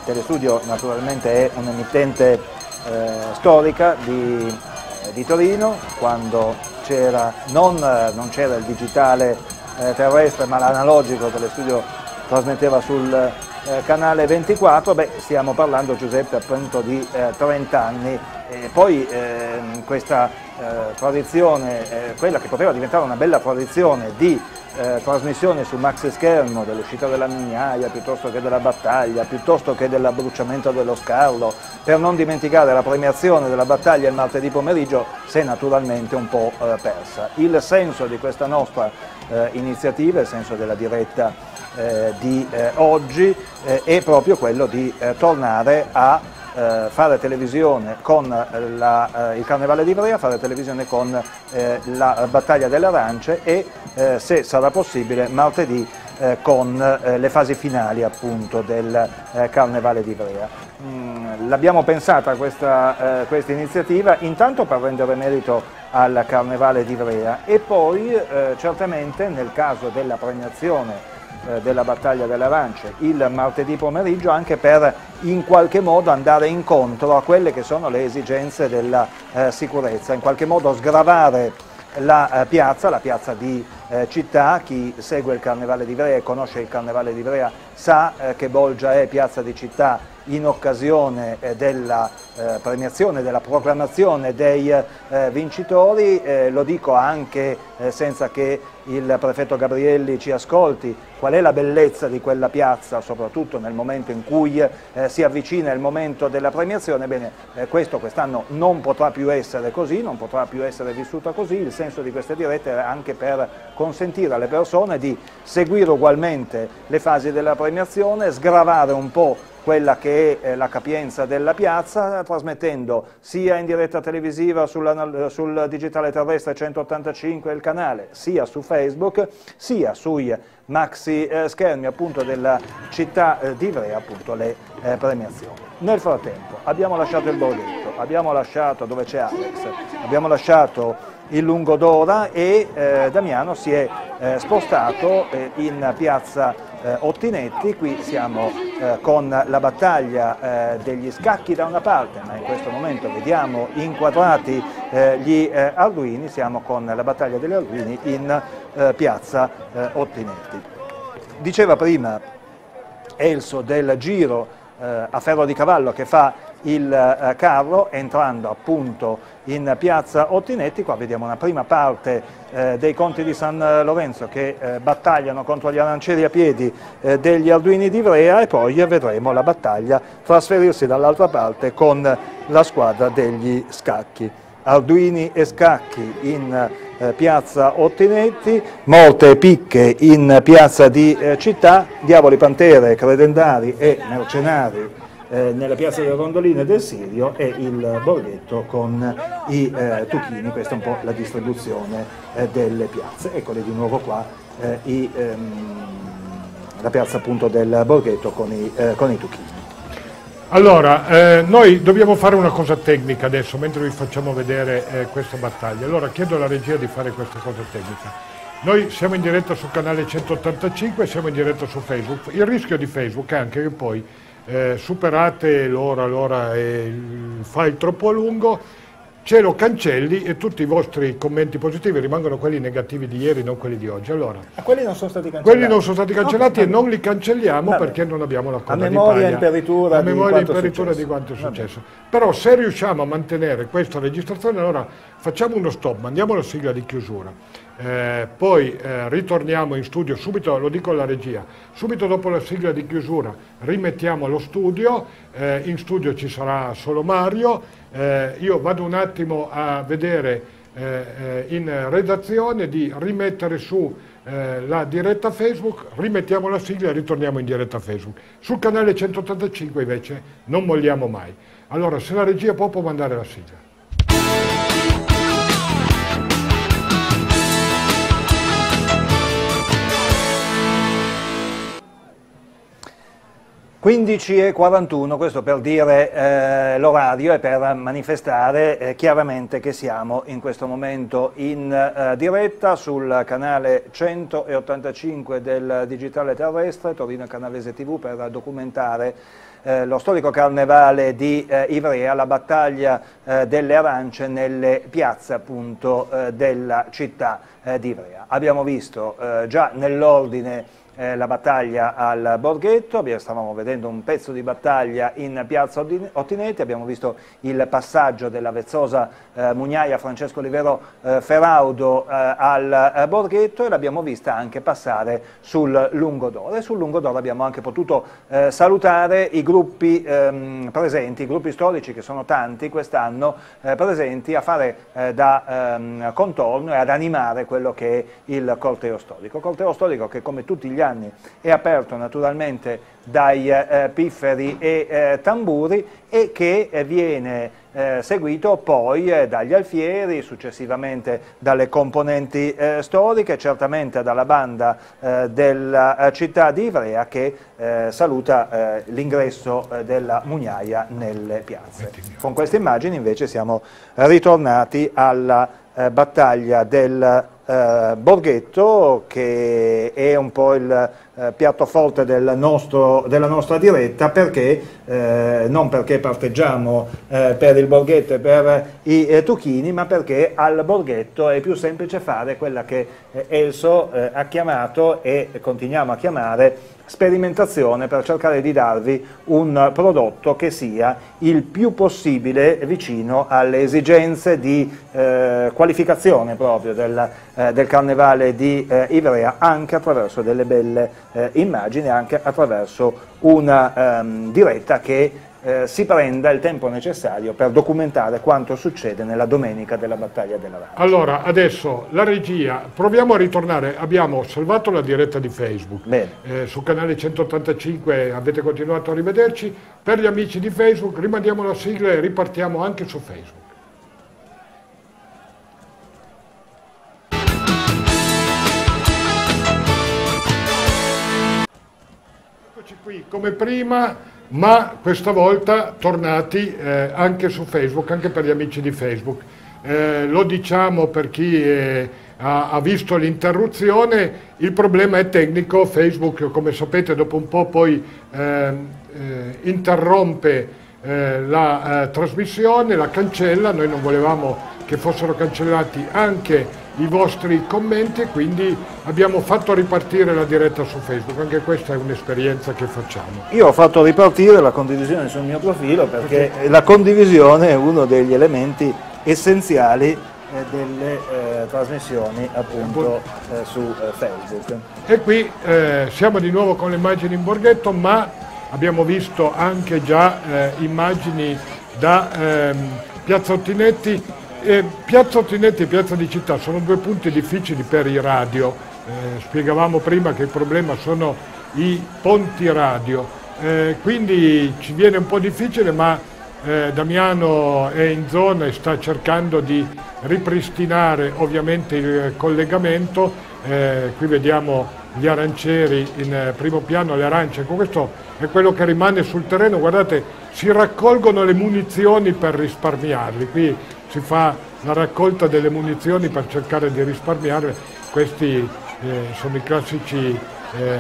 Telestudio naturalmente è un'emittente eh, storica di, eh, di Torino, quando c'era non, non c'era il digitale eh, terrestre ma l'analogico. Telestudio trasmetteva sul eh, canale ventiquattro, beh, stiamo parlando, Giuseppe, appunto di eh, trenta anni, e poi eh, questa eh, tradizione, eh, quella che poteva diventare una bella tradizione di eh, trasmissione su maxi schermo dell'uscita della Mugnaia, piuttosto che della battaglia, piuttosto che dell'abbruciamento dello Scarlo, per non dimenticare la premiazione della battaglia il martedì pomeriggio, si è naturalmente un po' eh, persa. Il senso di questa nostra eh, iniziativa, il senso della diretta eh, di eh, oggi eh, è proprio quello di eh, tornare a eh, fare televisione con la, eh, il Carnevale di Ivrea, fare televisione con eh, la battaglia delle arance e, eh, se sarà possibile, martedì eh, con eh, le fasi finali appunto del eh, Carnevale di Ivrea. Mm, l'abbiamo pensata questa, eh, questa iniziativa intanto per rendere merito al Carnevale di Ivrea e poi eh, certamente nel caso della premiazione della battaglia delle arance il martedì pomeriggio, anche per in qualche modo andare incontro a quelle che sono le esigenze della eh, sicurezza, in qualche modo sgravare la eh, piazza, la piazza di eh, città. Chi segue il Carnevale di Ivrea e conosce il Carnevale di Ivrea sa eh, che Bolgia è piazza di città in occasione eh, della eh, premiazione, della proclamazione dei eh, vincitori. Eh, lo dico anche eh, senza che il prefetto Gabrielli ci ascolti, qual è la bellezza di quella piazza, soprattutto nel momento in cui eh, si avvicina il momento della premiazione. Bene, eh, questo quest'anno non potrà più essere così, non potrà più essere vissuta così. Il senso di queste dirette è anche per consentire alle persone di seguire ugualmente le fasi della premiazione, sgravare un po' quella che è la capienza della piazza, trasmettendo sia in diretta televisiva sulla, sul digitale terrestre centottantacinque il canale, sia su Facebook, sia sui maxi eh, schermi appunto della città eh, di Ivrea, appunto le eh, premiazioni. Nel frattempo abbiamo lasciato il borghetto, abbiamo lasciato, dove c'è Alex, abbiamo lasciato il Lungodora e eh, Damiano si è eh, spostato eh, in piazza eh, Ottinetti. Qui siamo eh, con la battaglia eh, degli scacchi da una parte, ma in questo momento vediamo inquadrati eh, gli eh, Arduini, siamo con la battaglia degli Arduini in eh, piazza eh, Ottinetti. Diceva prima Elso del giro eh, a ferro di cavallo che fa il eh, carro, entrando appunto in piazza Ottinetti. Qua vediamo una prima parte eh, dei conti di San Lorenzo che eh, battagliano contro gli arancieri a piedi eh, degli Arduini di Ivrea, e poi vedremo la battaglia trasferirsi dall'altra parte con la squadra degli scacchi. Arduini e scacchi in eh, piazza Ottinetti, morte picche in piazza di eh, città, diavoli, pantere, credendari e mercenari Eh, nella piazza delle Rondoline e del Sirio, e il borghetto con i eh, tuchini. Questa è un po' la distribuzione eh, delle piazze. Eccole di nuovo qua, eh, i, ehm, la piazza appunto del borghetto con i, eh, con i tuchini. Allora, eh, noi dobbiamo fare una cosa tecnica adesso, mentre vi facciamo vedere eh, questa battaglia. Allora chiedo alla regia di fare questa cosa tecnica. Noi siamo in diretta sul canale centottantacinque, siamo in diretta su Facebook. Il rischio di Facebook è anche che poi Eh, superate l'ora, l'ora e il file troppo lungo, ce lo cancelli e tutti i vostri commenti positivi rimangono quelli negativi di ieri, non quelli di oggi. Allora, ah, quelli non sono stati cancellati? Quelli non sono stati cancellati, no, e non li cancelliamo. Vabbè, perché non abbiamo la coda di paglia. A memoria imperitura, di, memoria quanto imperitura di quanto è successo. Vabbè. Però se riusciamo a mantenere questa registrazione, allora facciamo uno stop, mandiamo la sigla di chiusura. Eh, poi eh, ritorniamo in studio subito, lo dico alla regia, subito dopo la sigla di chiusura rimettiamo lo studio, eh, in studio ci sarà solo Mario, eh, io vado un attimo a vedere eh, in redazione di rimettere su eh, la diretta Facebook, rimettiamo la sigla e ritorniamo in diretta Facebook. Sul canale centottantacinque invece non molliamo mai. Allora, se la regia può, può mandare la sigla. quindici e quarantuno, questo per dire eh, l'orario e per manifestare eh, chiaramente che siamo in questo momento in eh, diretta sul canale centottantacinque del digitale terrestre, Torino Canalese tivù, per documentare eh, lo storico carnevale di eh, Ivrea, la battaglia eh, delle arance nelle piazze appunto eh, della città eh, di Ivrea. Abbiamo visto eh, già nell'ordine Eh, la battaglia al Borghetto, abbiamo, stavamo vedendo un pezzo di battaglia in piazza Ottineti, abbiamo visto il passaggio della vezzosa eh, mugnaia Francesco Olivero eh, Feraudo eh, al eh, Borghetto, e l'abbiamo vista anche passare sul Lungodoro, e sul Lungodoro abbiamo anche potuto eh, salutare i gruppi ehm, presenti, i gruppi storici, che sono tanti quest'anno, eh, presenti a fare eh, da ehm, contorno e ad animare quello che è il corteo storico. Corteo storico che, come tutti gli anni, è aperto naturalmente dai eh, pifferi e eh, tamburi, e che eh, viene eh, seguito poi eh, dagli alfieri, successivamente dalle componenti eh, storiche, certamente dalla banda eh, della eh, città di Ivrea, che eh, saluta eh, l'ingresso eh, della mugnaia nelle piazze. Con queste immagini invece siamo ritornati alla eh, battaglia del Eh, Borghetto, che è un po' il eh, piatto forte del nostro, della nostra diretta, perché eh, non perché parteggiamo eh, per il Borghetto e per i eh, Tuchini, ma perché al Borghetto è più semplice fare quella che eh, Elso eh, ha chiamato, e continuiamo a chiamare, sperimentazione, per cercare di darvi un prodotto che sia il più possibile vicino alle esigenze di eh, qualificazione proprio del, eh, del carnevale di eh, Ivrea, anche attraverso delle belle eh, immagini, anche attraverso una ehm, diretta che Eh, si prenda il tempo necessario per documentare quanto succede nella domenica della battaglia dell'Arancia. Allora, adesso la regia, proviamo a ritornare, abbiamo salvato la diretta di Facebook, eh, su canale centottantacinque avete continuato a rivederci, per gli amici di Facebook rimandiamo la sigla e ripartiamo anche su Facebook. Eccoci qui come prima, ma questa volta tornati eh, anche su Facebook, anche per gli amici di Facebook. Eh, lo diciamo per chi eh, ha, ha visto l'interruzione, il problema è tecnico. Facebook, come sapete, dopo un po' poi eh, eh, interrompe eh, la eh, trasmissione, la cancella. Noi non volevamo che fossero cancellati anche i vostri commenti, quindi abbiamo fatto ripartire la diretta su Facebook. Anche questa è un'esperienza che facciamo. Io ho fatto ripartire la condivisione sul mio profilo, perché okay, la condivisione è uno degli elementi essenziali eh, delle eh, trasmissioni appunto eh, su eh, Facebook. E qui eh, siamo di nuovo con le immagini in Borghetto, ma abbiamo visto anche già eh, immagini da ehm, Piazza Ottinetti. Eh, Piazza Ottinetti e Piazza di Città sono due punti difficili per i radio, eh, spiegavamo prima che il problema sono i ponti radio, eh, quindi ci viene un po' difficile, ma eh, Damiano è in zona e sta cercando di ripristinare ovviamente il collegamento. Eh, qui vediamo gli arancieri in primo piano, le arance, ecco, questo è quello che rimane sul terreno. Guardate, si raccolgono le munizioni per risparmiarli, qui si fa la raccolta delle munizioni per cercare di risparmiarle. Questi eh, sono i classici eh,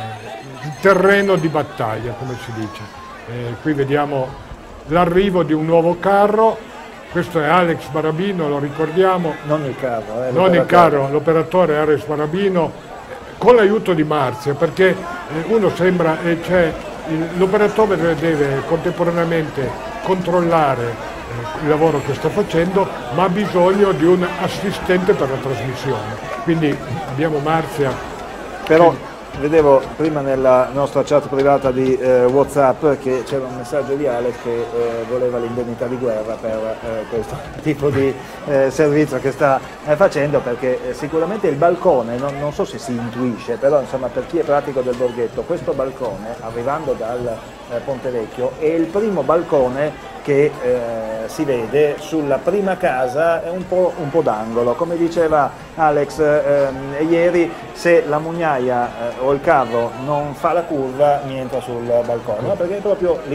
terreno di battaglia, come si dice. Eh, qui vediamo l'arrivo di un nuovo carro, questo è Alex Barabino, lo ricordiamo. Non il carro, eh, non il carro, l'operatore Alex Barabino, con l'aiuto di Marzia, perché eh, uno sembra, eh, cioè, l'operatore deve contemporaneamente controllare il lavoro che sta facendo, ma ha bisogno di un assistente per la trasmissione. Quindi abbiamo Marzia. Però che... vedevo prima nella nostra chat privata di eh, WhatsApp che c'era un messaggio di Alex che eh, voleva l'indennità di guerra per eh, questo tipo di eh, servizio che sta eh, facendo, perché eh, sicuramente il balcone, non, non so se si intuisce, però insomma, per chi è pratico del Borghetto, questo balcone arrivando dal eh, Ponte Vecchio è il primo balcone che eh, si vede sulla prima casa, è un po', un po' d'angolo. Come diceva Alex eh, ieri, se la mugnaia eh, o il carro non fa la curva mi entra sul balcone, no? Perché è proprio lì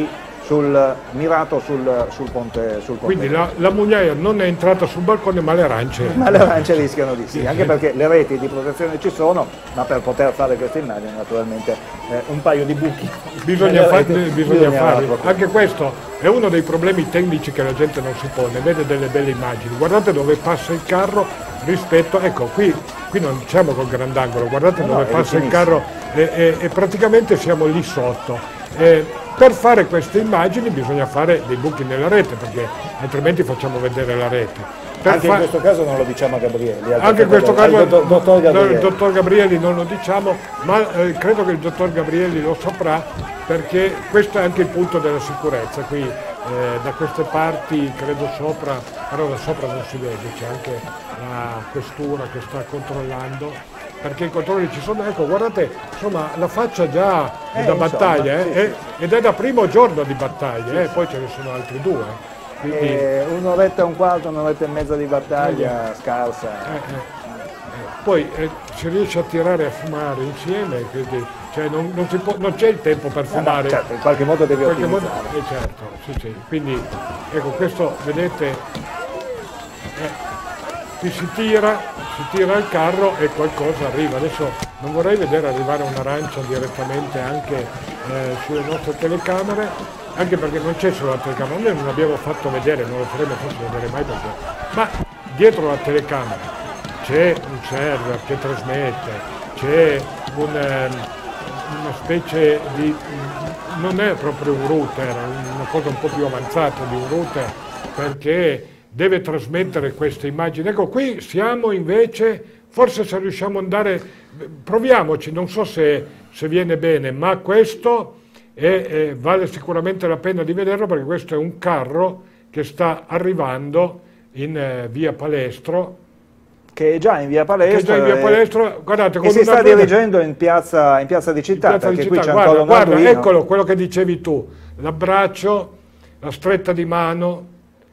sul, mirato sul, sul ponte. Sul ponte. Quindi la, la mugnaia non è entrata sul balcone, ma le arance. Ma le arance rischiano di sì, anche perché le reti di protezione ci sono, ma per poter fare queste immagini naturalmente eh, un paio di buchi. Bisogna, fa reti, bisogna, bisogna farlo. farlo. Anche questo è uno dei problemi tecnici che la gente non si pone, vede delle belle immagini. Guardate dove passa il carro rispetto, ecco qui, qui non siamo col grandangolo, guardate no, dove no, passa il carro e, e, e praticamente siamo lì sotto. Eh, per fare queste immagini bisogna fare dei buchi nella rete, perché altrimenti facciamo vedere la rete. Per anche in questo caso non lo diciamo a Gabrielli. Anche in questo caso al dottor, dottor Gabrielli. No, il dottor Gabrielli non lo diciamo, ma eh, credo che il dottor Gabrielli lo saprà, perché questo è anche il punto della sicurezza. Qui eh, da queste parti, credo sopra, però da sopra non si vede, c'è anche la questura che sta controllando, perché i controlli ci sono. Ecco, guardate, insomma, la faccia già è eh, da insomma, battaglia, eh, sì, eh, sì. ed è da primo giorno di battaglia, eh, poi ce ne sono altri due. Quindi... Eh, un'oretta e un quarto, un'oretta e mezza di battaglia, eh, scarsa. Eh, eh, eh. Poi eh, si riesce a tirare a fumare insieme, quindi cioè, non, non, non c'è il tempo per fumare. No, certo, in qualche modo devi in qualche ottimizzare. modo, eh, certo, sì, sì. Quindi ecco, questo vedete, eh, qui si tira, si tira il carro e qualcosa arriva. Adesso non vorrei vedere arrivare un'arancia direttamente anche eh, sulle nostre telecamere, anche perché non c'è solo la telecamera, noi non l'abbiamo fatto vedere, non lo faremo forse vedere mai perché, ma dietro la telecamera c'è un server che trasmette, c'è un, um, una specie di, non è proprio un router, è una cosa un po' più avanzata di un router, perché deve trasmettere queste immagini. Ecco, qui siamo invece, forse se riusciamo ad andare, proviamoci, non so se, se viene bene, ma questo è, è, vale sicuramente la pena di vederlo, perché questo è un carro che sta arrivando in eh, via Palestro. Che è già in via Palestro, che è già in via Palestro, guardate, e con si una sta guida... dirigendo in piazza, in piazza di Città, piazza perché di qui città. c'è Guarda, ancora un guarda, Arduino. eccolo, quello che dicevi tu, l'abbraccio, la stretta di mano,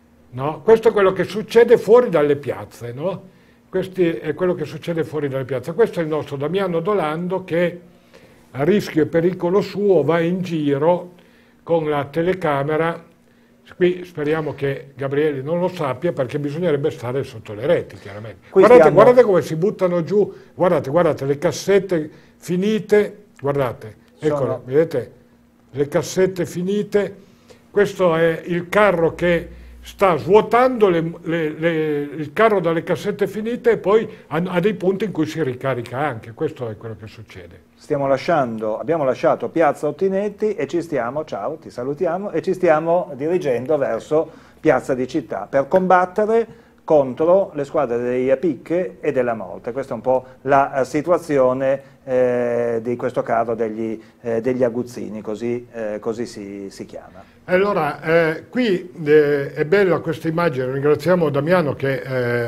no? Questo è quello che succede fuori dalle piazze, no? Questo è quello che succede fuori dalle piazze. Questo è il nostro Damiano Dolando che, a rischio e pericolo suo, va in giro con la telecamera. Qui speriamo che Gabrielli non lo sappia, perché bisognerebbe stare sotto le reti, chiaramente. Guardate, stiamo... guardate come si buttano giù, guardate, guardate le cassette finite, guardate, eccole, Sono... vedete, le cassette finite. Questo è il carro che sta svuotando le, le, le, il carro dalle cassette finite e poi ha, ha dei punti in cui si ricarica anche. Questo è quello che succede. Stiamo lasciando, abbiamo lasciato Piazza Ottinetti e ci stiamo, ciao, ti salutiamo, e ci stiamo dirigendo verso Piazza di Città per combattere contro le squadre dei Picche e della Morte. Questa è un po' la situazione eh, di questo carro degli, eh, degli Aguzzini, così, eh, così si, si chiama. Allora, eh, qui eh, è bella questa immagine, ringraziamo Damiano che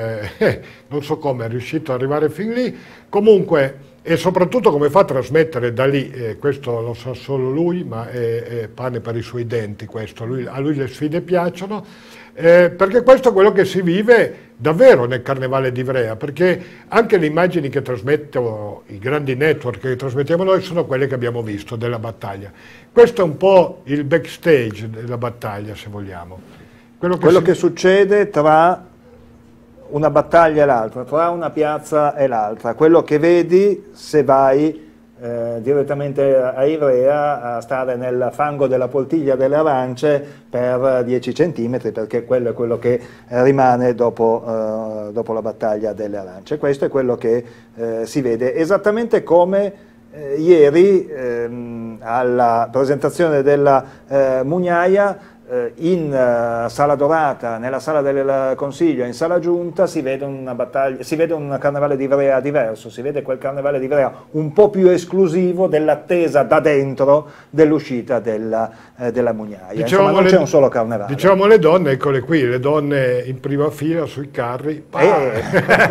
eh, non so come è riuscito ad arrivare fin lì, comunque, e soprattutto come fa a trasmettere da lì, eh, questo lo sa solo lui, ma è, è pane per i suoi denti questo, lui, a lui le sfide piacciono, eh, perché questo è quello che si vive davvero nel Carnevale di Ivrea, perché anche le immagini che trasmettono i grandi network che trasmettiamo noi sono quelle che abbiamo visto della battaglia. Questo è un po' il backstage della battaglia, se vogliamo. Quello che, quello si... che succede tra una battaglia e l'altra, tra una piazza e l'altra, quello che vedi se vai eh, direttamente a Ivrea a stare nel fango della poltiglia delle arance per dieci centimetri, perché quello è quello che rimane dopo, eh, dopo la battaglia delle arance. Questo è quello che eh, si vede esattamente come eh, ieri ehm, alla presentazione della eh, Mugnaia. In uh, Sala Dorata, nella sala del Consiglio, in Sala Giunta, si vede una battaglia, si vede un Carnevale di Ivrea diverso, si vede quel Carnevale di Ivrea un po' più esclusivo dell'attesa da dentro dell'uscita della, eh, della Mugnaia. Insomma, non c'è un solo Carnevale. Diciamo le donne, eccole qui, le donne in prima fila sui carri. Eh.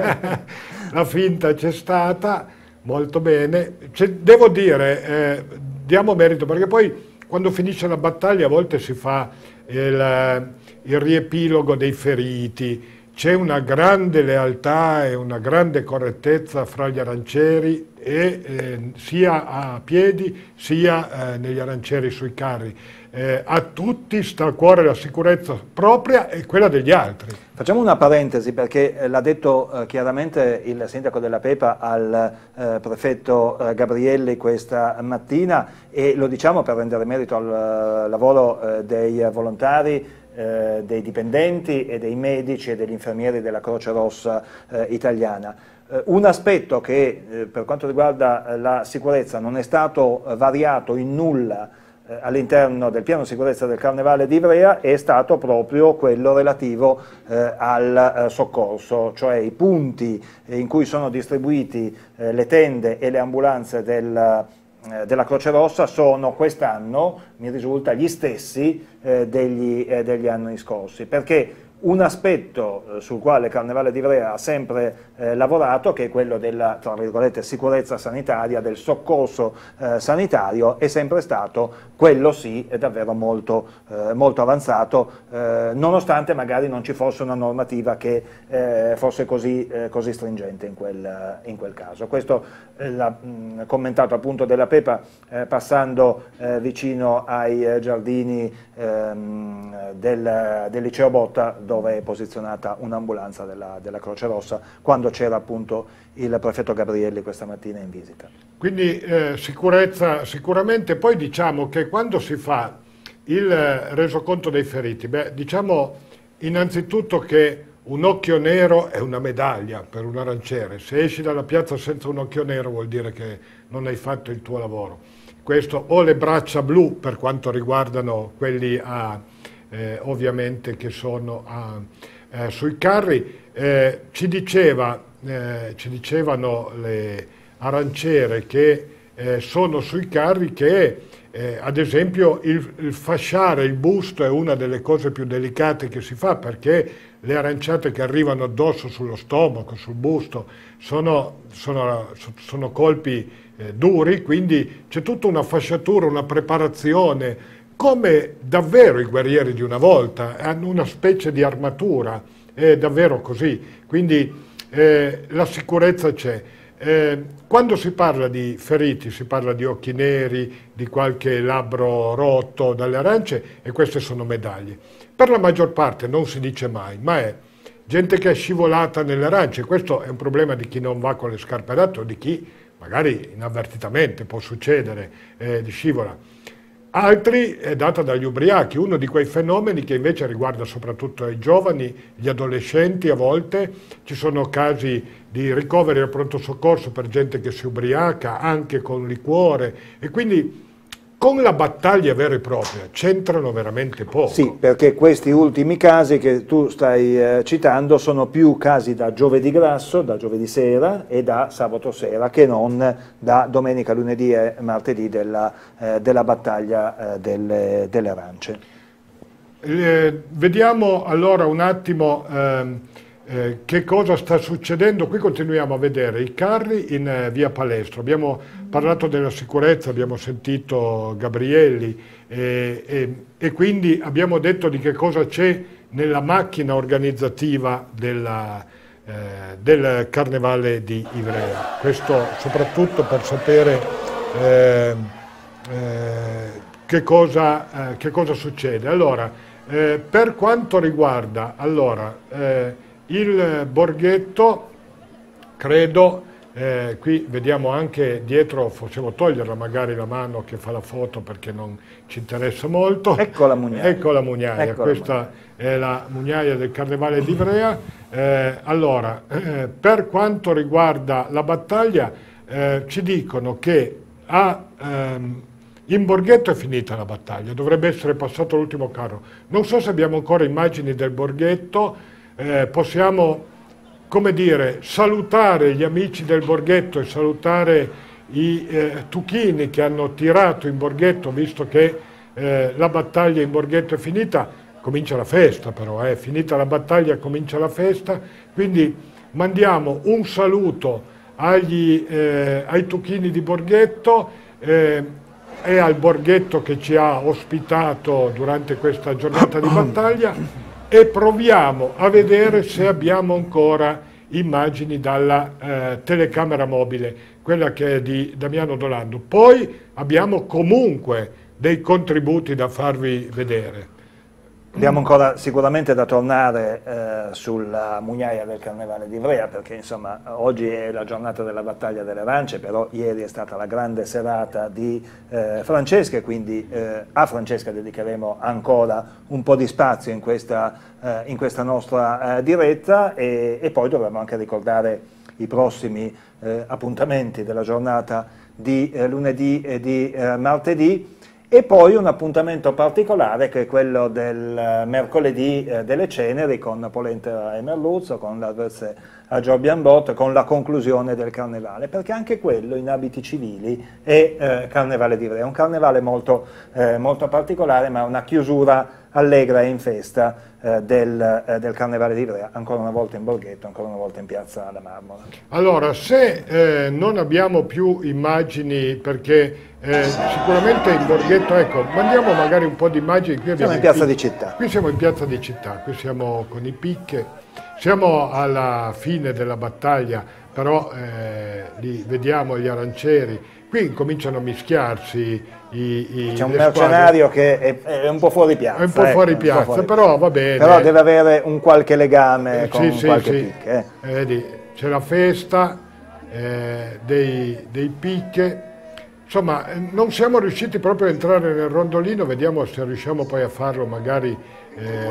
La finta c'è stata, molto bene. Devo dire, eh, diamo merito, perché poi quando finisce la battaglia a volte si fa il, il riepilogo dei feriti, c'è una grande lealtà e una grande correttezza fra gli arancieri, e, eh, sia a piedi sia eh, negli arancieri sui carri. eh, a tutti sta a cuore la sicurezza propria e quella degli altri. Facciamo una parentesi perché eh, l'ha detto eh, chiaramente il sindaco della Pepa al eh, prefetto eh, Gabrielli questa mattina, e lo diciamo per rendere merito al uh, lavoro eh, dei volontari, eh, dei dipendenti e dei medici e degli infermieri della Croce Rossa eh, italiana. Eh, un aspetto che eh, per quanto riguarda la sicurezza non è stato eh, variato in nulla all'interno del piano sicurezza del Carnevale di Ivrea è stato proprio quello relativo eh, al eh, soccorso, cioè i punti in cui sono distribuiti eh, le tende e le ambulanze del, eh, della Croce Rossa sono quest'anno, mi risulta, gli stessi eh, degli, eh, degli anni scorsi, perché un aspetto eh, sul quale Carnevale di Ivrea ha sempre eh, lavorato, che è quello della, tra virgolette, sicurezza sanitaria, del soccorso eh, sanitario, è sempre stato, quello sì, è davvero molto, eh, molto avanzato, eh, nonostante magari non ci fosse una normativa che eh, fosse così, eh, così stringente in quel, in quel caso. Questo eh, l'ha mh, commentato appunto della Pepa eh, passando eh, vicino ai eh, giardini ehm, del, del liceo Botta, dove è posizionata un'ambulanza della, della Croce Rossa, quando c'era appunto il prefetto Gabrielli questa mattina in visita. Quindi eh, sicurezza sicuramente. Poi diciamo che quando si fa il resoconto dei feriti, beh, diciamo innanzitutto che un occhio nero è una medaglia per un aranciere. Se esci dalla piazza senza un occhio nero vuol dire che non hai fatto il tuo lavoro. Questo, o le braccia blu per quanto riguardano quelli a... Eh, ovviamente che sono a, eh, sui carri, eh, ci, diceva, eh, ci dicevano le aranciere che eh, sono sui carri che eh, ad esempio il, il fasciare il busto è una delle cose più delicate che si fa, perché le aranciate che arrivano addosso sullo stomaco, sul busto, sono, sono, sono colpi eh, duri, quindi c'è tutta una fasciatura, una preparazione, come davvero i guerrieri di una volta, hanno una specie di armatura, è davvero così, quindi eh, la sicurezza c'è. Eh, quando si parla di feriti, si parla di occhi neri, di qualche labbro rotto dalle arance, e queste sono medaglie. Per la maggior parte non si dice mai, ma è gente che è scivolata nelle arance. Questo è un problema di chi non va con le scarpe adatte o di chi magari inavvertitamente, può succedere, eh, di scivola. Altri è data dagli ubriachi, uno di quei fenomeni che invece riguarda soprattutto i giovani, gli adolescenti a volte. Ci sono casi di ricoveri al pronto soccorso per gente che si ubriaca, anche con liquore, e quindi con la battaglia vera e propria c'entrano veramente poco. Sì, perché questi ultimi casi che tu stai eh, citando sono più casi da giovedì grasso, da giovedì sera e da sabato sera, che non da domenica, lunedì e martedì della, eh, della battaglia eh, delle, delle arance. Eh, vediamo allora un attimo ehm, eh, che cosa sta succedendo. Qui continuiamo a vedere i carri in eh, via Palestro. Abbiamo parlato della sicurezza, abbiamo sentito Gabrielli e, e, e quindi abbiamo detto di che cosa c'è nella macchina organizzativa della, eh, del Carnevale di Ivrea. Questo soprattutto per sapere eh, eh, che, cosa, eh, che cosa succede. Allora, eh, per quanto riguarda allora, eh, il borghetto, credo, eh, qui vediamo anche dietro, possiamo toglierla magari la mano che fa la foto perché non ci interessa molto. Ecco la mugnaia. Ecco la mugnaia, ecco questa la mugnaia. È la mugnaia del Carnevale di Ivrea. Eh, allora, eh, per quanto riguarda la battaglia, eh, ci dicono che a, ehm, in borghetto è finita la battaglia, dovrebbe essere passato l'ultimo carro. Non so se abbiamo ancora immagini del borghetto. Eh, possiamo, come dire, salutare gli amici del borghetto e salutare i eh, tuchini che hanno tirato in borghetto, visto che eh, la battaglia in borghetto è finita. Comincia la festa però, è eh. finita la battaglia, comincia la festa, quindi mandiamo un saluto agli, eh, ai tuchini di borghetto eh, e al borghetto che ci ha ospitato durante questa giornata di battaglia, e proviamo a vedere se abbiamo ancora immagini dalla eh, telecamera mobile, quella che è di Damiano Dolando. Poi abbiamo comunque dei contributi da farvi vedere. Abbiamo ancora sicuramente da tornare eh, sulla mugnaia del Carnevale di Ivrea, perché insomma oggi è la giornata della battaglia delle arance, però ieri è stata la grande serata di eh, Francesca, quindi eh, a Francesca dedicheremo ancora un po' di spazio in questa, eh, in questa nostra eh, diretta, e, e poi dovremo anche ricordare i prossimi eh, appuntamenti della giornata di eh, lunedì e di eh, martedì. E poi un appuntamento particolare che è quello del mercoledì eh, delle ceneri con Polenta e Merluzzo, con la verse a Giorbianbot, con la conclusione del carnevale, perché anche quello in abiti civili è eh, Carnevale di Ivrea, un carnevale molto, eh, molto particolare, ma una chiusura allegra e in festa eh, del, eh, del Carnevale di Ivrea, ancora una volta in Borghetto, ancora una volta in Piazza alla Marmora. Allora, se eh, non abbiamo più immagini, perché eh, sicuramente in Borghetto, ecco, mandiamo magari un po' di immagini. Qui siamo in Piazza di Città. Qui siamo in Piazza di Città, qui siamo con i picche, siamo alla fine della battaglia, però eh, li vediamo gli arancieri, qui cominciano a mischiarsi i, i c'è un mercenario squadre. che è, è un po' fuori piazza. È un po' ecco, fuori piazza, fuori però piazza. va bene. Però deve avere un qualche legame eh, con sì, sì, qualche sì. picche. Eh. Eh, vedi, c'è la festa eh, dei, dei picche. Insomma, non siamo riusciti proprio a entrare nel rondolino, vediamo se riusciamo poi a farlo magari eh,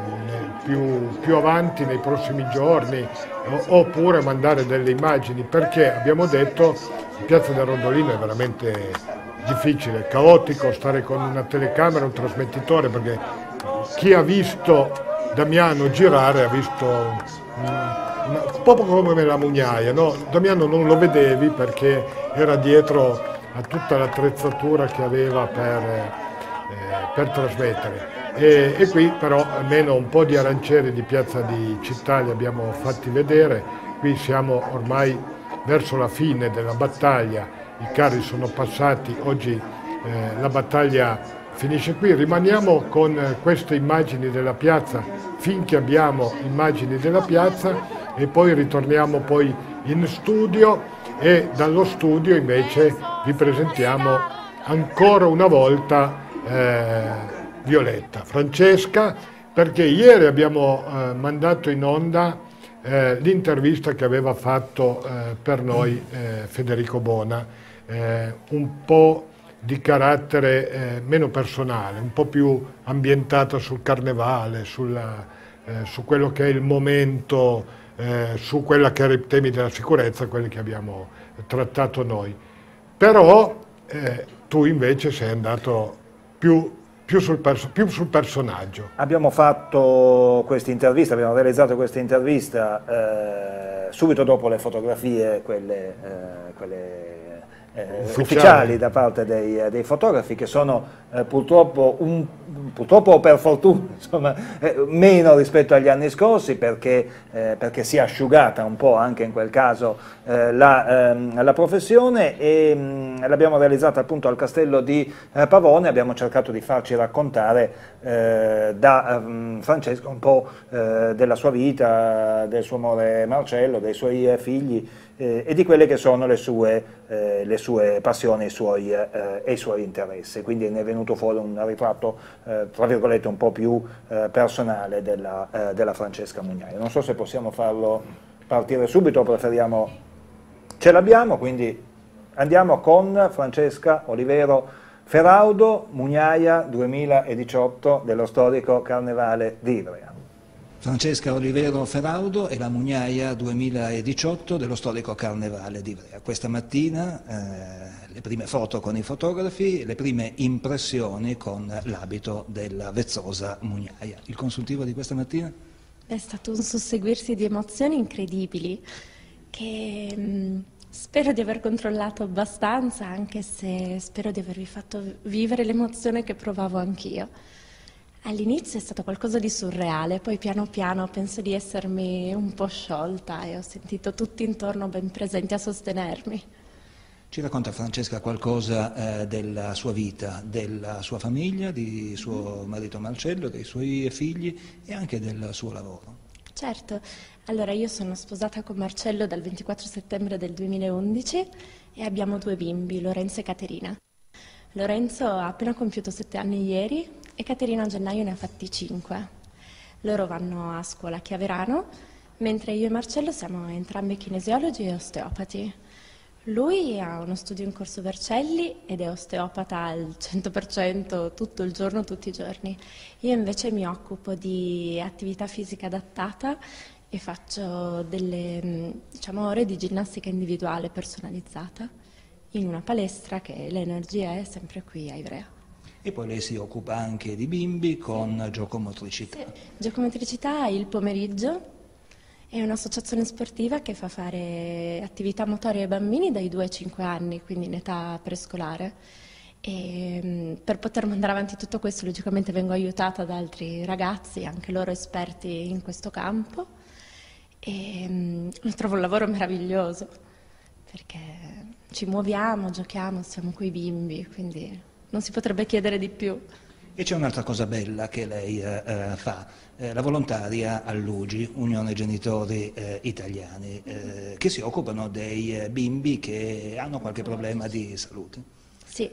più, più avanti nei prossimi giorni, o, oppure mandare delle immagini, perché abbiamo detto in Piazza del Rondolino è veramente difficile, caotico stare con una telecamera, un trasmettitore, perché chi ha visto Damiano girare ha visto un, un po' come la mugnaia, no? Damiano non lo vedevi perché era dietro a tutta l'attrezzatura che aveva per, eh, per trasmettere. E, e qui però almeno un po' di arancieri di Piazza di Città li abbiamo fatti vedere. Qui siamo ormai verso la fine della battaglia, i carri sono passati, oggi eh, la battaglia finisce qui. Rimaniamo con eh, queste immagini della piazza finché abbiamo immagini della piazza, e poi ritorniamo poi in studio, e dallo studio invece vi presentiamo ancora una volta eh, Violetta, Francesca, perché ieri abbiamo eh, mandato in onda eh, l'intervista che aveva fatto eh, per noi eh, Federico Bona, eh, un po' di carattere eh, meno personale, un po' più ambientata sul carnevale, sulla, eh, su quello che è il momento, Eh, su quella che erano i temi della sicurezza, quelli che abbiamo trattato noi. Però eh, tu invece sei andato più, più, sul più sul personaggio. Abbiamo fatto questa intervista, abbiamo realizzato questa intervista eh, subito dopo le fotografie, quelle, eh, quelle eh, ufficiali. ufficiali da parte dei, dei fotografi, che sono eh, purtroppo, un, purtroppo o per fortuna insomma, eh, meno rispetto agli anni scorsi, perché, eh, perché si è asciugata un po' anche in quel caso eh, la, ehm, la professione, e mh, l'abbiamo realizzata appunto al castello di eh, Pavone. Abbiamo cercato di farci raccontare eh, da um, Francesca un po' eh, della sua vita, del suo amore Marcello, dei suoi eh, figli, eh, e di quelle che sono le sue, eh, le sue passioni, i suoi, eh, e i suoi interessi. Quindi ne è venuto fuori un ritratto eh, tra virgolette un po' più eh, personale della, eh, della Francesca Mugnaia. Non so se possiamo farlo partire subito o preferiamo... Ce l'abbiamo, quindi andiamo con Francesca Olivero Feraudo, Mugnaia duemiladiciotto dello storico Carnevale di Ivrea. Francesca Olivero Feraudo e la Mugnaia duemiladiciotto dello storico Carnevale di Ivrea. Questa mattina eh, le prime foto con i fotografi, le prime impressioni con l'abito della vezzosa Mugnaia. Il consuntivo di questa mattina? È stato un susseguirsi di emozioni incredibili che mh, spero di aver controllato abbastanza, anche se spero di avervi fatto vivere l'emozione che provavo anch'io. All'inizio è stato qualcosa di surreale, poi piano piano penso di essermi un po' sciolta e ho sentito tutti intorno ben presenti a sostenermi. Ci racconta Francesca qualcosa eh, della sua vita, della sua famiglia, di suo marito Marcello, dei suoi figli e anche del suo lavoro? Certo, allora io sono sposata con Marcello dal ventiquattro settembre del duemilaundici e abbiamo due bimbi, Lorenzo e Caterina. Lorenzo ha appena compiuto sette anni ieri e Caterina a gennaio ne ha fatti cinque. Loro vanno a scuola a Chiaverano, mentre io e Marcello siamo entrambi kinesiologi e osteopati. Lui ha uno studio in Corso Vercelli ed è osteopata al cento per cento tutto il giorno, tutti i giorni. Io invece mi occupo di attività fisica adattata e faccio delle, diciamo, ore di ginnastica individuale personalizzata in una palestra che l'Energia è sempre qui a Ivrea. E poi lei si occupa anche di bimbi con giocomotricità. Sì. Giocomotricità il pomeriggio. È un'associazione sportiva che fa fare attività motorie ai bambini dai due ai cinque anni, quindi in età prescolare. E per poter mandare avanti tutto questo, logicamente vengo aiutata da altri ragazzi, anche loro esperti in questo campo. E trovo un lavoro meraviglioso, perché ci muoviamo, giochiamo, siamo coi bimbi, quindi non si potrebbe chiedere di più. E c'è un'altra cosa bella che lei eh, fa, eh, la volontaria all'U G I, Unione Genitori eh, Italiani, eh, che si occupano dei eh, bimbi che hanno qualche problema di salute. Sì,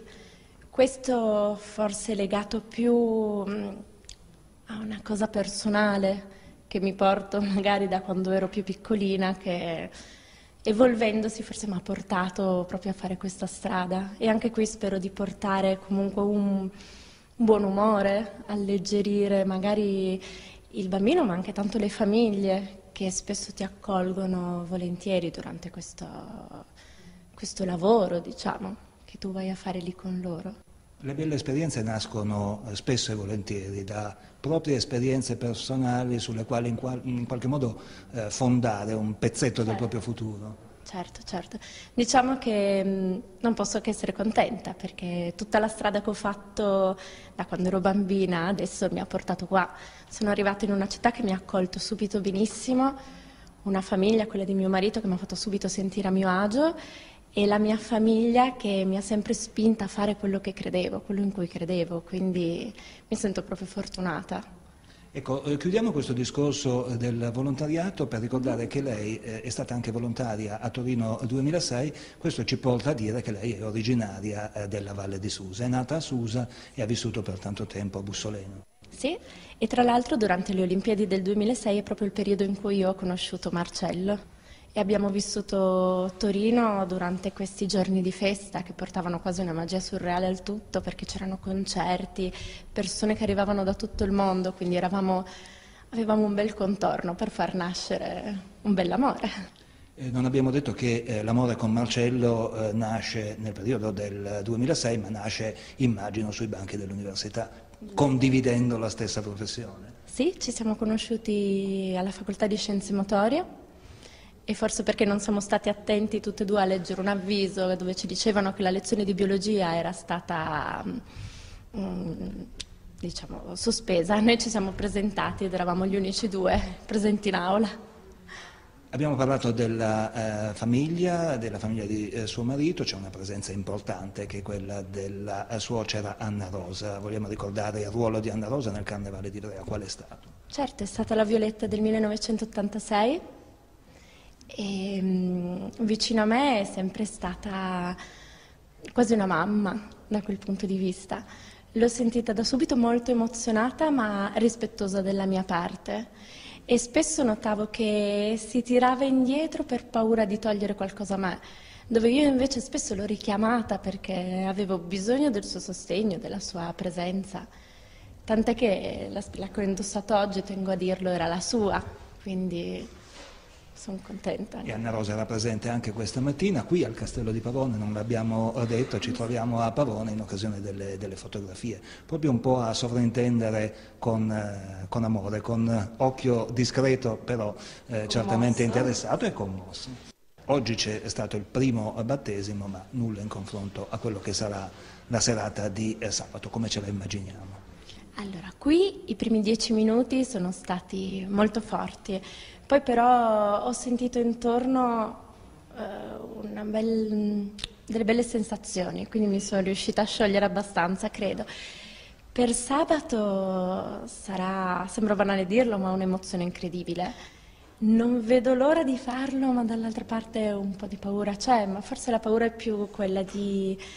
questo forse è legato più mh, a una cosa personale che mi porto magari da quando ero più piccolina, che evolvendosi forse mi ha portato proprio a fare questa strada. E anche qui spero di portare comunque un un buon umore, alleggerire magari il bambino, ma anche tanto le famiglie che spesso ti accolgono volentieri durante questo, questo lavoro, diciamo, che tu vai a fare lì con loro. Le belle esperienze nascono spesso e volentieri da proprie esperienze personali sulle quali in, qual in qualche modo eh, fondare un pezzetto del proprio futuro. Certo, certo. Diciamo che mh, non posso che essere contenta, perché tutta la strada che ho fatto da quando ero bambina adesso mi ha portato qua. Sono arrivata in una città che mi ha accolto subito benissimo, una famiglia, quella di mio marito, che mi ha fatto subito sentire a mio agio, e la mia famiglia che mi ha sempre spinta a fare quello che credevo, quello in cui credevo, quindi mi sento proprio fortunata. Ecco, chiudiamo questo discorso del volontariato per ricordare che lei è stata anche volontaria a Torino duemilasei, questo ci porta a dire che lei è originaria della Valle di Susa, è nata a Susa e ha vissuto per tanto tempo a Bussoleno. Sì, e tra l'altro durante le Olimpiadi del duemilasei è proprio il periodo in cui io ho conosciuto Marcello. E abbiamo vissuto Torino durante questi giorni di festa che portavano quasi una magia surreale al tutto, perché c'erano concerti, persone che arrivavano da tutto il mondo, quindi eravamo, avevamo un bel contorno per far nascere un bell'amore. Eh, non abbiamo detto che eh, l'amore con Marcello eh, nasce nel periodo del duemilasei, ma nasce, immagino, sui banchi dell'università, condividendo la stessa professione. Sì, ci siamo conosciuti alla Facoltà di Scienze Motorie. E forse perché non siamo stati attenti tutti e due a leggere un avviso dove ci dicevano che la lezione di biologia era stata, um, diciamo, sospesa. Noi ci siamo presentati ed eravamo gli unici due presenti in aula. Abbiamo parlato della eh, famiglia, della famiglia di eh, suo marito, c'è una presenza importante che è quella della eh, suocera Anna Rosa. Vogliamo ricordare il ruolo di Anna Rosa nel Carnevale di Ivrea, qual è stato? Certo, è stata la Violetta del millenovecentottantasei. E, mh, vicino a me è sempre stata quasi una mamma da quel punto di vista. L'ho sentita da subito molto emozionata ma rispettosa della mia parte, e spesso notavo che si tirava indietro per paura di togliere qualcosa a me, dove io invece spesso l'ho richiamata perché avevo bisogno del suo sostegno, della sua presenza, tant'è che la spilla che ho indossato oggi, tengo a dirlo, era la sua, quindi sono contenta. E Anna Rosa era presente anche questa mattina qui al Castello di Pavone, non l'abbiamo detto, ci troviamo a Pavone in occasione delle, delle fotografie, proprio un po' a sovrintendere con, eh, con amore, con occhio discreto però eh, certamente interessato e commosso. Oggi c'è stato il primo battesimo, ma nulla in confronto a quello che sarà la serata di eh, sabato, come ce la immaginiamo? Allora, qui i primi dieci minuti sono stati molto forti, poi però ho sentito intorno eh, una bel, delle belle sensazioni, quindi mi sono riuscita a sciogliere abbastanza, credo. Per sabato sarà, sembra banale dirlo, ma un'emozione incredibile. Non vedo l'ora di farlo, ma dall'altra parte un po' di paura c'è, ma forse la paura è più quella di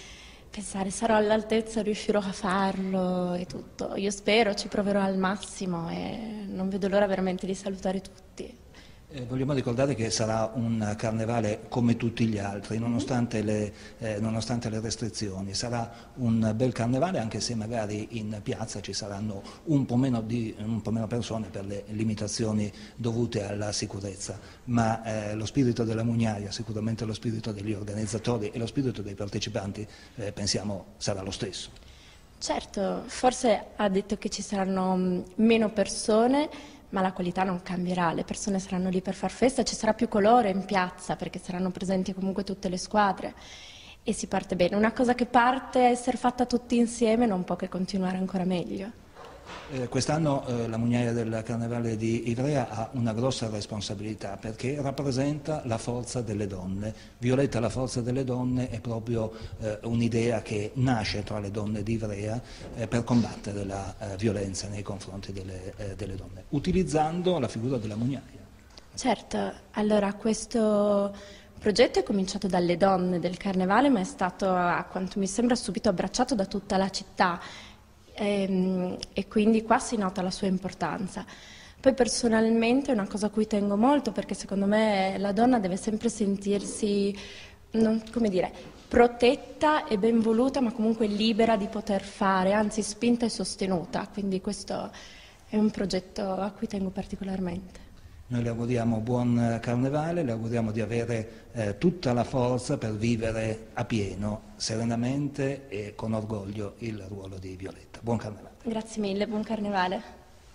pensare sarò all'altezza, riuscirò a farlo e tutto. Io spero, ci proverò al massimo e non vedo l'ora veramente di salutare tutti. Eh, vogliamo ricordare che sarà un carnevale come tutti gli altri, nonostante le, eh, nonostante le restrizioni. Sarà un bel carnevale, anche se magari in piazza ci saranno un po' meno, di, un po' meno persone per le limitazioni dovute alla sicurezza, ma eh, lo spirito della Mugnaia, sicuramente lo spirito degli organizzatori e lo spirito dei partecipanti, eh, pensiamo sarà lo stesso. Certo, forse ha detto che ci saranno meno persone, ma la qualità non cambierà, le persone saranno lì per far festa, ci sarà più colore in piazza perché saranno presenti comunque tutte le squadre e si parte bene. Una cosa che parte a essere fatta tutti insieme non può che continuare ancora meglio. Eh, quest'anno eh, la Mugnaia del Carnevale di Ivrea ha una grossa responsabilità perché rappresenta la forza delle donne. Violetta, la forza delle donne, è proprio eh, un'idea che nasce tra le donne di Ivrea eh, per combattere la eh, violenza nei confronti delle, eh, delle donne, utilizzando la figura della Mugnaia. Certo, allora questo progetto è cominciato dalle donne del Carnevale, ma è stato, a quanto mi sembra, subito abbracciato da tutta la città. E, e quindi qua si nota la sua importanza. Poi personalmente è una cosa a cui tengo molto perché secondo me la donna deve sempre sentirsi, non, come dire, protetta e ben voluta, ma comunque libera di poter fare, anzi spinta e sostenuta, quindi questo è un progetto a cui tengo particolarmente. Noi le auguriamo buon carnevale, le auguriamo di avere eh, tutta la forza per vivere a pieno, serenamente e con orgoglio il ruolo di Violetta. Buon carnevale. Grazie mille, buon carnevale.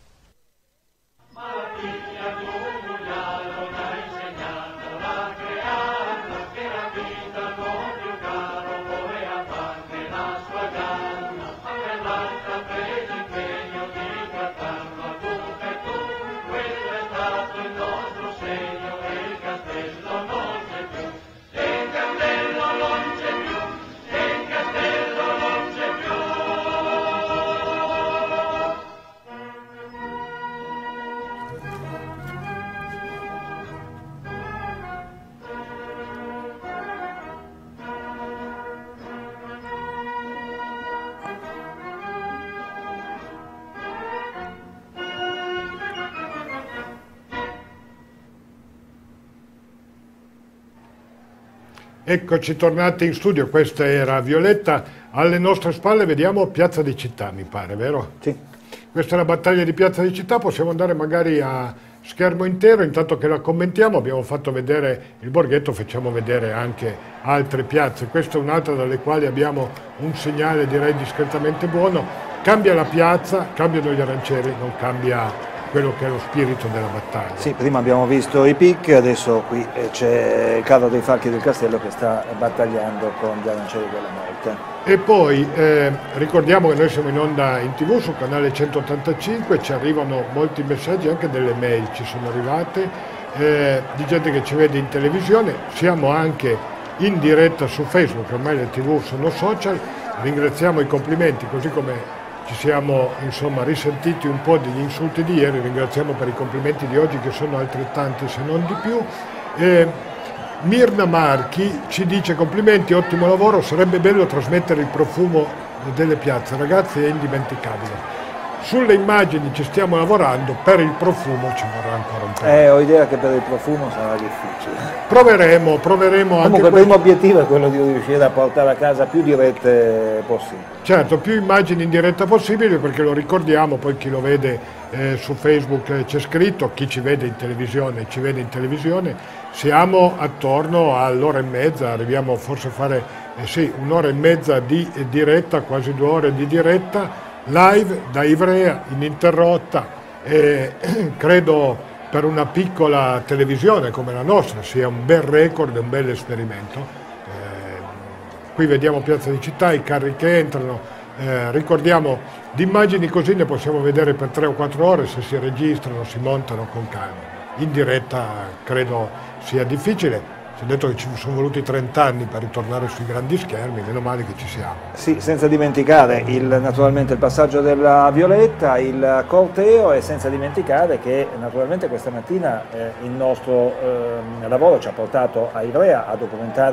Eccoci tornati in studio, questa era Violetta, alle nostre spalle vediamo Piazza di Città, mi pare, vero? Sì. Questa è la battaglia di Piazza di Città, possiamo andare magari a schermo intero, intanto che la commentiamo. Abbiamo fatto vedere il Borghetto, facciamo vedere anche altre piazze, questa è un'altra dalle quali abbiamo un segnale direi discretamente buono. Cambia la piazza, cambiano gli arancieri, non cambia quello che è lo spirito della battaglia. Sì, prima abbiamo visto i picchi, adesso qui c'è il carro dei falchi del castello che sta battagliando con gli arancieri della morte. E poi eh, ricordiamo che noi siamo in onda in tv sul canale centottantacinque, ci arrivano molti messaggi, anche delle mail ci sono arrivate, eh, di gente che ci vede in televisione, siamo anche in diretta su Facebook, ormai le tv sono social, ringraziamo i complimenti, così come ci siamo insomma risentiti un po' degli insulti di ieri, ringraziamo per i complimenti di oggi che sono altrettanti se non di più. Eh, Mirna Marchi ci dice complimenti, ottimo lavoro, sarebbe bello trasmettere il profumo delle piazze, ragazzi è indimenticabile. Sulle immagini ci stiamo lavorando, per il profumo ci vorrà ancora un po'. Eh, ho idea che per il profumo sarà difficile. Proveremo, proveremo anche Comunque il questo. primo obiettivo è quello di riuscire a portare a casa più dirette possibili. Certo, più immagini in diretta possibile, perché lo ricordiamo, poi chi lo vede eh, su Facebook eh, c'è scritto, chi ci vede in televisione ci vede in televisione, siamo attorno all'ora e mezza, arriviamo forse a fare eh, sì, un'ora e mezza di eh, diretta, quasi due ore di diretta, live da Ivrea, ininterrotta, e credo per una piccola televisione come la nostra sia un bel record, un bel esperimento. Eh, qui vediamo Piazza di Città, i carri che entrano, eh, ricordiamo, di immagini così ne possiamo vedere per tre o quattro ore, se si registrano, si montano con calma. In diretta credo sia difficile. Si è detto che ci sono voluti trenta anni per ritornare sui grandi schermi, meno male che ci siamo. Sì, senza dimenticare il, naturalmente il passaggio della Violetta, il corteo, e senza dimenticare che naturalmente questa mattina eh, il nostro eh, lavoro ci ha portato a Ivrea a documentare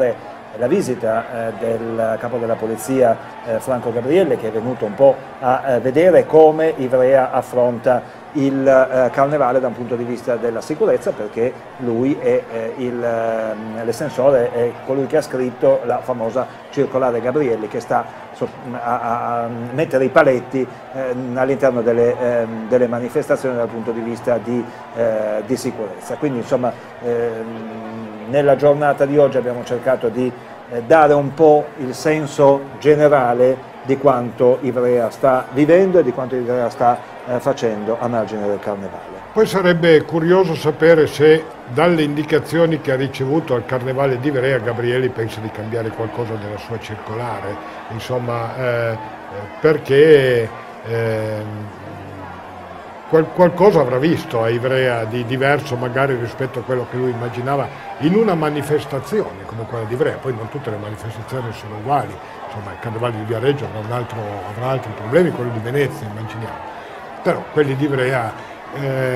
la visita eh, del capo della polizia eh, Franco Gabrielli, che è venuto un po' a eh, vedere come Ivrea affronta il eh, carnevale da un punto di vista della sicurezza, perché lui è eh, l'estensore, è colui che ha scritto la famosa circolare Gabrielli, che sta so, a, a mettere i paletti eh, all'interno delle, eh, delle manifestazioni dal punto di vista di, eh, di sicurezza. Quindi insomma eh, nella giornata di oggi abbiamo cercato di eh, dare un po' il senso generale di quanto Ivrea sta vivendo e di quanto Ivrea sta eh, facendo a margine del carnevale. Poi sarebbe curioso sapere se dalle indicazioni che ha ricevuto al carnevale di Ivrea Gabrielli pensa di cambiare qualcosa della sua circolare, insomma eh, perché eh, qual qualcosa avrà visto a Ivrea di diverso magari rispetto a quello che lui immaginava in una manifestazione come quella di Ivrea. Poi non tutte le manifestazioni sono uguali, insomma il carnevale di Viareggio avrà, un altro, avrà altri problemi, quello di Venezia immaginiamo, però quelli di Ivrea eh,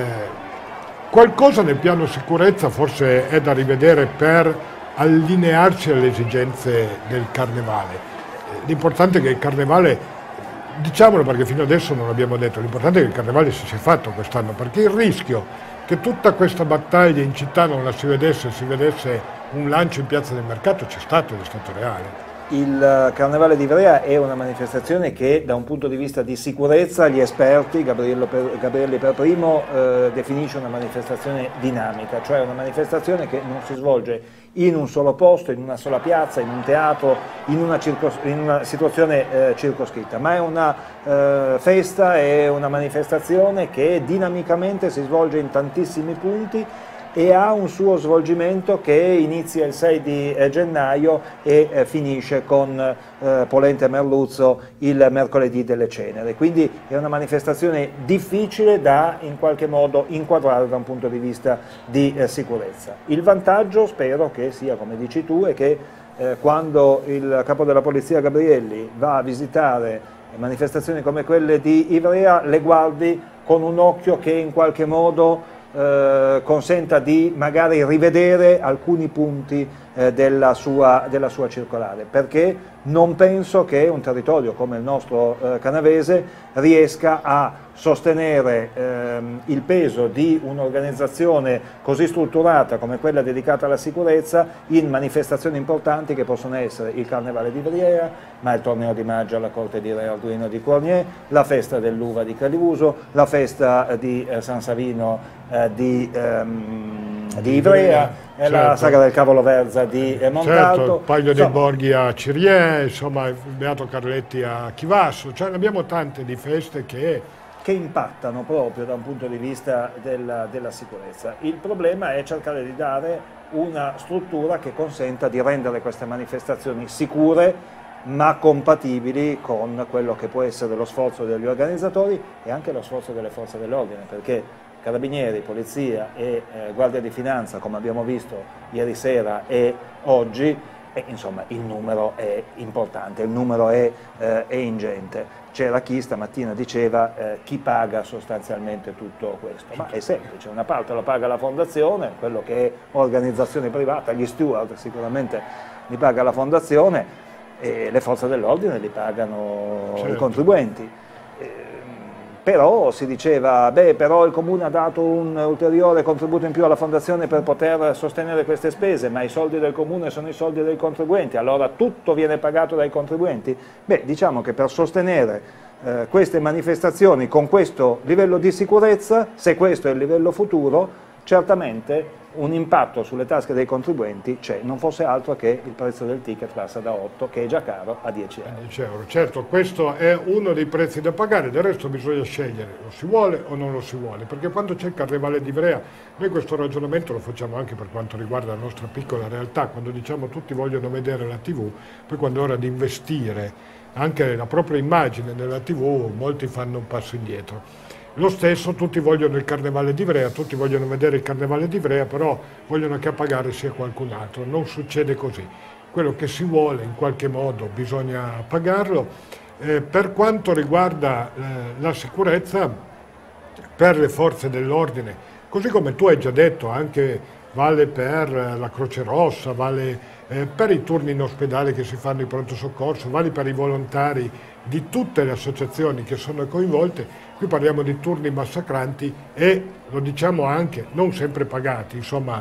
qualcosa nel piano sicurezza forse è da rivedere per allinearsi alle esigenze del carnevale. L'importante è che il carnevale, diciamolo perché fino adesso non l'abbiamo detto, l'importante è che il carnevale si sia fatto quest'anno, perché il rischio che tutta questa battaglia in città non la si vedesse, si vedesse un lancio in piazza del mercato c'è stato ed è stato reale. Il Carnevale di Ivrea è una manifestazione che da un punto di vista di sicurezza gli esperti, Gabriello per, Gabrielli per primo, eh, definisce una manifestazione dinamica, cioè una manifestazione che non si svolge in un solo posto, in una sola piazza, in un teatro, in una, in una situazione eh, circoscritta, ma è una eh, festa, è una manifestazione che dinamicamente si svolge in tantissimi punti e ha un suo svolgimento che inizia il sei di eh, gennaio e eh, finisce con eh, Polente Merluzzo il mercoledì delle Ceneri. Quindi è una manifestazione difficile da in qualche modo inquadrare da un punto di vista di eh, sicurezza. Il vantaggio spero che sia, come dici tu, è che eh, quando il capo della polizia Gabrielli va a visitare manifestazioni come quelle di Ivrea le guardi con un occhio che in qualche modo Eh, consenta di magari rivedere alcuni punti eh, della, sua, della sua circolare, perché non penso che un territorio come il nostro eh, canavese riesca a sostenere ehm, il peso di un'organizzazione così strutturata come quella dedicata alla sicurezza in manifestazioni importanti che possono essere il Carnevale di Ivrea, ma il torneo di maggio alla Corte di Re Arduino di Cornier, la festa dell'uva di Caliuso, la festa di eh, San Savino eh, di, ehm, di Ivrea, certo. La saga del Cavolo Verza di eh, Montalto. Certo, il Paglio dei Borghi a Cirié, insomma il Beato Carletti a Chivasso, cioè ne abbiamo tante di feste che che impattano proprio da un punto di vista della, della sicurezza. Il problema è cercare di dare una struttura che consenta di rendere queste manifestazioni sicure ma compatibili con quello che può essere lo sforzo degli organizzatori e anche lo sforzo delle forze dell'ordine, perché Carabinieri, Polizia e eh, Guardia di Finanza, come abbiamo visto ieri sera e oggi, e, insomma il numero è importante, il numero è, eh, è ingente. C'era chi stamattina diceva eh, chi paga sostanzialmente tutto questo, ma è semplice, una parte lo paga la fondazione, quello che è organizzazione privata, gli steward sicuramente li paga la fondazione e le forze dell'ordine li pagano certo. I contribuenti. Però si diceva, beh, però il Comune ha dato un ulteriore contributo in più alla Fondazione per poter sostenere queste spese, ma i soldi del Comune sono i soldi dei contribuenti, allora tutto viene pagato dai contribuenti? Beh, diciamo che per sostenere eh, queste manifestazioni con questo livello di sicurezza, se questo è il livello futuro, certamente un impatto sulle tasche dei contribuenti c'è, non fosse altro che il prezzo del ticket passa da otto, che è già caro, a dieci euro. dieci euro. Certo, questo è uno dei prezzi da pagare, del resto bisogna scegliere, lo si vuole o non lo si vuole, perché quando c'è il Carnevale di Ivrea, noi questo ragionamento lo facciamo anche per quanto riguarda la nostra piccola realtà, quando diciamo tutti vogliono vedere la tivù, poi quando è ora di investire anche la propria immagine nella tivù, molti fanno un passo indietro. Lo stesso, tutti vogliono il Carnevale di Ivrea, tutti vogliono vedere il Carnevale di Ivrea, però vogliono che a pagare sia qualcun altro. Non succede così. Quello che si vuole in qualche modo bisogna pagarlo. Eh, per quanto riguarda eh, la sicurezza, per le forze dell'ordine, così come tu hai già detto anche vale per la Croce Rossa, vale eh, per i turni in ospedale che si fanno in pronto soccorso, vale per i volontari di tutte le associazioni che sono coinvolte. Qui parliamo di turni massacranti e, lo diciamo anche, non sempre pagati, insomma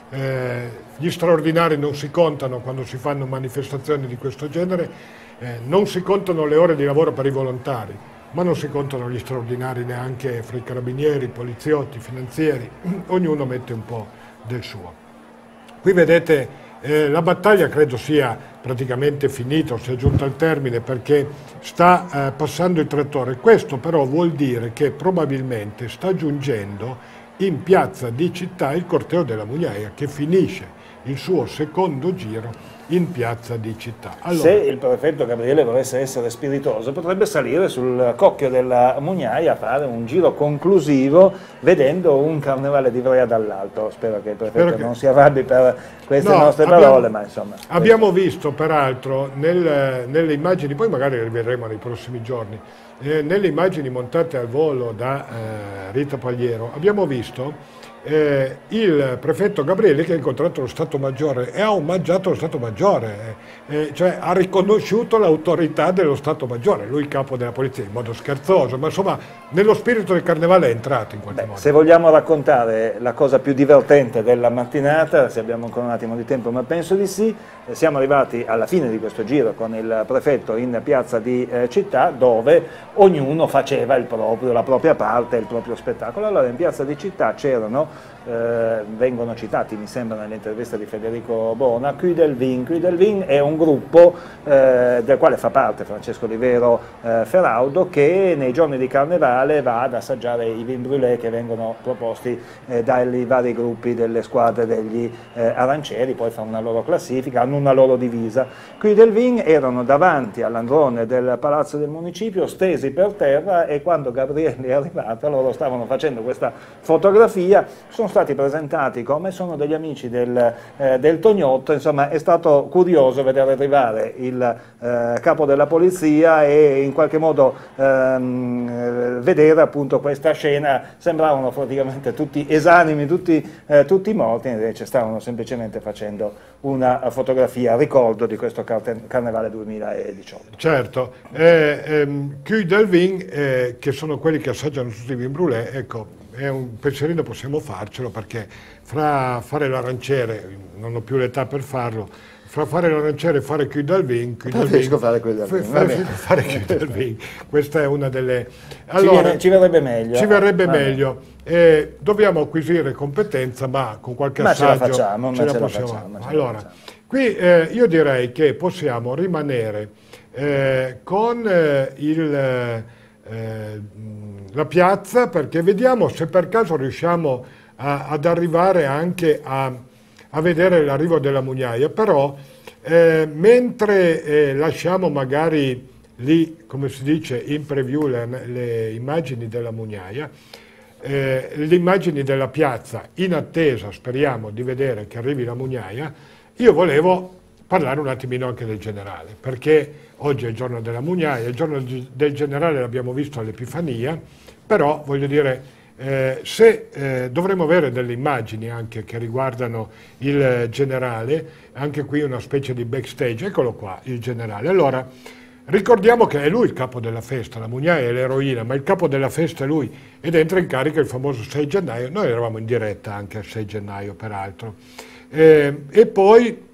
eh, gli straordinari non si contano quando si fanno manifestazioni di questo genere, eh, non si contano le ore di lavoro per i volontari, ma non si contano gli straordinari neanche fra i carabinieri, poliziotti, finanzieri, ognuno mette un po' del suo. Qui vedete eh, la battaglia credo sia praticamente finita, o sia giunta al termine perché sta eh, passando il trattore. Questo però vuol dire che probabilmente sta giungendo in piazza di Città il corteo della Mugnaia che finisce il suo secondo giro in piazza di Città. Allora, se il prefetto Gabriele volesse essere spiritoso potrebbe salire sul cocchio della Mugnaia a fare un giro conclusivo vedendo un carnevale di Ivrea dall'alto. Spero che il prefetto che... non si arrabbi per queste no, nostre abbiamo, parole, ma insomma. Abbiamo visto peraltro nel, nelle immagini, poi magari le rivedremo nei prossimi giorni, eh, nelle immagini montate al volo da eh, Rita Pagliero, abbiamo visto Eh, il prefetto Gabriele che ha incontrato lo Stato Maggiore e ha omaggiato lo Stato Maggiore, eh, eh, cioè ha riconosciuto l'autorità dello Stato Maggiore, lui capo della polizia, in modo scherzoso, ma insomma nello spirito del carnevale è entrato in qualche Beh, modo. Se vogliamo raccontare la cosa più divertente della mattinata, se abbiamo ancora un attimo di tempo, ma penso di sì, eh, siamo arrivati alla fine di questo giro con il prefetto in piazza di eh, Città, dove ognuno faceva il proprio, la propria parte, il proprio spettacolo. Allora in piazza di Città c'erano Eh, vengono citati, mi sembra, nell'intervista di Federico Bona, Cui del Vin. Cui del Vin è un gruppo eh, del quale fa parte Francesco Olivero eh, Feraudo, che nei giorni di Carnevale va ad assaggiare i vin brûlés che vengono proposti eh, dai vari gruppi delle squadre degli eh, arancieri, poi fa una loro classifica, hanno una loro divisa. Cui del Vin erano davanti all'androne del Palazzo del Municipio, stesi per terra, e quando Gabriele è arrivato loro stavano facendo questa fotografia. Sono stati presentati come sono degli amici del, eh, del Tognotto. Insomma è stato curioso vedere arrivare il eh, capo della polizia e in qualche modo ehm, vedere appunto questa scena. Sembravano praticamente tutti esanimi, tutti, eh, tutti morti, invece stavano semplicemente facendo una fotografia a ricordo di questo Carnevale duemiladiciotto. Certo, eh, ehm, Cui del Vin, eh, che sono quelli che assaggiano tutti i vin brûlés, ecco, è un pensierino, possiamo farcelo, perché fra fare l'aranciere, non ho più l'età per farlo, fra fare l'aranciere e fare Cui del Vin, preferisco fare Cui del Vin, fare Cui del Vin, questa è una delle... Allora, ci, viene, ci verrebbe meglio. Ci verrebbe meglio, eh, dobbiamo acquisire competenza, ma con qualche ma assaggio ce la facciamo, ce ma la ce possiamo. la facciamo, allora, facciamo. Qui eh, io direi che possiamo rimanere eh, con eh, il... Eh, la piazza, perché vediamo se per caso riusciamo a, ad arrivare anche a, a vedere l'arrivo della Mugnaia. Però eh, mentre eh, lasciamo magari lì, come si dice in preview, le, le immagini della Mugnaia, eh, le immagini della piazza, in attesa, speriamo, di vedere che arrivi la Mugnaia, io volevo parlare un attimino anche del generale, perché oggi è il giorno della Mugnaia, il giorno del generale l'abbiamo visto all'Epifania, però voglio dire, eh, se eh, dovremmo avere delle immagini anche che riguardano il generale, anche qui una specie di backstage, eccolo qua il generale. Allora, ricordiamo che è lui il capo della festa, la Mugnaia è l'eroina, ma il capo della festa è lui, ed entra in carica il famoso sei gennaio, noi eravamo in diretta anche al sei gennaio peraltro, eh, e poi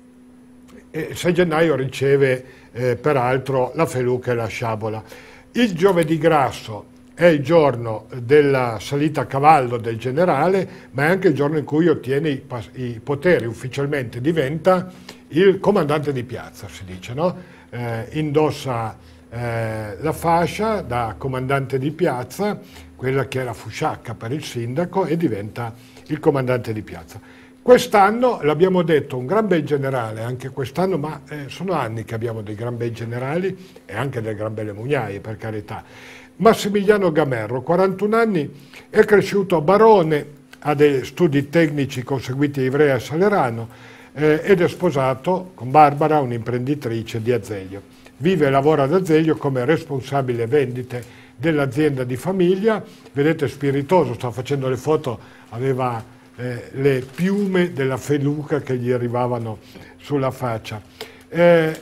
il sei gennaio riceve eh, peraltro la feluca e la sciabola. Il giovedì grasso è il giorno della salita a cavallo del generale, ma è anche il giorno in cui ottiene i, i poteri, ufficialmente diventa il comandante di piazza, si dice, no? Eh, indossa eh, la fascia da comandante di piazza, quella che è la fusciacca per il sindaco, e diventa il comandante di piazza. Quest'anno, l'abbiamo detto, un gran bel generale, anche quest'anno, ma eh, sono anni che abbiamo dei gran bei generali e anche delle gran belle Mugnaie, per carità. Massimiliano Gamerro, quarantuno anni, è cresciuto a Barone, ha dei studi tecnici conseguiti a Ivrea e Salerano eh, ed è sposato con Barbara, un'imprenditrice di Azeglio. Vive e lavora ad Azeglio come responsabile vendite dell'azienda di famiglia, vedete spiritoso, sta facendo le foto, aveva eh, le piume della feluca che gli arrivavano sulla faccia. Eh,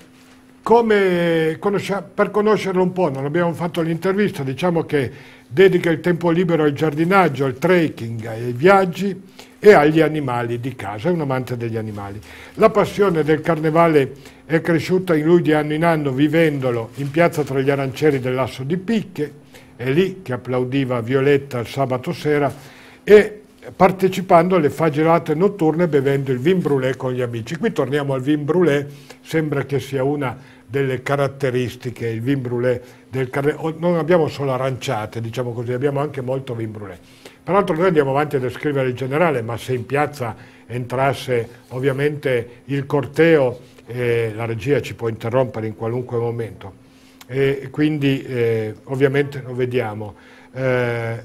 come per conoscerlo un po', non abbiamo fatto l'intervista, diciamo che dedica il tempo libero al giardinaggio, al trekking, ai viaggi e agli animali di casa, è un amante degli animali. La passione del carnevale è cresciuta in lui di anno in anno vivendolo in piazza tra gli arancieri dell'Asso di Picche, è lì che applaudiva Violetta il sabato sera e partecipando alle fagellate notturne bevendo il vin brûlé con gli amici. Qui torniamo al vin brûlé, sembra che sia una delle caratteristiche, il vin brûlé del carnevale. Non abbiamo solo aranciate, diciamo così, abbiamo anche molto vin brûlé. Peraltro noi andiamo avanti a descrivere il generale, ma se in piazza entrasse ovviamente il corteo, eh, la regia ci può interrompere in qualunque momento. E quindi eh, ovviamente lo vediamo. Eh,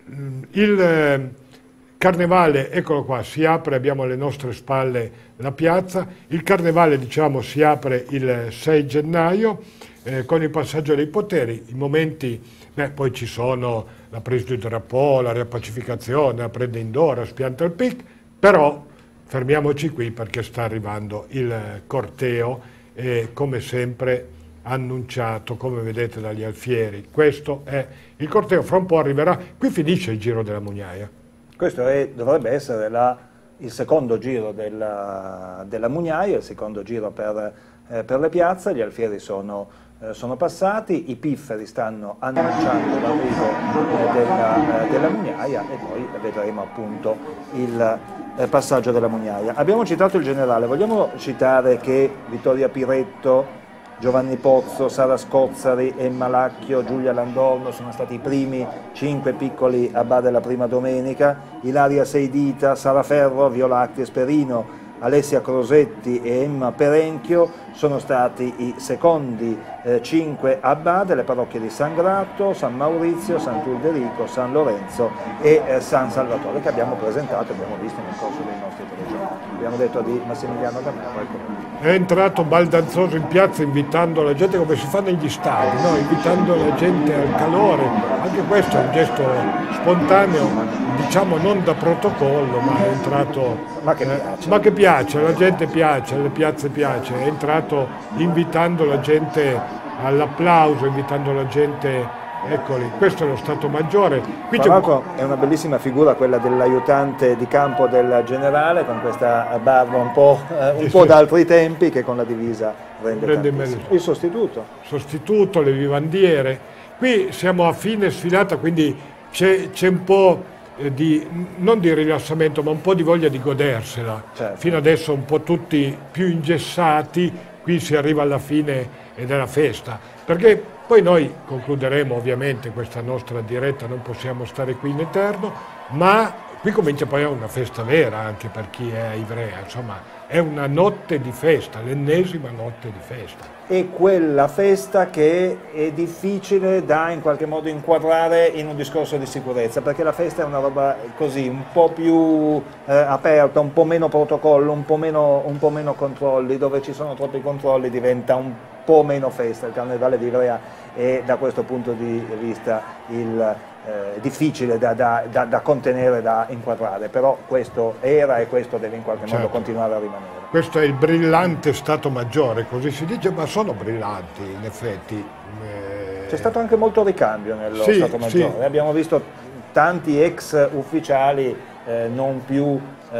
il eh, carnevale, eccolo qua, si apre, abbiamo alle nostre spalle la piazza, il carnevale diciamo si apre il sei gennaio eh, con il passaggio dei poteri, i momenti, beh, poi ci sono la presa di drapeau, la riappacificazione, la prenda indora, spianta il pic, però fermiamoci qui perché sta arrivando il corteo e come sempre annunciato, come vedete dagli alfieri. Questo è il corteo, fra un po' arriverà, qui finisce il Giro della Mugnaia. Questo è, dovrebbe essere la, il secondo giro della, della Mugnaia, il secondo giro per, eh, per le piazze, gli alfieri sono, eh, sono passati, i pifferi stanno annunciando l'arrivo eh, della, eh, della Mugnaia e poi vedremo appunto il eh, passaggio della Mugnaia. Abbiamo citato il generale, vogliamo citare che Vittoria Piretto, Giovanni Pozzo, Sara Scozzari, Emma Lacchio, Giulia Landorno sono stati i primi cinque piccoli abba della prima domenica, Ilaria Seidita, Sara Ferro, Viola Acti Sperino, Alessia Crosetti e Emma Perenchio sono stati i secondi eh, cinque abba delle parrocchie di San Grato, San Maurizio, San Tulderico, San Lorenzo e eh, San Salvatore che abbiamo presentato e abbiamo visto nel corso dei nostri telegiornali. Abbiamo detto di Massimiliano D'Amaro, ecco. È entrato baldanzoso in piazza invitando la gente come si fa negli stadi, no? Invitando la gente al calore, anche questo è un gesto spontaneo, diciamo non da protocollo, ma è entrato, ma che, eh, piace. ma che piace, la gente piace, alle piazze piace, è entrato invitando la gente all'applauso, invitando la gente. Eccoli, questo è lo Stato Maggiore. Qui Tra l'altro è una bellissima figura quella dell'aiutante di campo del generale con questa barba un po', eh, un po' da altri tempi che con la divisa rende, rende tantissimo. Il sostituto. Sostituto, le vivandiere. Qui siamo a fine sfilata, quindi c'è un po' di, non di rilassamento, ma un po' di voglia di godersela. Certo. Fino adesso un po' tutti più ingessati, qui si arriva alla fine della festa. Perché poi noi concluderemo ovviamente questa nostra diretta, non possiamo stare qui in eterno, ma qui comincia poi una festa vera anche per chi è a Ivrea, insomma è una notte di festa, l'ennesima notte di festa. E quella festa che è difficile da in qualche modo inquadrare in un discorso di sicurezza, perché la festa è una roba così, un po' più eh, aperta, un po' meno protocollo, un po' meno, un po' meno controlli, dove ci sono troppi controlli diventa un po' meno festa. Il Carnevale di Ivrea è da questo punto di vista il, eh, difficile da, da, da, da contenere, da inquadrare, però questo era e questo deve in qualche certo. modo continuare a rimanere. Questo è il brillante Stato Maggiore, così si dice, ma sono brillanti in effetti. Eh... C'è stato anche molto ricambio nello sì, Stato Maggiore, sì. Abbiamo visto tanti ex ufficiali eh, non più eh,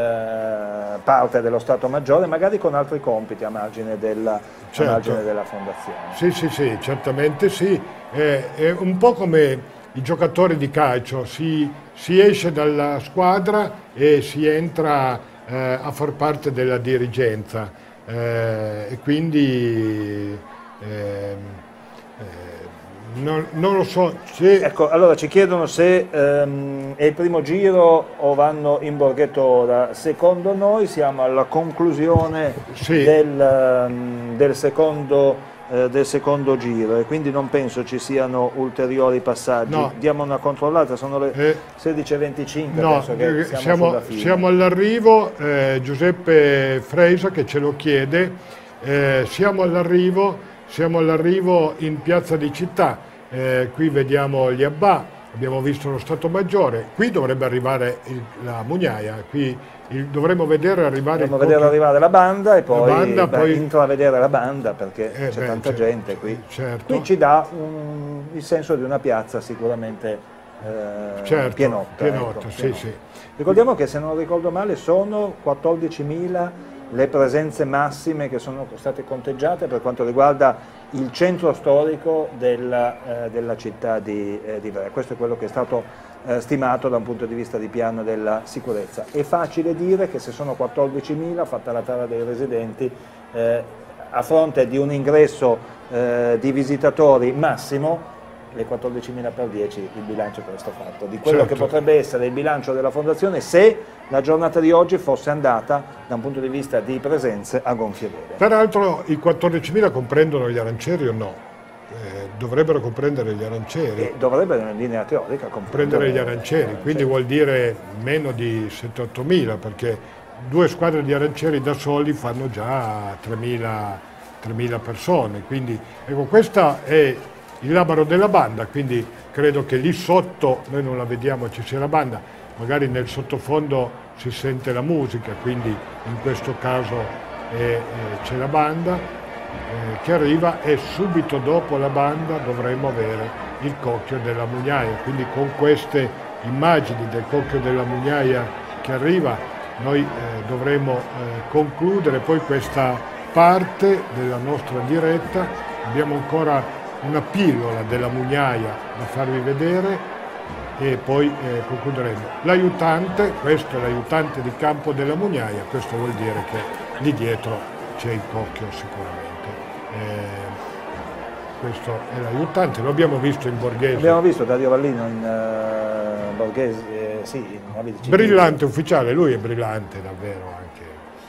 parte dello Stato Maggiore, magari con altri compiti a margine della, certo. a margine della fondazione. Sì, sì, sì, certamente sì. Eh, è un po' come i giocatori di calcio, si, si esce dalla squadra e si entra eh, a far parte della dirigenza eh, e quindi eh, eh, non, non lo so. Se... Ecco, allora ci chiedono se ehm, è il primo giro o vanno in borghetto ora. Secondo noi siamo alla conclusione sì. del, um, del secondo del secondo giro e quindi non penso ci siano ulteriori passaggi. No. Diamo una controllata, sono le eh, sedici e venticinque, no, penso che siamo, siamo, sulla fine. Siamo all'arrivo, eh, Giuseppe Freisa che ce lo chiede, eh, siamo all'arrivo siamo all'arrivo in Piazza di Città, eh, qui vediamo gli abbà, abbiamo visto lo Stato Maggiore, qui dovrebbe arrivere il, la Mugnaia, qui il, dovremmo vedere arrivare dovremmo vedere arrivare la banda e poi, banda, beh, poi intravedere la banda perché eh, c'è beh, tanta certo, gente qui. certo. Qui ci dà un, il senso di una piazza sicuramente eh, certo, pienotta. pienotta, ecco, sì, pienotta. sì. Ricordiamo che, se non ricordo male, sono quattordicimila le presenze massime che sono state conteggiate per quanto riguarda il centro storico della, eh, della città di, eh, di Ivrea. Questo è quello che è stato eh, stimato da un punto di vista di piano della sicurezza. È facile dire che se sono quattordicimila, fatta la tara dei residenti, eh, a fronte di un ingresso eh, di visitatori massimo, le quattordicimila per dieci, il bilancio è questo fatto, di quello certo. che potrebbe essere il bilancio della Fondazione se la giornata di oggi fosse andata da un punto di vista di presenze a gonfie vele. Peraltro i quattordicimila comprendono gli arancieri o no? Eh, dovrebbero comprendere gli arancieri. E dovrebbero in linea teorica comprendere gli arancieri, quindi vuol dire meno di sette ottomila, perché due squadre di arancieri da soli fanno già tremila persone, quindi ecco, questa è il labaro della banda, quindi credo che lì sotto, noi non la vediamo, ci sia la banda, magari nel sottofondo si sente la musica, quindi in questo caso c'è la banda eh, che arriva, e subito dopo la banda dovremo avere il cocchio della Mugnaia, quindi con queste immagini del cocchio della Mugnaia che arriva noi eh, dovremo eh, concludere poi questa parte della nostra diretta. Abbiamo ancora una pillola della Mugnaia da farvi vedere e poi eh, concluderemo. L'aiutante, questo è l'aiutante di campo della Mugnaia, questo vuol dire che lì dietro c'è il cocchio sicuramente. Eh, questo è l'aiutante, lo abbiamo visto in Borghese. Abbiamo visto Dario Vallino in uh, Borghese, eh, sì, in abiti civili. Brillante ufficiale, lui è brillante davvero anche.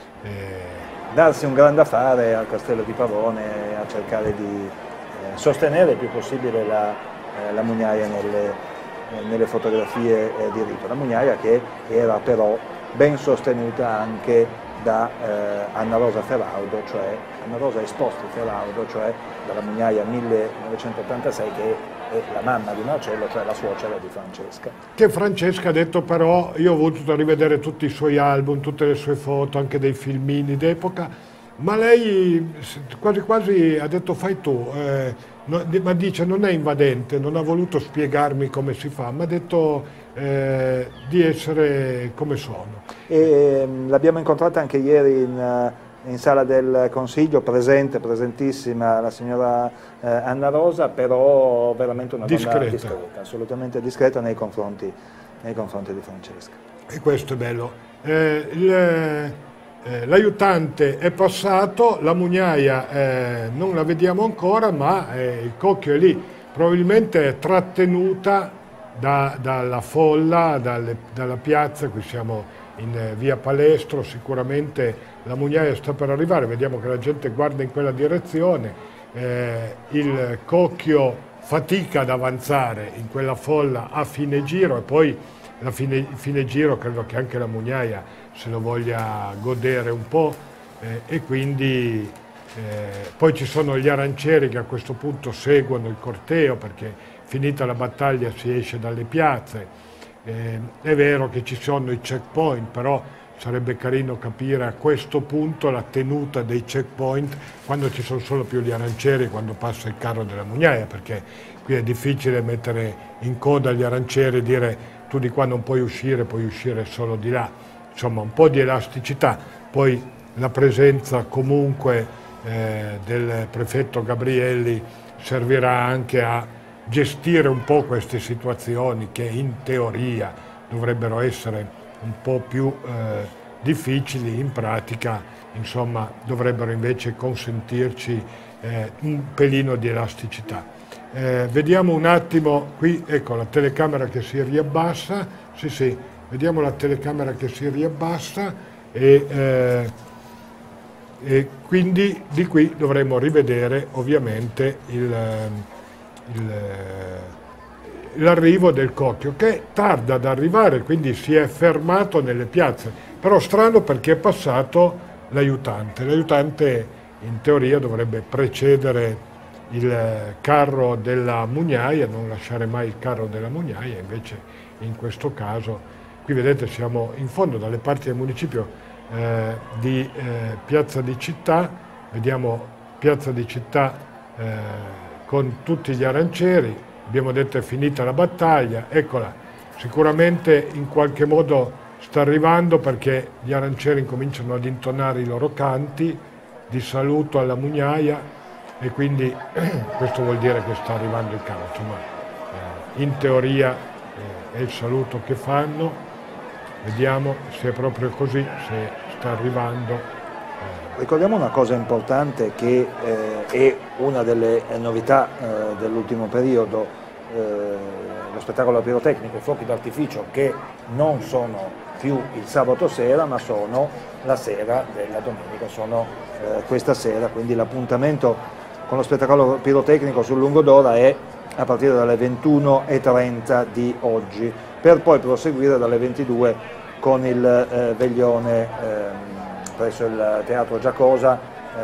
Eh, Darsi un grande affare al Castello di Pavone a cercare di sostenere il più possibile la, eh, la Mugnaia nelle, eh, nelle fotografie eh, di rito. La Mugnaia che era però ben sostenuta anche da eh, Anna Rosa Feraudo, cioè Anna Rosa Esposti Feraudo, cioè dalla Mugnaia millenovecentottantasei, che è la mamma di Marcello, cioè la suocera di Francesca. Che Francesca ha detto però, io ho voluto rivedere tutti i suoi album, tutte le sue foto, anche dei filmini d'epoca, ma lei quasi quasi ha detto fai tu, eh, no, ma dice non è invadente, non ha voluto spiegarmi come si fa, ma ha detto eh, di essere come sono. E l'abbiamo incontrata anche ieri in, in sala del Consiglio, presente, presentissima la signora eh, Anna Rosa, però veramente una donna discreta, discreta, assolutamente discreta nei confronti, nei confronti di Francesca. E questo è bello. Eh, il, Eh, l'aiutante è passato, la Mugnaia eh, non la vediamo ancora, ma eh, il cocchio è lì, probabilmente è trattenuta da, dalla folla, dalle, dalla piazza. Qui siamo in eh, via Palestro, sicuramente la Mugnaia sta per arrivare, vediamo che la gente guarda in quella direzione, eh, il cocchio fatica ad avanzare in quella folla a fine giro, e poi la fine, fine giro credo che anche la Mugnaia se lo voglia godere un po', eh, e quindi eh, poi ci sono gli arancieri che a questo punto seguono il corteo, perché finita la battaglia si esce dalle piazze. Eh, è vero che ci sono i checkpoint, però sarebbe carino capire a questo punto la tenuta dei checkpoint quando ci sono solo più gli arancieri, quando passa il carro della Mugnaia, perché qui è difficile mettere in coda gli arancieri e dire tu di qua non puoi uscire, puoi uscire solo di là. Insomma, un po' di elasticità, poi la presenza comunque eh, del prefetto Gabrielli servirà anche a gestire un po' queste situazioni che in teoria dovrebbero essere un po' più eh, difficili, in pratica insomma dovrebbero invece consentirci eh, un pelino di elasticità. Eh, vediamo un attimo, qui ecco la telecamera che si riabbassa, sì sì, vediamo la telecamera che si riabbassa e, eh, e quindi di qui dovremo rivedere ovviamente il, il, l'arrivo del cocchio, che tarda ad arrivare, quindi si è fermato nelle piazze, però strano perché è passato l'aiutante. L'aiutante in teoria dovrebbe precedere il carro della Mugnaia, non lasciare mai il carro della Mugnaia, invece in questo caso, qui vedete siamo in fondo dalle parti del municipio eh, di eh, Piazza di Città, vediamo Piazza di Città eh, con tutti gli arancieri, abbiamo detto è finita la battaglia, eccola, sicuramente in qualche modo sta arrivando perché gli arancieri incominciano ad intonare i loro canti di saluto alla Mugnaia, e quindi questo vuol dire che sta arrivando il carro, insomma eh, in teoria eh, è il saluto che fanno, vediamo se è proprio così, se sta arrivando. Eh. Ricordiamo una cosa importante che eh, è una delle novità eh, dell'ultimo periodo, eh, lo spettacolo pirotecnico, i fuochi d'artificio che non sono più il sabato sera ma sono la sera della domenica, sono eh, questa sera, quindi l'appuntamento con lo spettacolo pirotecnico sul Lungodora è a partire dalle ventuno e trenta di oggi, per poi proseguire dalle ventidue con il eh, veglione eh, presso il Teatro Giacosa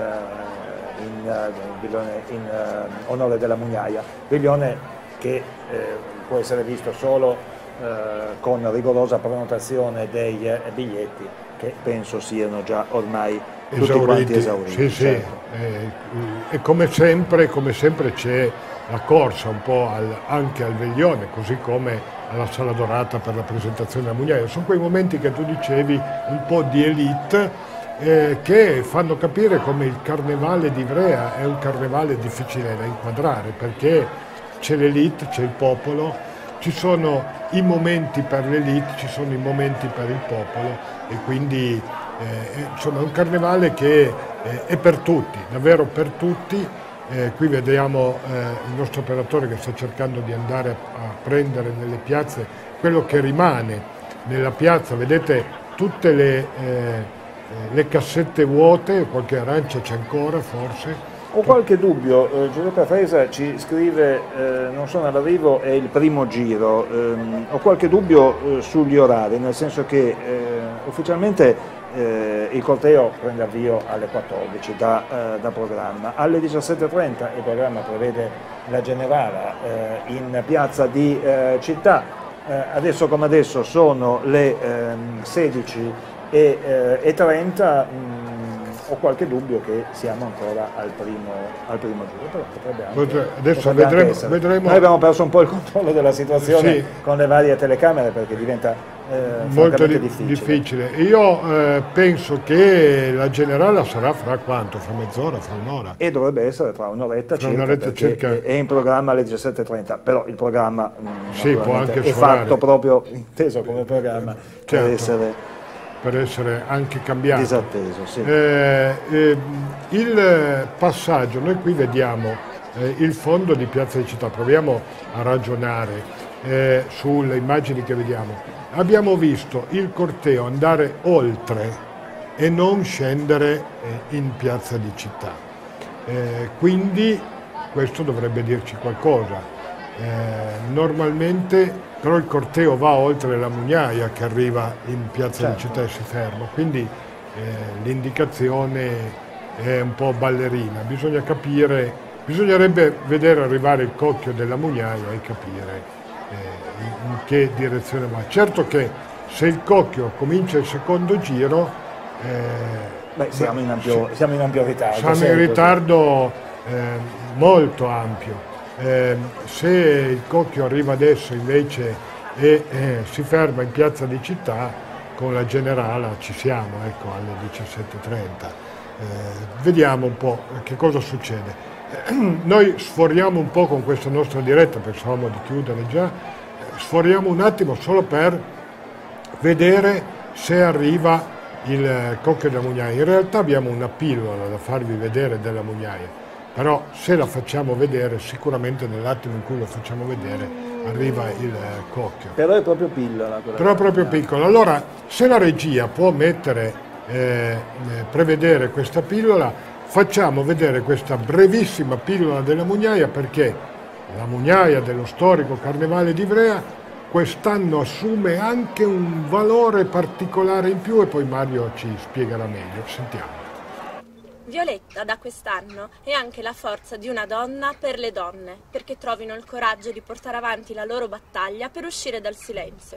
eh, in, uh, in uh, onore della Mugnaia, veglione che eh, può essere visto solo eh, con rigorosa prenotazione dei eh, biglietti, che penso siano già ormai tutti esauriti. Quanti esauriti. Sì, sì. Certo. Eh, e come sempre, come sempre c'è la corsa un po' al, anche al veglione, così come alla Sala Dorata per la presentazione della Mugnaia. Sono quei momenti che tu dicevi un po' di elite eh, che fanno capire come il carnevale di Ivrea è un carnevale difficile da inquadrare, perché c'è l'elite, c'è il popolo, ci sono i momenti per l'elite, ci sono i momenti per il popolo, e quindi eh, insomma è un carnevale che eh, è per tutti, davvero per tutti. Eh, qui vediamo eh, il nostro operatore che sta cercando di andare a, a prendere nelle piazze quello che rimane nella piazza, vedete tutte le, eh, le cassette vuote, qualche arancia c'è ancora forse. Ho qualche dubbio, eh, Giuseppe Fresa ci scrive eh, non sono all'arrivo, è il primo giro, eh, ho qualche dubbio eh, sugli orari, nel senso che eh, ufficialmente eh, il corteo prende avvio alle quattordici da, eh, da programma, alle diciassette e trenta il programma prevede la Generala eh, in piazza di eh, Città, eh, adesso come adesso sono le eh, sedici e trenta, ho qualche dubbio che siamo ancora al primo, al primo giro, però potrebbe anche, adesso potrebbe vedremo, anche vedremo. Noi abbiamo perso un po' il controllo della situazione sì. con le varie telecamere, perché diventa eh, molto di, difficile. difficile. Io eh, penso che la Generala sarà fra quanto? Fra mezz'ora, fra un'ora? E dovrebbe essere fra un'oretta circa, un'oretta circa. È, è in programma alle diciassette e trenta, però il programma mh, sì, può anche è suonare. fatto proprio inteso come programma certo. per essere per essere anche cambiato. Disatteso, sì. Eh, eh, il passaggio, noi qui vediamo eh, il fondo di Piazza di Città, proviamo a ragionare eh, sulle immagini che vediamo. Abbiamo visto il corteo andare oltre e non scendere eh, in Piazza di Città, eh, quindi questo dovrebbe dirci qualcosa. Eh, normalmente però il corteo va oltre la Mugnaia che arriva in Piazza certo. di Città e si ferma, quindi eh, l'indicazione è un po' ballerina, bisogna capire, bisognerebbe vedere arrivare il cocchio della Mugnaia e capire eh, in che direzione va. Certo che se il cocchio comincia il secondo giro eh, Beh, siamo, in ampio, sì, siamo in ampio ritardo. Siamo in ritardo eh, molto ampio. Eh, se il cocchio arriva adesso invece e eh, si ferma in Piazza di Città, con la Generala ci siamo, ecco, alle diciassette e trenta. Eh, vediamo un po' che cosa succede. Eh, noi sforiamo un po' con questa nostra diretta, pensavamo di chiudere già, eh, sforiamo un attimo solo per vedere se arriva il cocchio della Mugnaia. In realtà abbiamo una pillola da farvi vedere della Mugnaia, però se la facciamo vedere, sicuramente nell'attimo in cui lo facciamo vedere arriva il cocchio. Però è proprio pillola. Però è proprio piccola. Allora, se la regia può mettere, eh, prevedere questa pillola, facciamo vedere questa brevissima pillola della Mugnaia, perché la Mugnaia dello storico Carnevale di Ivrea quest'anno assume anche un valore particolare in più, e poi Mario ci spiegherà meglio. Sentiamo. Violetta da quest'anno è anche la forza di una donna per le donne, perché trovino il coraggio di portare avanti la loro battaglia per uscire dal silenzio.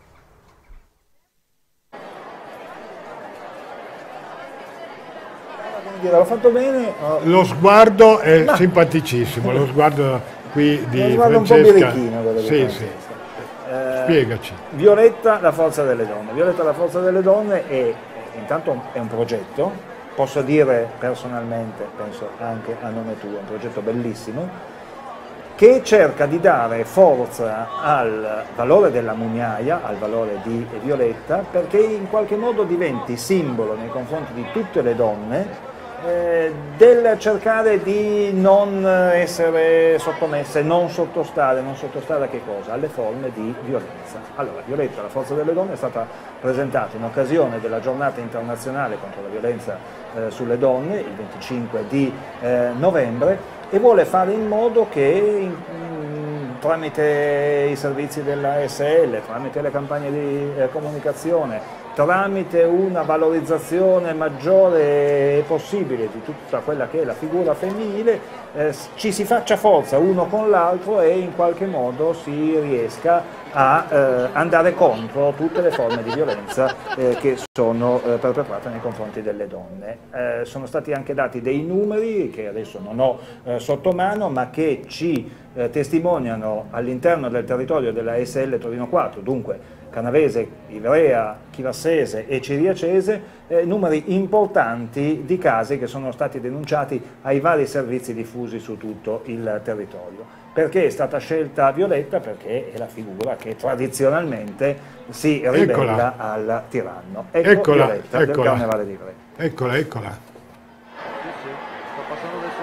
L'ho fatto bene? Lo sguardo è Ma... simpaticissimo, lo sguardo qui di lo sguardo Francesca. Un po' birichino, quello sì, che sì. Eh, Spiegaci. Violetta, la forza delle donne. Violetta, la forza delle donne è, intanto è un progetto, posso dire personalmente, penso anche a nome tuo, è un progetto bellissimo, che cerca di dare forza al valore della mugnaia, al valore di Violetta, perché in qualche modo diventi simbolo nei confronti di tutte le donne eh, del cercare di non essere sottomesse, non sottostare, non sottostare a che cosa? Alle forme di violenza. Allora, Violetta, la forza delle donne, è stata presentata in occasione della giornata internazionale contro la violenza eh, sulle donne, il venticinque di eh, novembre, e vuole fare in modo che in, tramite i servizi della A S L, tramite le campagne di eh, comunicazione, tramite una valorizzazione maggiore possibile di tutta quella che è la figura femminile, eh, ci si faccia forza uno con l'altro e in qualche modo si riesca a eh, andare contro tutte le forme di violenza eh, che sono eh, perpetrate nei confronti delle donne. Eh, sono stati anche dati dei numeri che adesso non ho eh, sotto mano, ma che ci eh, testimoniano all'interno del territorio della A S L Torino quattro, dunque Canavese, Ivrea, Chivassese e Ciriacese, eh, numeri importanti di casi che sono stati denunciati ai vari servizi diffusi su tutto il territorio. Perché è stata scelta Violetta? Perché è la figura che tradizionalmente si ribella eccola. al tiranno. Ecco eccola, Violetta eccola. del Carnevale di Ivrea. Eccola, eccola. Sì, sì, sta passando verso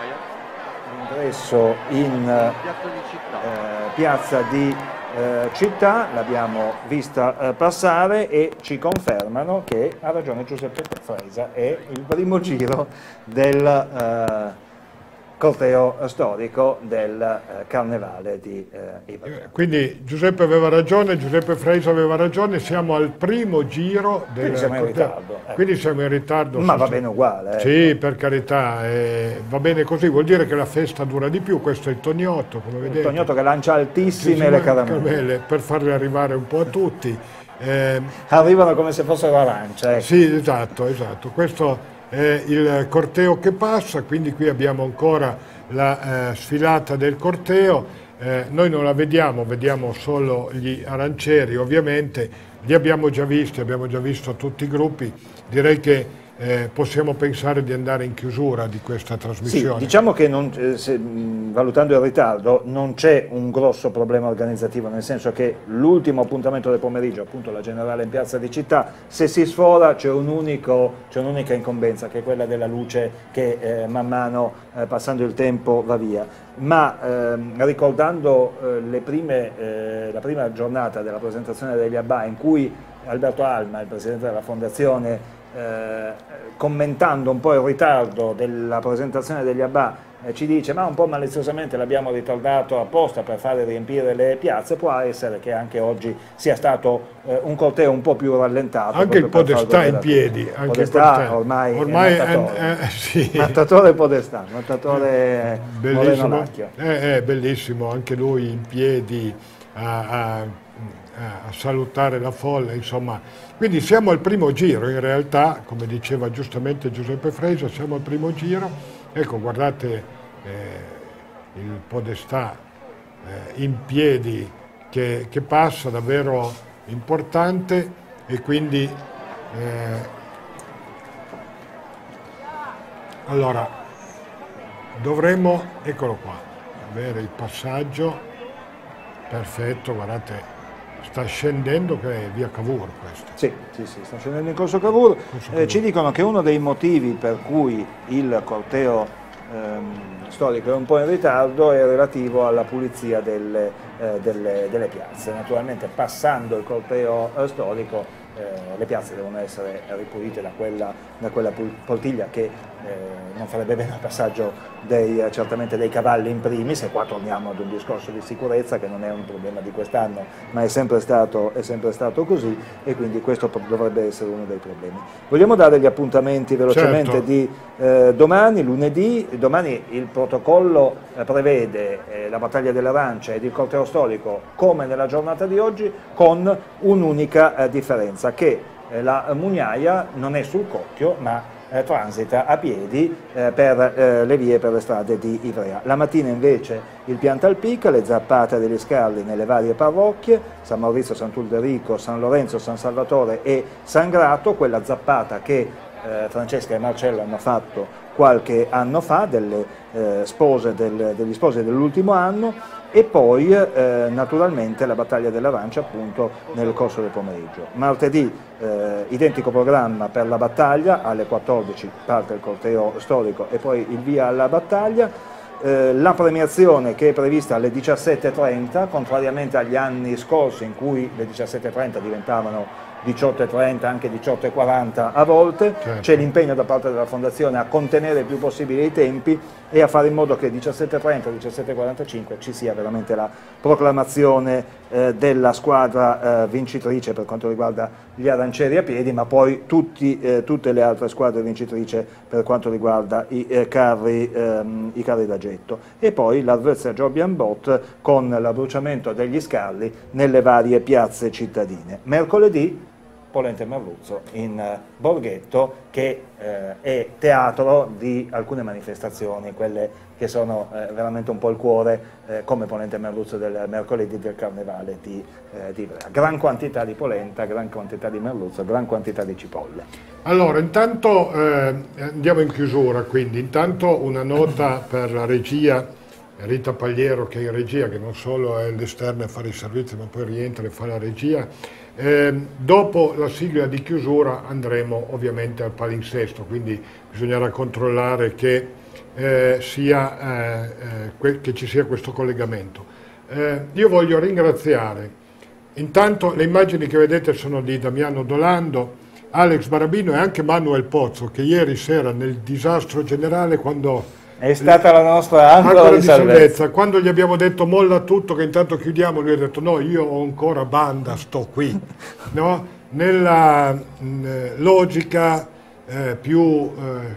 la Mugnaia. L'ingresso in Piazza di Città. eh, piazza di eh, Città, l'abbiamo vista eh, passare e ci confermano che ha ragione Giuseppe Fresa, è il primo giro del eh, corteo storico del eh, Carnevale di eh, Ivrea. Quindi Giuseppe aveva ragione, Giuseppe Fresa aveva ragione, siamo al primo giro del Quindi siamo in corteo. ritardo. Ecco. Quindi siamo in ritardo. Ma sì, va sì. bene uguale. Ecco. Sì, per carità, eh, va bene così, vuol dire che la festa dura di più, questo è il Toniotto, come vedete. Il Toniotto che lancia altissime le caramelle. caramelle. Per farle arrivare un po' a tutti. Eh, Arrivano come se fossero arance. Ecco. Sì, esatto, esatto. Questo è il corteo che passa, quindi qui abbiamo ancora la eh, sfilata del corteo, eh, noi non la vediamo, vediamo solo gli arancieri, ovviamente li abbiamo già visti, abbiamo già visto tutti i gruppi, direi che eh, possiamo pensare di andare in chiusura di questa trasmissione. Sì, diciamo che non, eh, se, mh, valutando il ritardo non c'è un grosso problema organizzativo, nel senso che l'ultimo appuntamento del pomeriggio, appunto la generale in piazza di Città, se si sfora c'è un un'unica incombenza, che è quella della luce che eh, man mano eh, passando il tempo va via. Ma ehm, ricordando eh, le prime, eh, la prima giornata della presentazione degli Abba, in cui Alberto Alma, il presidente della fondazione, Eh, commentando un po' il ritardo della presentazione degli Abba, eh, ci dice ma un po' maliziosamente l'abbiamo ritardato apposta per fare riempire le piazze, può essere che anche oggi sia stato eh, un corteo un po' più rallentato. Anche il Podestà in piedi. Anche Podestà, il Podestà ormai, ormai è mattatore, è, eh, sì. mattatore Podestà, mattatore bellissimo, Moreno Lacchio. Eh, è bellissimo, anche lui in piedi a, a, a salutare la folla, insomma. Quindi siamo al primo giro, in realtà, come diceva giustamente Giuseppe Fresa, siamo al primo giro. Ecco, guardate eh, il Podestà eh, in piedi che, che passa, davvero importante, e quindi eh, allora dovremmo, eccolo qua, avere il passaggio perfetto, guardate. Sta scendendo, che è via Cavour questo. Sì, sì, sì, sta scendendo in corso Cavour. Corso Cavour. Eh, ci dicono che uno dei motivi per cui il corteo ehm, storico è un po' in ritardo è relativo alla pulizia delle, eh, delle, delle piazze. Naturalmente passando il corteo eh, storico eh, le piazze devono essere ripulite da quella, da quella poltiglia che eh, non farebbe bene al passaggio dei, eh, certamente dei cavalli in primis, e qua torniamo ad un discorso di sicurezza che non è un problema di quest'anno, ma è sempre, stato, è sempre stato così, e quindi questo dovrebbe essere uno dei problemi. Vogliamo dare gli appuntamenti velocemente certo. di eh, domani, lunedì. Domani il protocollo eh, prevede eh, la battaglia dell'Arancia ed il corteo storico come nella giornata di oggi, con un'unica eh, differenza, che eh, la Mugnaia non è sul Cocchio, ma Eh, transita a piedi eh, per eh, le vie, per le strade di Ivrea. La mattina invece il Piantalpica, le zappate degli Scarli nelle varie parrocchie, San Maurizio, Sant'Ulderico, San Lorenzo, San Salvatore e San Grato, quella zappata che eh, Francesca e Marcello hanno fatto qualche anno fa, delle, eh, spose del, degli sposi dell'ultimo anno, e poi eh, naturalmente la battaglia dell'Arancia appunto nel corso del pomeriggio. Martedì eh, identico programma per la battaglia, alle quattordici parte il corteo storico e poi il via alla battaglia. Eh, la premiazione che è prevista alle diciassette e trenta, contrariamente agli anni scorsi in cui le diciassette e trenta diventavano diciotto e trenta, anche diciotto e quaranta a volte, certo. C'è l'impegno da parte della Fondazione a contenere il più possibile i tempi e a fare in modo che diciassette e trenta, diciassette e quarantacinque ci sia veramente la proclamazione eh, della squadra eh, vincitrice per quanto riguarda gli arancieri a piedi, ma poi tutti, eh, tutte le altre squadre vincitrici per quanto riguarda i, eh, carri, ehm, i carri da getto. E poi l'Arvezia Giobbian Bot con l'abbruciamento degli Scarli nelle varie piazze cittadine. Mercoledì Polente Merluzzo in Borghetto, che eh, è teatro di alcune manifestazioni, quelle che sono eh, veramente un po' il cuore, eh, come Polente Merluzzo del mercoledì del Carnevale di, eh, di Ivrea. Gran quantità di polenta, gran quantità di merluzzo, gran quantità di cipolle. Allora, intanto eh, andiamo in chiusura, quindi intanto una nota per la regia, Rita Pagliero che è in regia, che non solo è all'esterno a fare i servizi ma poi rientra e fa la regia. Eh, dopo la sigla di chiusura andremo ovviamente al palinsesto, quindi bisognerà controllare che, eh, sia, eh, eh, che ci sia questo collegamento. Eh, io voglio ringraziare, intanto le immagini che vedete sono di Damiano Dolando, Alex Barabino e anche Manuel Pozzo, che ieri sera nel disastro generale, quando è stata la nostra ancora di salvezza. salvezza. Quando gli abbiamo detto molla tutto che intanto chiudiamo, lui ha detto no, io ho ancora banda, sto qui. No? Nella mh, logica eh, più eh,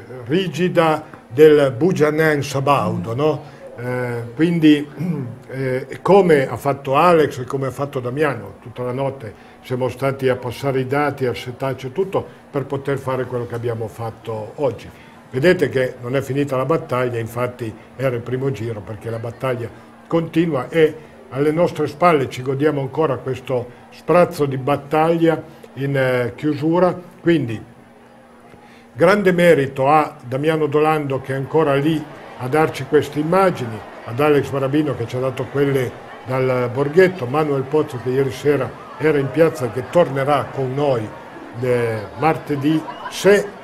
rigida del Bujanen Sabaudo, no? eh, quindi eh, come ha fatto Alex e come ha fatto Damiano, tutta la notte siamo stati a passare i dati, a settarci tutto per poter fare quello che abbiamo fatto oggi. Vedete che non è finita la battaglia, infatti era il primo giro, perché la battaglia continua e alle nostre spalle ci godiamo ancora questo sprazzo di battaglia in eh, chiusura. Quindi grande merito a Damiano Dolando che è ancora lì a darci queste immagini, ad Alex Barabino che ci ha dato quelle dal Borghetto, Manuel Pozzo che ieri sera era in piazza e che tornerà con noi eh, martedì, se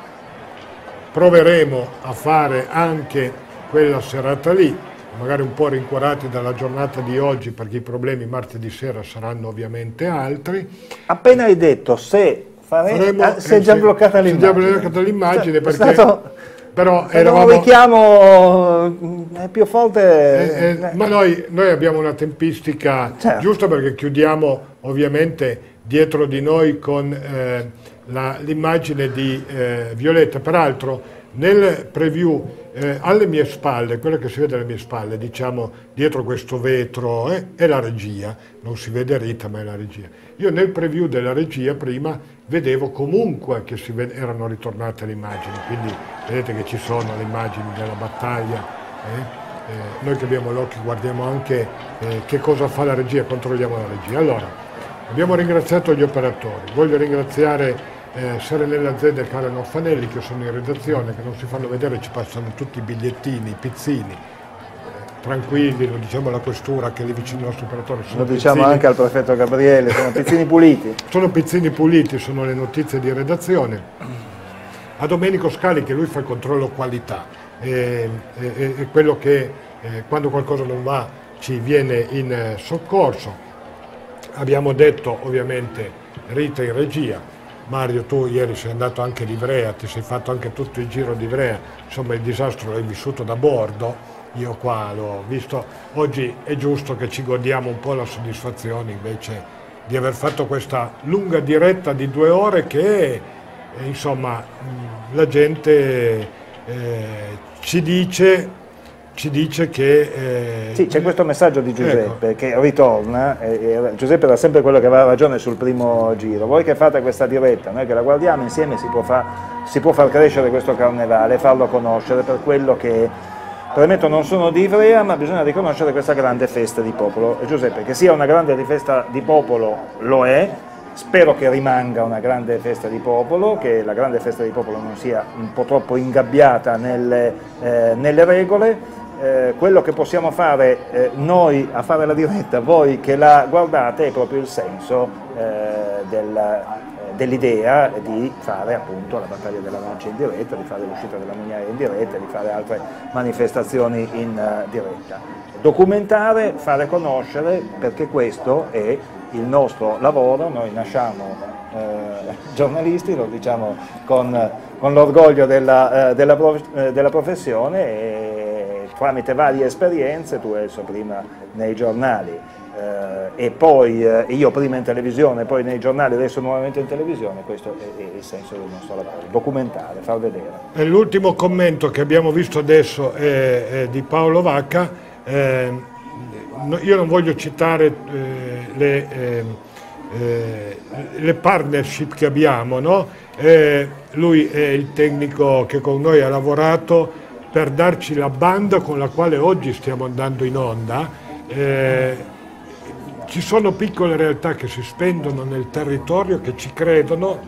proveremo a fare anche quella serata lì, magari un po' rincuorati dalla giornata di oggi perché i problemi martedì sera saranno ovviamente altri. Appena hai detto se faremo, ah, si è già bloccata l'immagine. Si è già bloccata l'immagine cioè, perché stato, però eravamo... un richiamo è più forte. Eh, eh, ma noi, noi abbiamo una tempistica certo. giusta perché chiudiamo ovviamente dietro di noi con eh, l'immagine di eh, Violetta. Peraltro nel preview eh, alle mie spalle, quello che si vede alle mie spalle, diciamo dietro questo vetro, eh, è la regia, non si vede Rita ma è la regia. Io nel preview della regia prima vedevo comunque che si ved- erano ritornate le immagini, quindi vedete che ci sono le immagini della battaglia. Eh? Eh, noi che abbiamo l'occhio guardiamo anche eh, che cosa fa la regia, controlliamo la regia. Allora, abbiamo ringraziato gli operatori, voglio ringraziare Eh, Serenella Zedda e Karen Orfanelli che sono in redazione, che non si fanno vedere, ci passano tutti i bigliettini, i pizzini, eh, tranquilli, lo diciamo alla questura che è lì vicino al nostro operatore. Lo diciamo pizzini, anche al prefetto Gabriele, sono pizzini puliti. Sono pizzini puliti, sono le notizie di redazione. A Domenico Scali che lui fa il controllo qualità, è, è, è quello che eh, quando qualcosa non va ci viene in eh, soccorso. Abbiamo detto ovviamente Rita in regia. Mario, tu ieri sei andato anche di Ivrea, ti sei fatto anche tutto il giro di Ivrea, insomma il disastro l'hai vissuto da bordo, io qua l'ho visto, oggi è giusto che ci godiamo un po' la soddisfazione invece di aver fatto questa lunga diretta di due ore che eh, insomma la gente eh, ci dice... ci dice che... Eh, sì, c'è questo messaggio di Giuseppe, ecco, che ritorna, eh, Giuseppe era sempre quello che aveva ragione sul primo giro, voi che fate questa diretta, noi che la guardiamo insieme si può, fa, si può far crescere questo carnevale, farlo conoscere per quello che è. Premetto, non sono di Ivrea, ma bisogna riconoscere questa grande festa di popolo. E Giuseppe, che sia una grande festa di popolo lo è, spero che rimanga una grande festa di popolo, che la grande festa di popolo non sia un po' troppo ingabbiata nelle, eh, nelle regole. Eh, quello che possiamo fare eh, noi a fare la diretta, voi che la guardate, è proprio il senso eh, del, eh, dell'idea di fare appunto la battaglia dell'Arancia in diretta, di fare l'uscita della Mugnaia in diretta, di fare altre manifestazioni in uh, diretta. Documentare, fare conoscere, perché questo è il nostro lavoro, noi nasciamo eh, giornalisti, lo diciamo con, con l'orgoglio della, eh, della, prof, della professione e tramite varie esperienze, tu Elso prima nei giornali eh, e poi eh, io prima in televisione, poi nei giornali, adesso nuovamente in televisione, questo è, è il senso del nostro lavoro, documentare, far vedere. E l'ultimo commento che abbiamo visto adesso è, è di Paolo Vacca, eh, io non voglio citare eh, le, eh, eh, le partnership che abbiamo, no? eh, lui è il tecnico che con noi ha lavorato per darci la banda con la quale oggi stiamo andando in onda. Eh, ci sono piccole realtà che si spendono nel territorio, che ci credono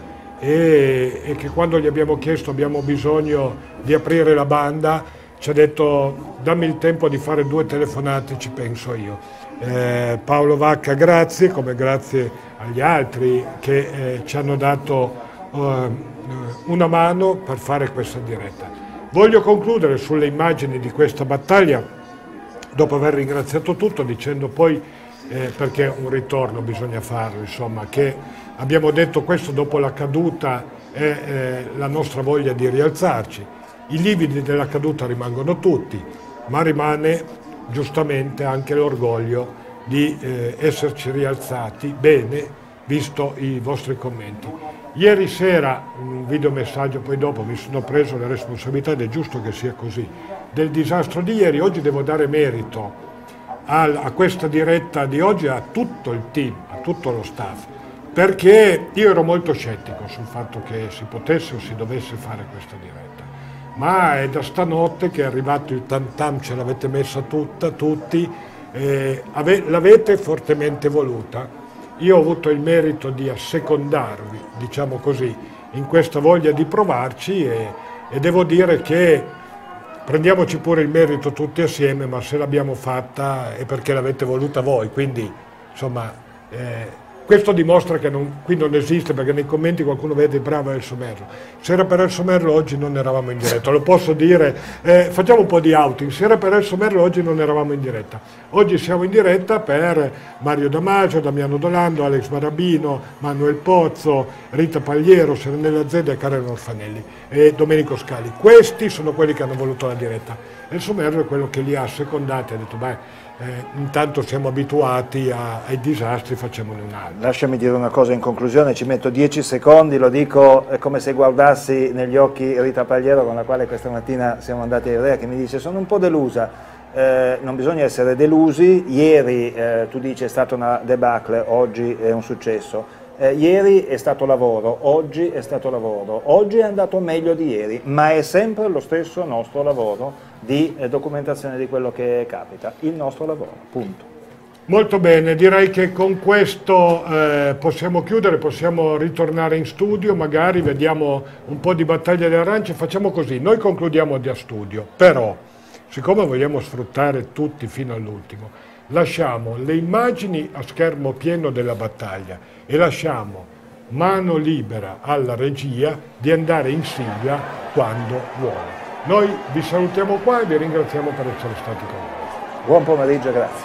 e, e che quando gli abbiamo chiesto abbiamo bisogno di aprire la banda, ci ha detto dammi il tempo di fare due telefonate, ci penso io. Eh, Paolo Vacca grazie, come grazie agli altri che eh, ci hanno dato eh, una mano per fare questa diretta. Voglio concludere sulle immagini di questa battaglia, dopo aver ringraziato tutto, dicendo poi, eh, perché un ritorno bisogna farlo, insomma, che abbiamo detto questo dopo la caduta è eh, la nostra voglia di rialzarci. I lividi della caduta rimangono tutti, ma rimane giustamente anche l'orgoglio di eh, esserci rialzati bene, visto i vostri commenti. Ieri sera, un videomessaggio poi dopo, mi sono preso la responsabilità, ed è giusto che sia così, del disastro di ieri. Oggi devo dare merito a, a questa diretta di oggi, a tutto il team, a tutto lo staff, perché io ero molto scettico sul fatto che si potesse o si dovesse fare questa diretta. Ma è da stanotte che è arrivato il tam tam, ce l'avete messa tutta, tutti, eh, l'avete fortemente voluta. Io ho avuto il merito di assecondarvi, diciamo così, in questa voglia di provarci e, e devo dire che prendiamoci pure il merito tutti assieme, ma se l'abbiamo fatta è perché l'avete voluta voi, quindi insomma eh, questo dimostra che non, qui non esiste, perché nei commenti qualcuno vede bravo Elso Merlo. Se era per Elso Merlo oggi non eravamo in diretta, lo posso dire, eh, facciamo un po' di outing, se era per Elso Merlo oggi non eravamo in diretta. Oggi siamo in diretta per Mario Damasio, Damiano Dolando, Alex Barabino, Manuel Pozzo, Rita Pagliero, Serenella Zedda e Karen Orfanelli e Domenico Scali. Questi sono quelli che hanno voluto la diretta. Elso Merlo è quello che li ha secondati, ha detto beh, Eh, intanto siamo abituati a, ai disastri, facciamone un altro. Lasciami dire una cosa in conclusione, ci metto dieci secondi, lo dico è come se guardassi negli occhi Rita Pagliero, con la quale questa mattina siamo andati a Ivrea, che mi dice sono un po' delusa. Eh, non bisogna essere delusi, ieri eh, tu dici è stata una debacle, oggi è un successo. Eh, ieri è stato lavoro, oggi è stato lavoro, oggi è andato meglio di ieri, ma è sempre lo stesso nostro lavoro di eh, documentazione di quello che capita, il nostro lavoro, punto. Molto bene, direi che con questo eh, possiamo chiudere, possiamo ritornare in studio, magari vediamo un po' di battaglia delle arance, facciamo così, noi concludiamo da studio, però siccome vogliamo sfruttare tutti fino all'ultimo, lasciamo le immagini a schermo pieno della battaglia e lasciamo mano libera alla regia di andare in sigla quando vuole. Noi vi salutiamo qua e vi ringraziamo per essere stati con noi. Buon pomeriggio, grazie.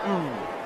Mm.